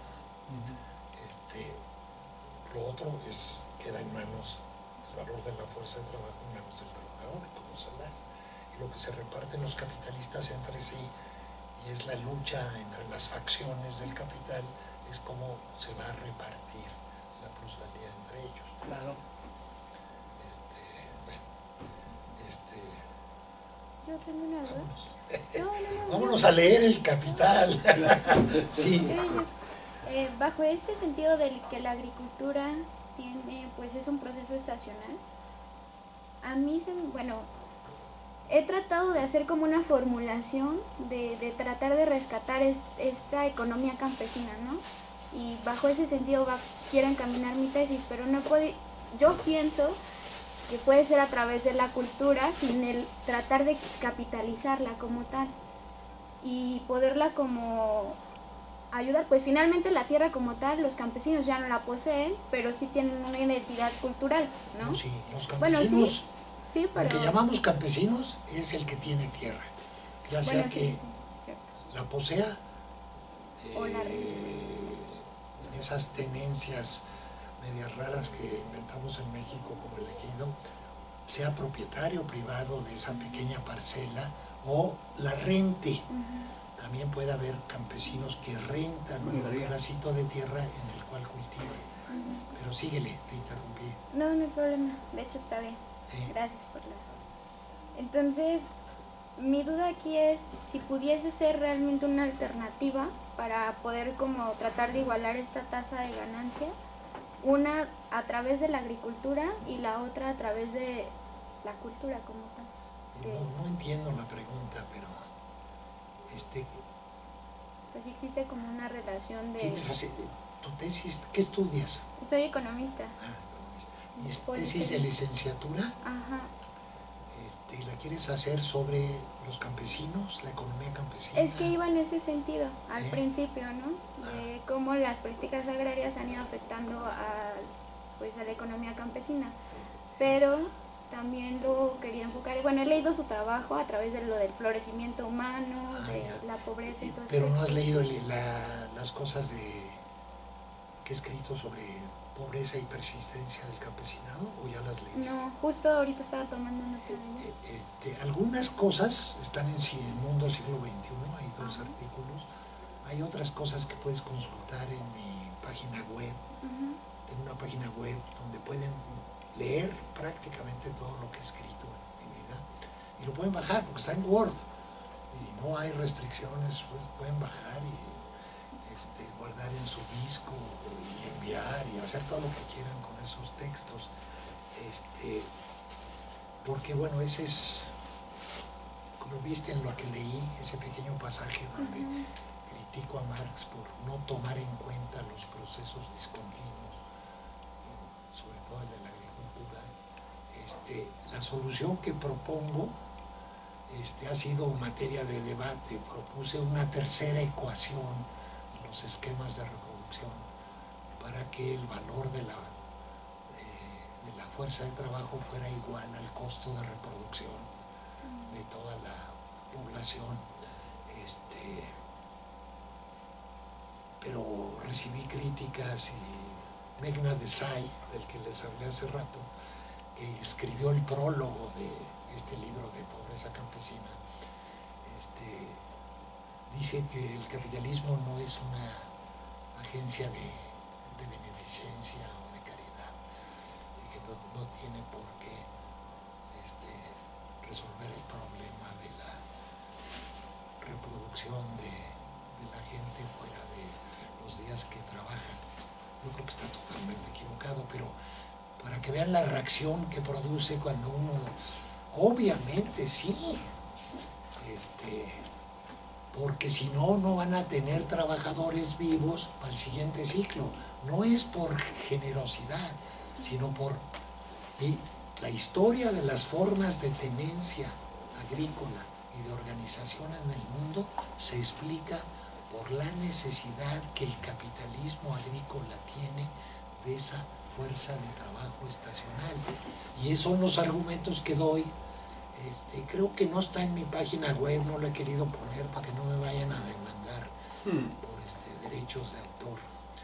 Lo otro queda en manos, el valor de la fuerza de trabajo en manos del trabajador como salario. Y lo que se reparten los capitalistas entre sí, y es la lucha entre las facciones del capital, es cómo se va a repartir la plusvalía entre ellos. Claro. Yo tengo una duda. Vámonos. Vámonos a leer El Capital. Sí. Bajo este sentido del que la agricultura tiene, pues es un proceso estacional, a mí he tratado de hacer como una formulación de tratar de rescatar esta economía campesina, ¿no? Y bajo ese sentido quiero encaminar mi tesis, pero no puedo, yo pienso que puede ser a través de la cultura sin el tratar de capitalizarla como tal y poderla como ayudar, pues finalmente la tierra como tal, los campesinos ya no la poseen, pero sí tienen una identidad cultural, ¿no? No, sí, los campesinos, sí, pero... lo que llamamos campesinos es el que tiene tierra, ya sea que la posea, en esas tenencias medias raras que inventamos en México como el ejido, sea propietario privado de esa pequeña parcela o la rente. También puede haber campesinos que rentan un pedacito de tierra en el cual cultivan. Pero síguele, te interrumpí. No hay problema, de hecho está bien. Gracias por la... Entonces, mi duda aquí es si pudiese ser realmente una alternativa para poder como tratar de igualar esta tasa de ganancia, una a través de la agricultura y la otra a través de la cultura como tal. No entiendo la pregunta, pero pues existe como una relación de... ¿Tu tesis? ¿Qué estudias? Soy economista. Ah, economista. ¿Y tesis de licenciatura? Ajá. ¿La quieres hacer sobre los campesinos, la economía campesina? Es que iba en ese sentido, al principio, ¿no? De cómo las políticas agrarias han ido afectando a la economía campesina. Pero también lo quería enfocar, he leído su trabajo a través de lo del florecimiento humano, la pobreza y todo eso. Pero no has leído las cosas que he escrito sobre pobreza y persistencia del campesinado, ¿o ya las leíste? No, justo ahorita estaba tomando nota. Algunas cosas están en Mundo Siglo XXI, hay 2 artículos. Hay otras cosas que puedes consultar en mi página web. Tengo una página web donde pueden leer prácticamente todo lo que he escrito en mi vida. Y lo pueden bajar, porque está en Word. Y no hay restricciones, pues pueden bajar y guardar en su disco y enviar y hacer todo lo que quieran con esos textos. Porque ese es, como viste en lo que leí, ese pequeño pasaje donde critico a Marx por no tomar en cuenta los procesos discontinuos, sobre todo el de la agricultura. La solución que propongo ha sido materia de debate. Propuse una tercera ecuación en los esquemas de reproducción para que el valor de la fuerza de trabajo fuera igual al costo de reproducción de toda la población. Pero recibí críticas y Meghnad Desai, del que les hablé hace rato, que escribió el prólogo de este libro de Pobreza Campesina, dice que el capitalismo no es una agencia de beneficencia o de caridad, y que no tiene por qué resolver el problema de la reproducción de la gente fuera de los días que trabajan. Yo creo que está totalmente equivocado, pero para que vean la reacción que produce cuando uno, obviamente sí, porque si no, no van a tener trabajadores vivos para el siguiente ciclo. No es por generosidad, sino por la historia de las formas de tenencia agrícola y de organización en el mundo se explica por la necesidad que el capitalismo agrícola tiene de esa fuerza de trabajo estacional. Y esos son los argumentos que doy. Creo que no está en mi página web, no lo he querido poner para que no me vayan a demandar por derechos de autor.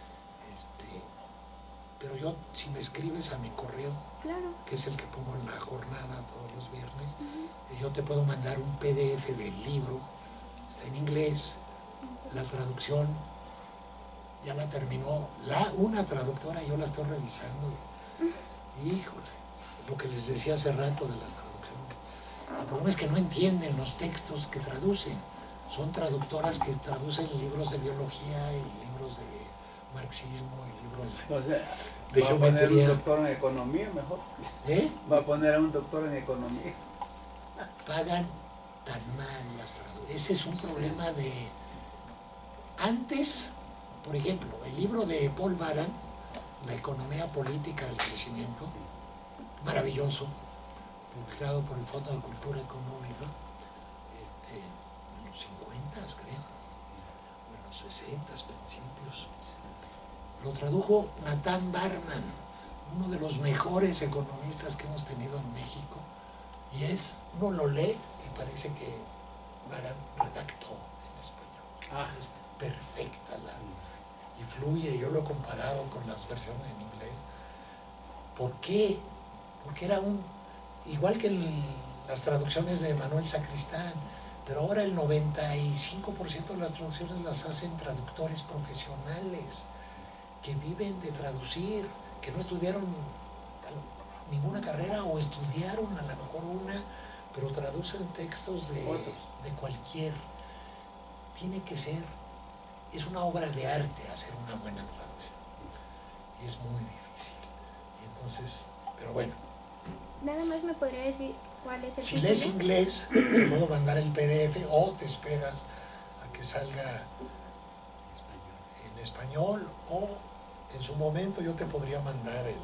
Pero yo, si me escribes a mi correo, claro, que es el que pongo en la jornada todos los viernes, yo te puedo mandar un PDF del libro, está en inglés, la traducción ya la terminó una traductora, yo la estoy revisando. Híjole, lo que les decía hace rato de las traducciones. El problema es que no entienden los textos que traducen. Son traductoras que traducen libros de biología y libros de marxismo y libros de geometría. ¿Va a poner un doctor en economía mejor? ¿Va a poner a un doctor en economía? Pagan tan mal las traducciones. Ese es un problema de... Antes, por ejemplo, el libro de Paul Baran, La economía política del crecimiento, maravilloso, publicado por el Fondo de Cultura Económica, en los 50, creo, o en los 60 principios. Lo tradujo Nathan Barman, uno de los mejores economistas que hemos tenido en México, y uno lo lee y parece que Baran redactó en español. Es perfecta y fluye. Yo lo he comparado con las versiones en inglés. ¿Por qué? Porque era igual que las traducciones de Manuel Sacristán, pero ahora el 95% de las traducciones las hacen traductores profesionales que viven de traducir, que no estudiaron ninguna carrera o estudiaron a lo mejor una, pero traducen textos de cualquier. Tiene que ser, es una obra de arte hacer una buena traducción y es muy difícil. Y entonces, pero bueno. Nada más me podría decir cuál es el Si título. lees inglés, te puedo mandar el PDF o te esperas a que salga en español, o en su momento yo te podría mandar el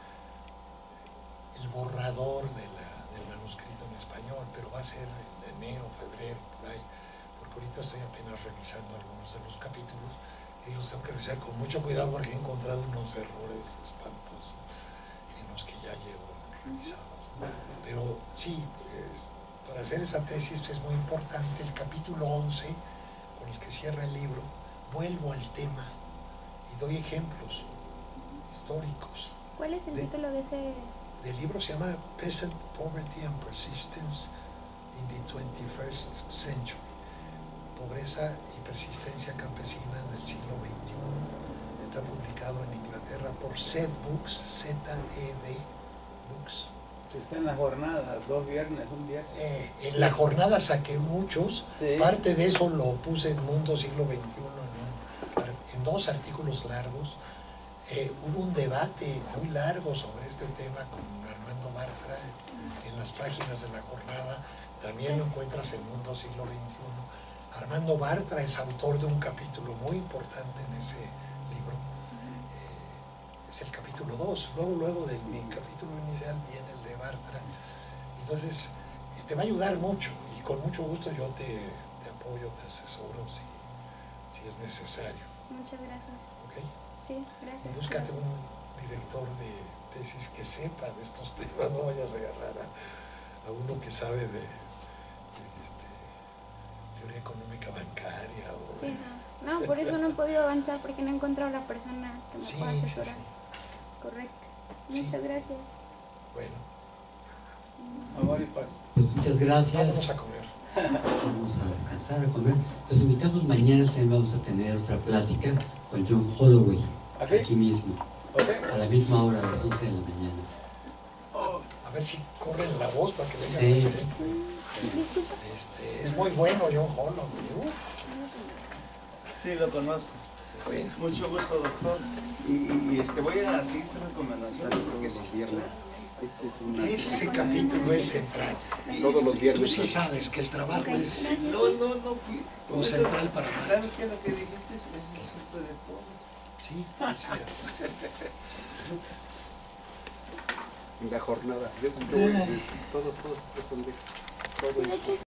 borrador del manuscrito en español, pero va a ser en enero, febrero, por ahí, porque ahorita estoy apenas revisando algunos de los capítulos y los tengo que revisar con mucho cuidado porque he encontrado unos errores espantosos en los que ya llevo revisados. Pero sí, para hacer esa tesis es muy importante el capítulo 11, con el que cierra el libro. Vuelvo al tema y doy ejemplos históricos. ¿Cuál es el título de ese? El libro se llama Peasant Poverty and Persistence in the 21st Century. Pobreza y persistencia campesina en el siglo XXI. Está publicado en Inglaterra por Zed Books, Z-E-D Books. Está en la jornada, 2 viernes, un viernes. En la jornada saqué muchos, sí. Parte de eso lo puse en Mundo Siglo XXI en 2 artículos largos. Hubo un debate muy largo sobre este tema con Armando Bartra en las páginas de la jornada. También lo encuentras en Mundo Siglo XXI. Armando Bartra es autor de un capítulo muy importante en ese libro. Es el capítulo 2. Luego de mi capítulo inicial viene el de Bartra. Entonces, te va a ayudar mucho y con mucho gusto yo te apoyo, te asesoro si es necesario. Muchas gracias. ¿Ok? Sí, gracias. Búscate un director de tesis que sepa de estos temas, no vayas a agarrar a uno que sabe de teoría económica bancaria. Sí, no, por eso no he podido avanzar, porque no he encontrado la persona que me pueda asesorar. Sí. Correcto. Sí. Muchas gracias. Bueno. Amor y paz. Pues muchas gracias. Vamos a comer. Vamos a descansar, a comer. Los invitamos mañana, también vamos a tener otra plática con John Holloway, aquí mismo, a la misma hora, a las 11 de la mañana. A ver si corren la voz para que venga Sí. más gente. Es muy bueno John Holloway. Uf. Sí, lo conozco. Bueno. Mucho gusto, doctor. Y voy a seguir tu recomendación porque sí. Ese capítulo es central. Todos los viernes. Tú sí sabes que el trabajo es No. lo central para mí. ¿Sabes qué es lo que dijiste? Es el centro de todo. Sí, es cierto. La jornada. Yo todos son de todo.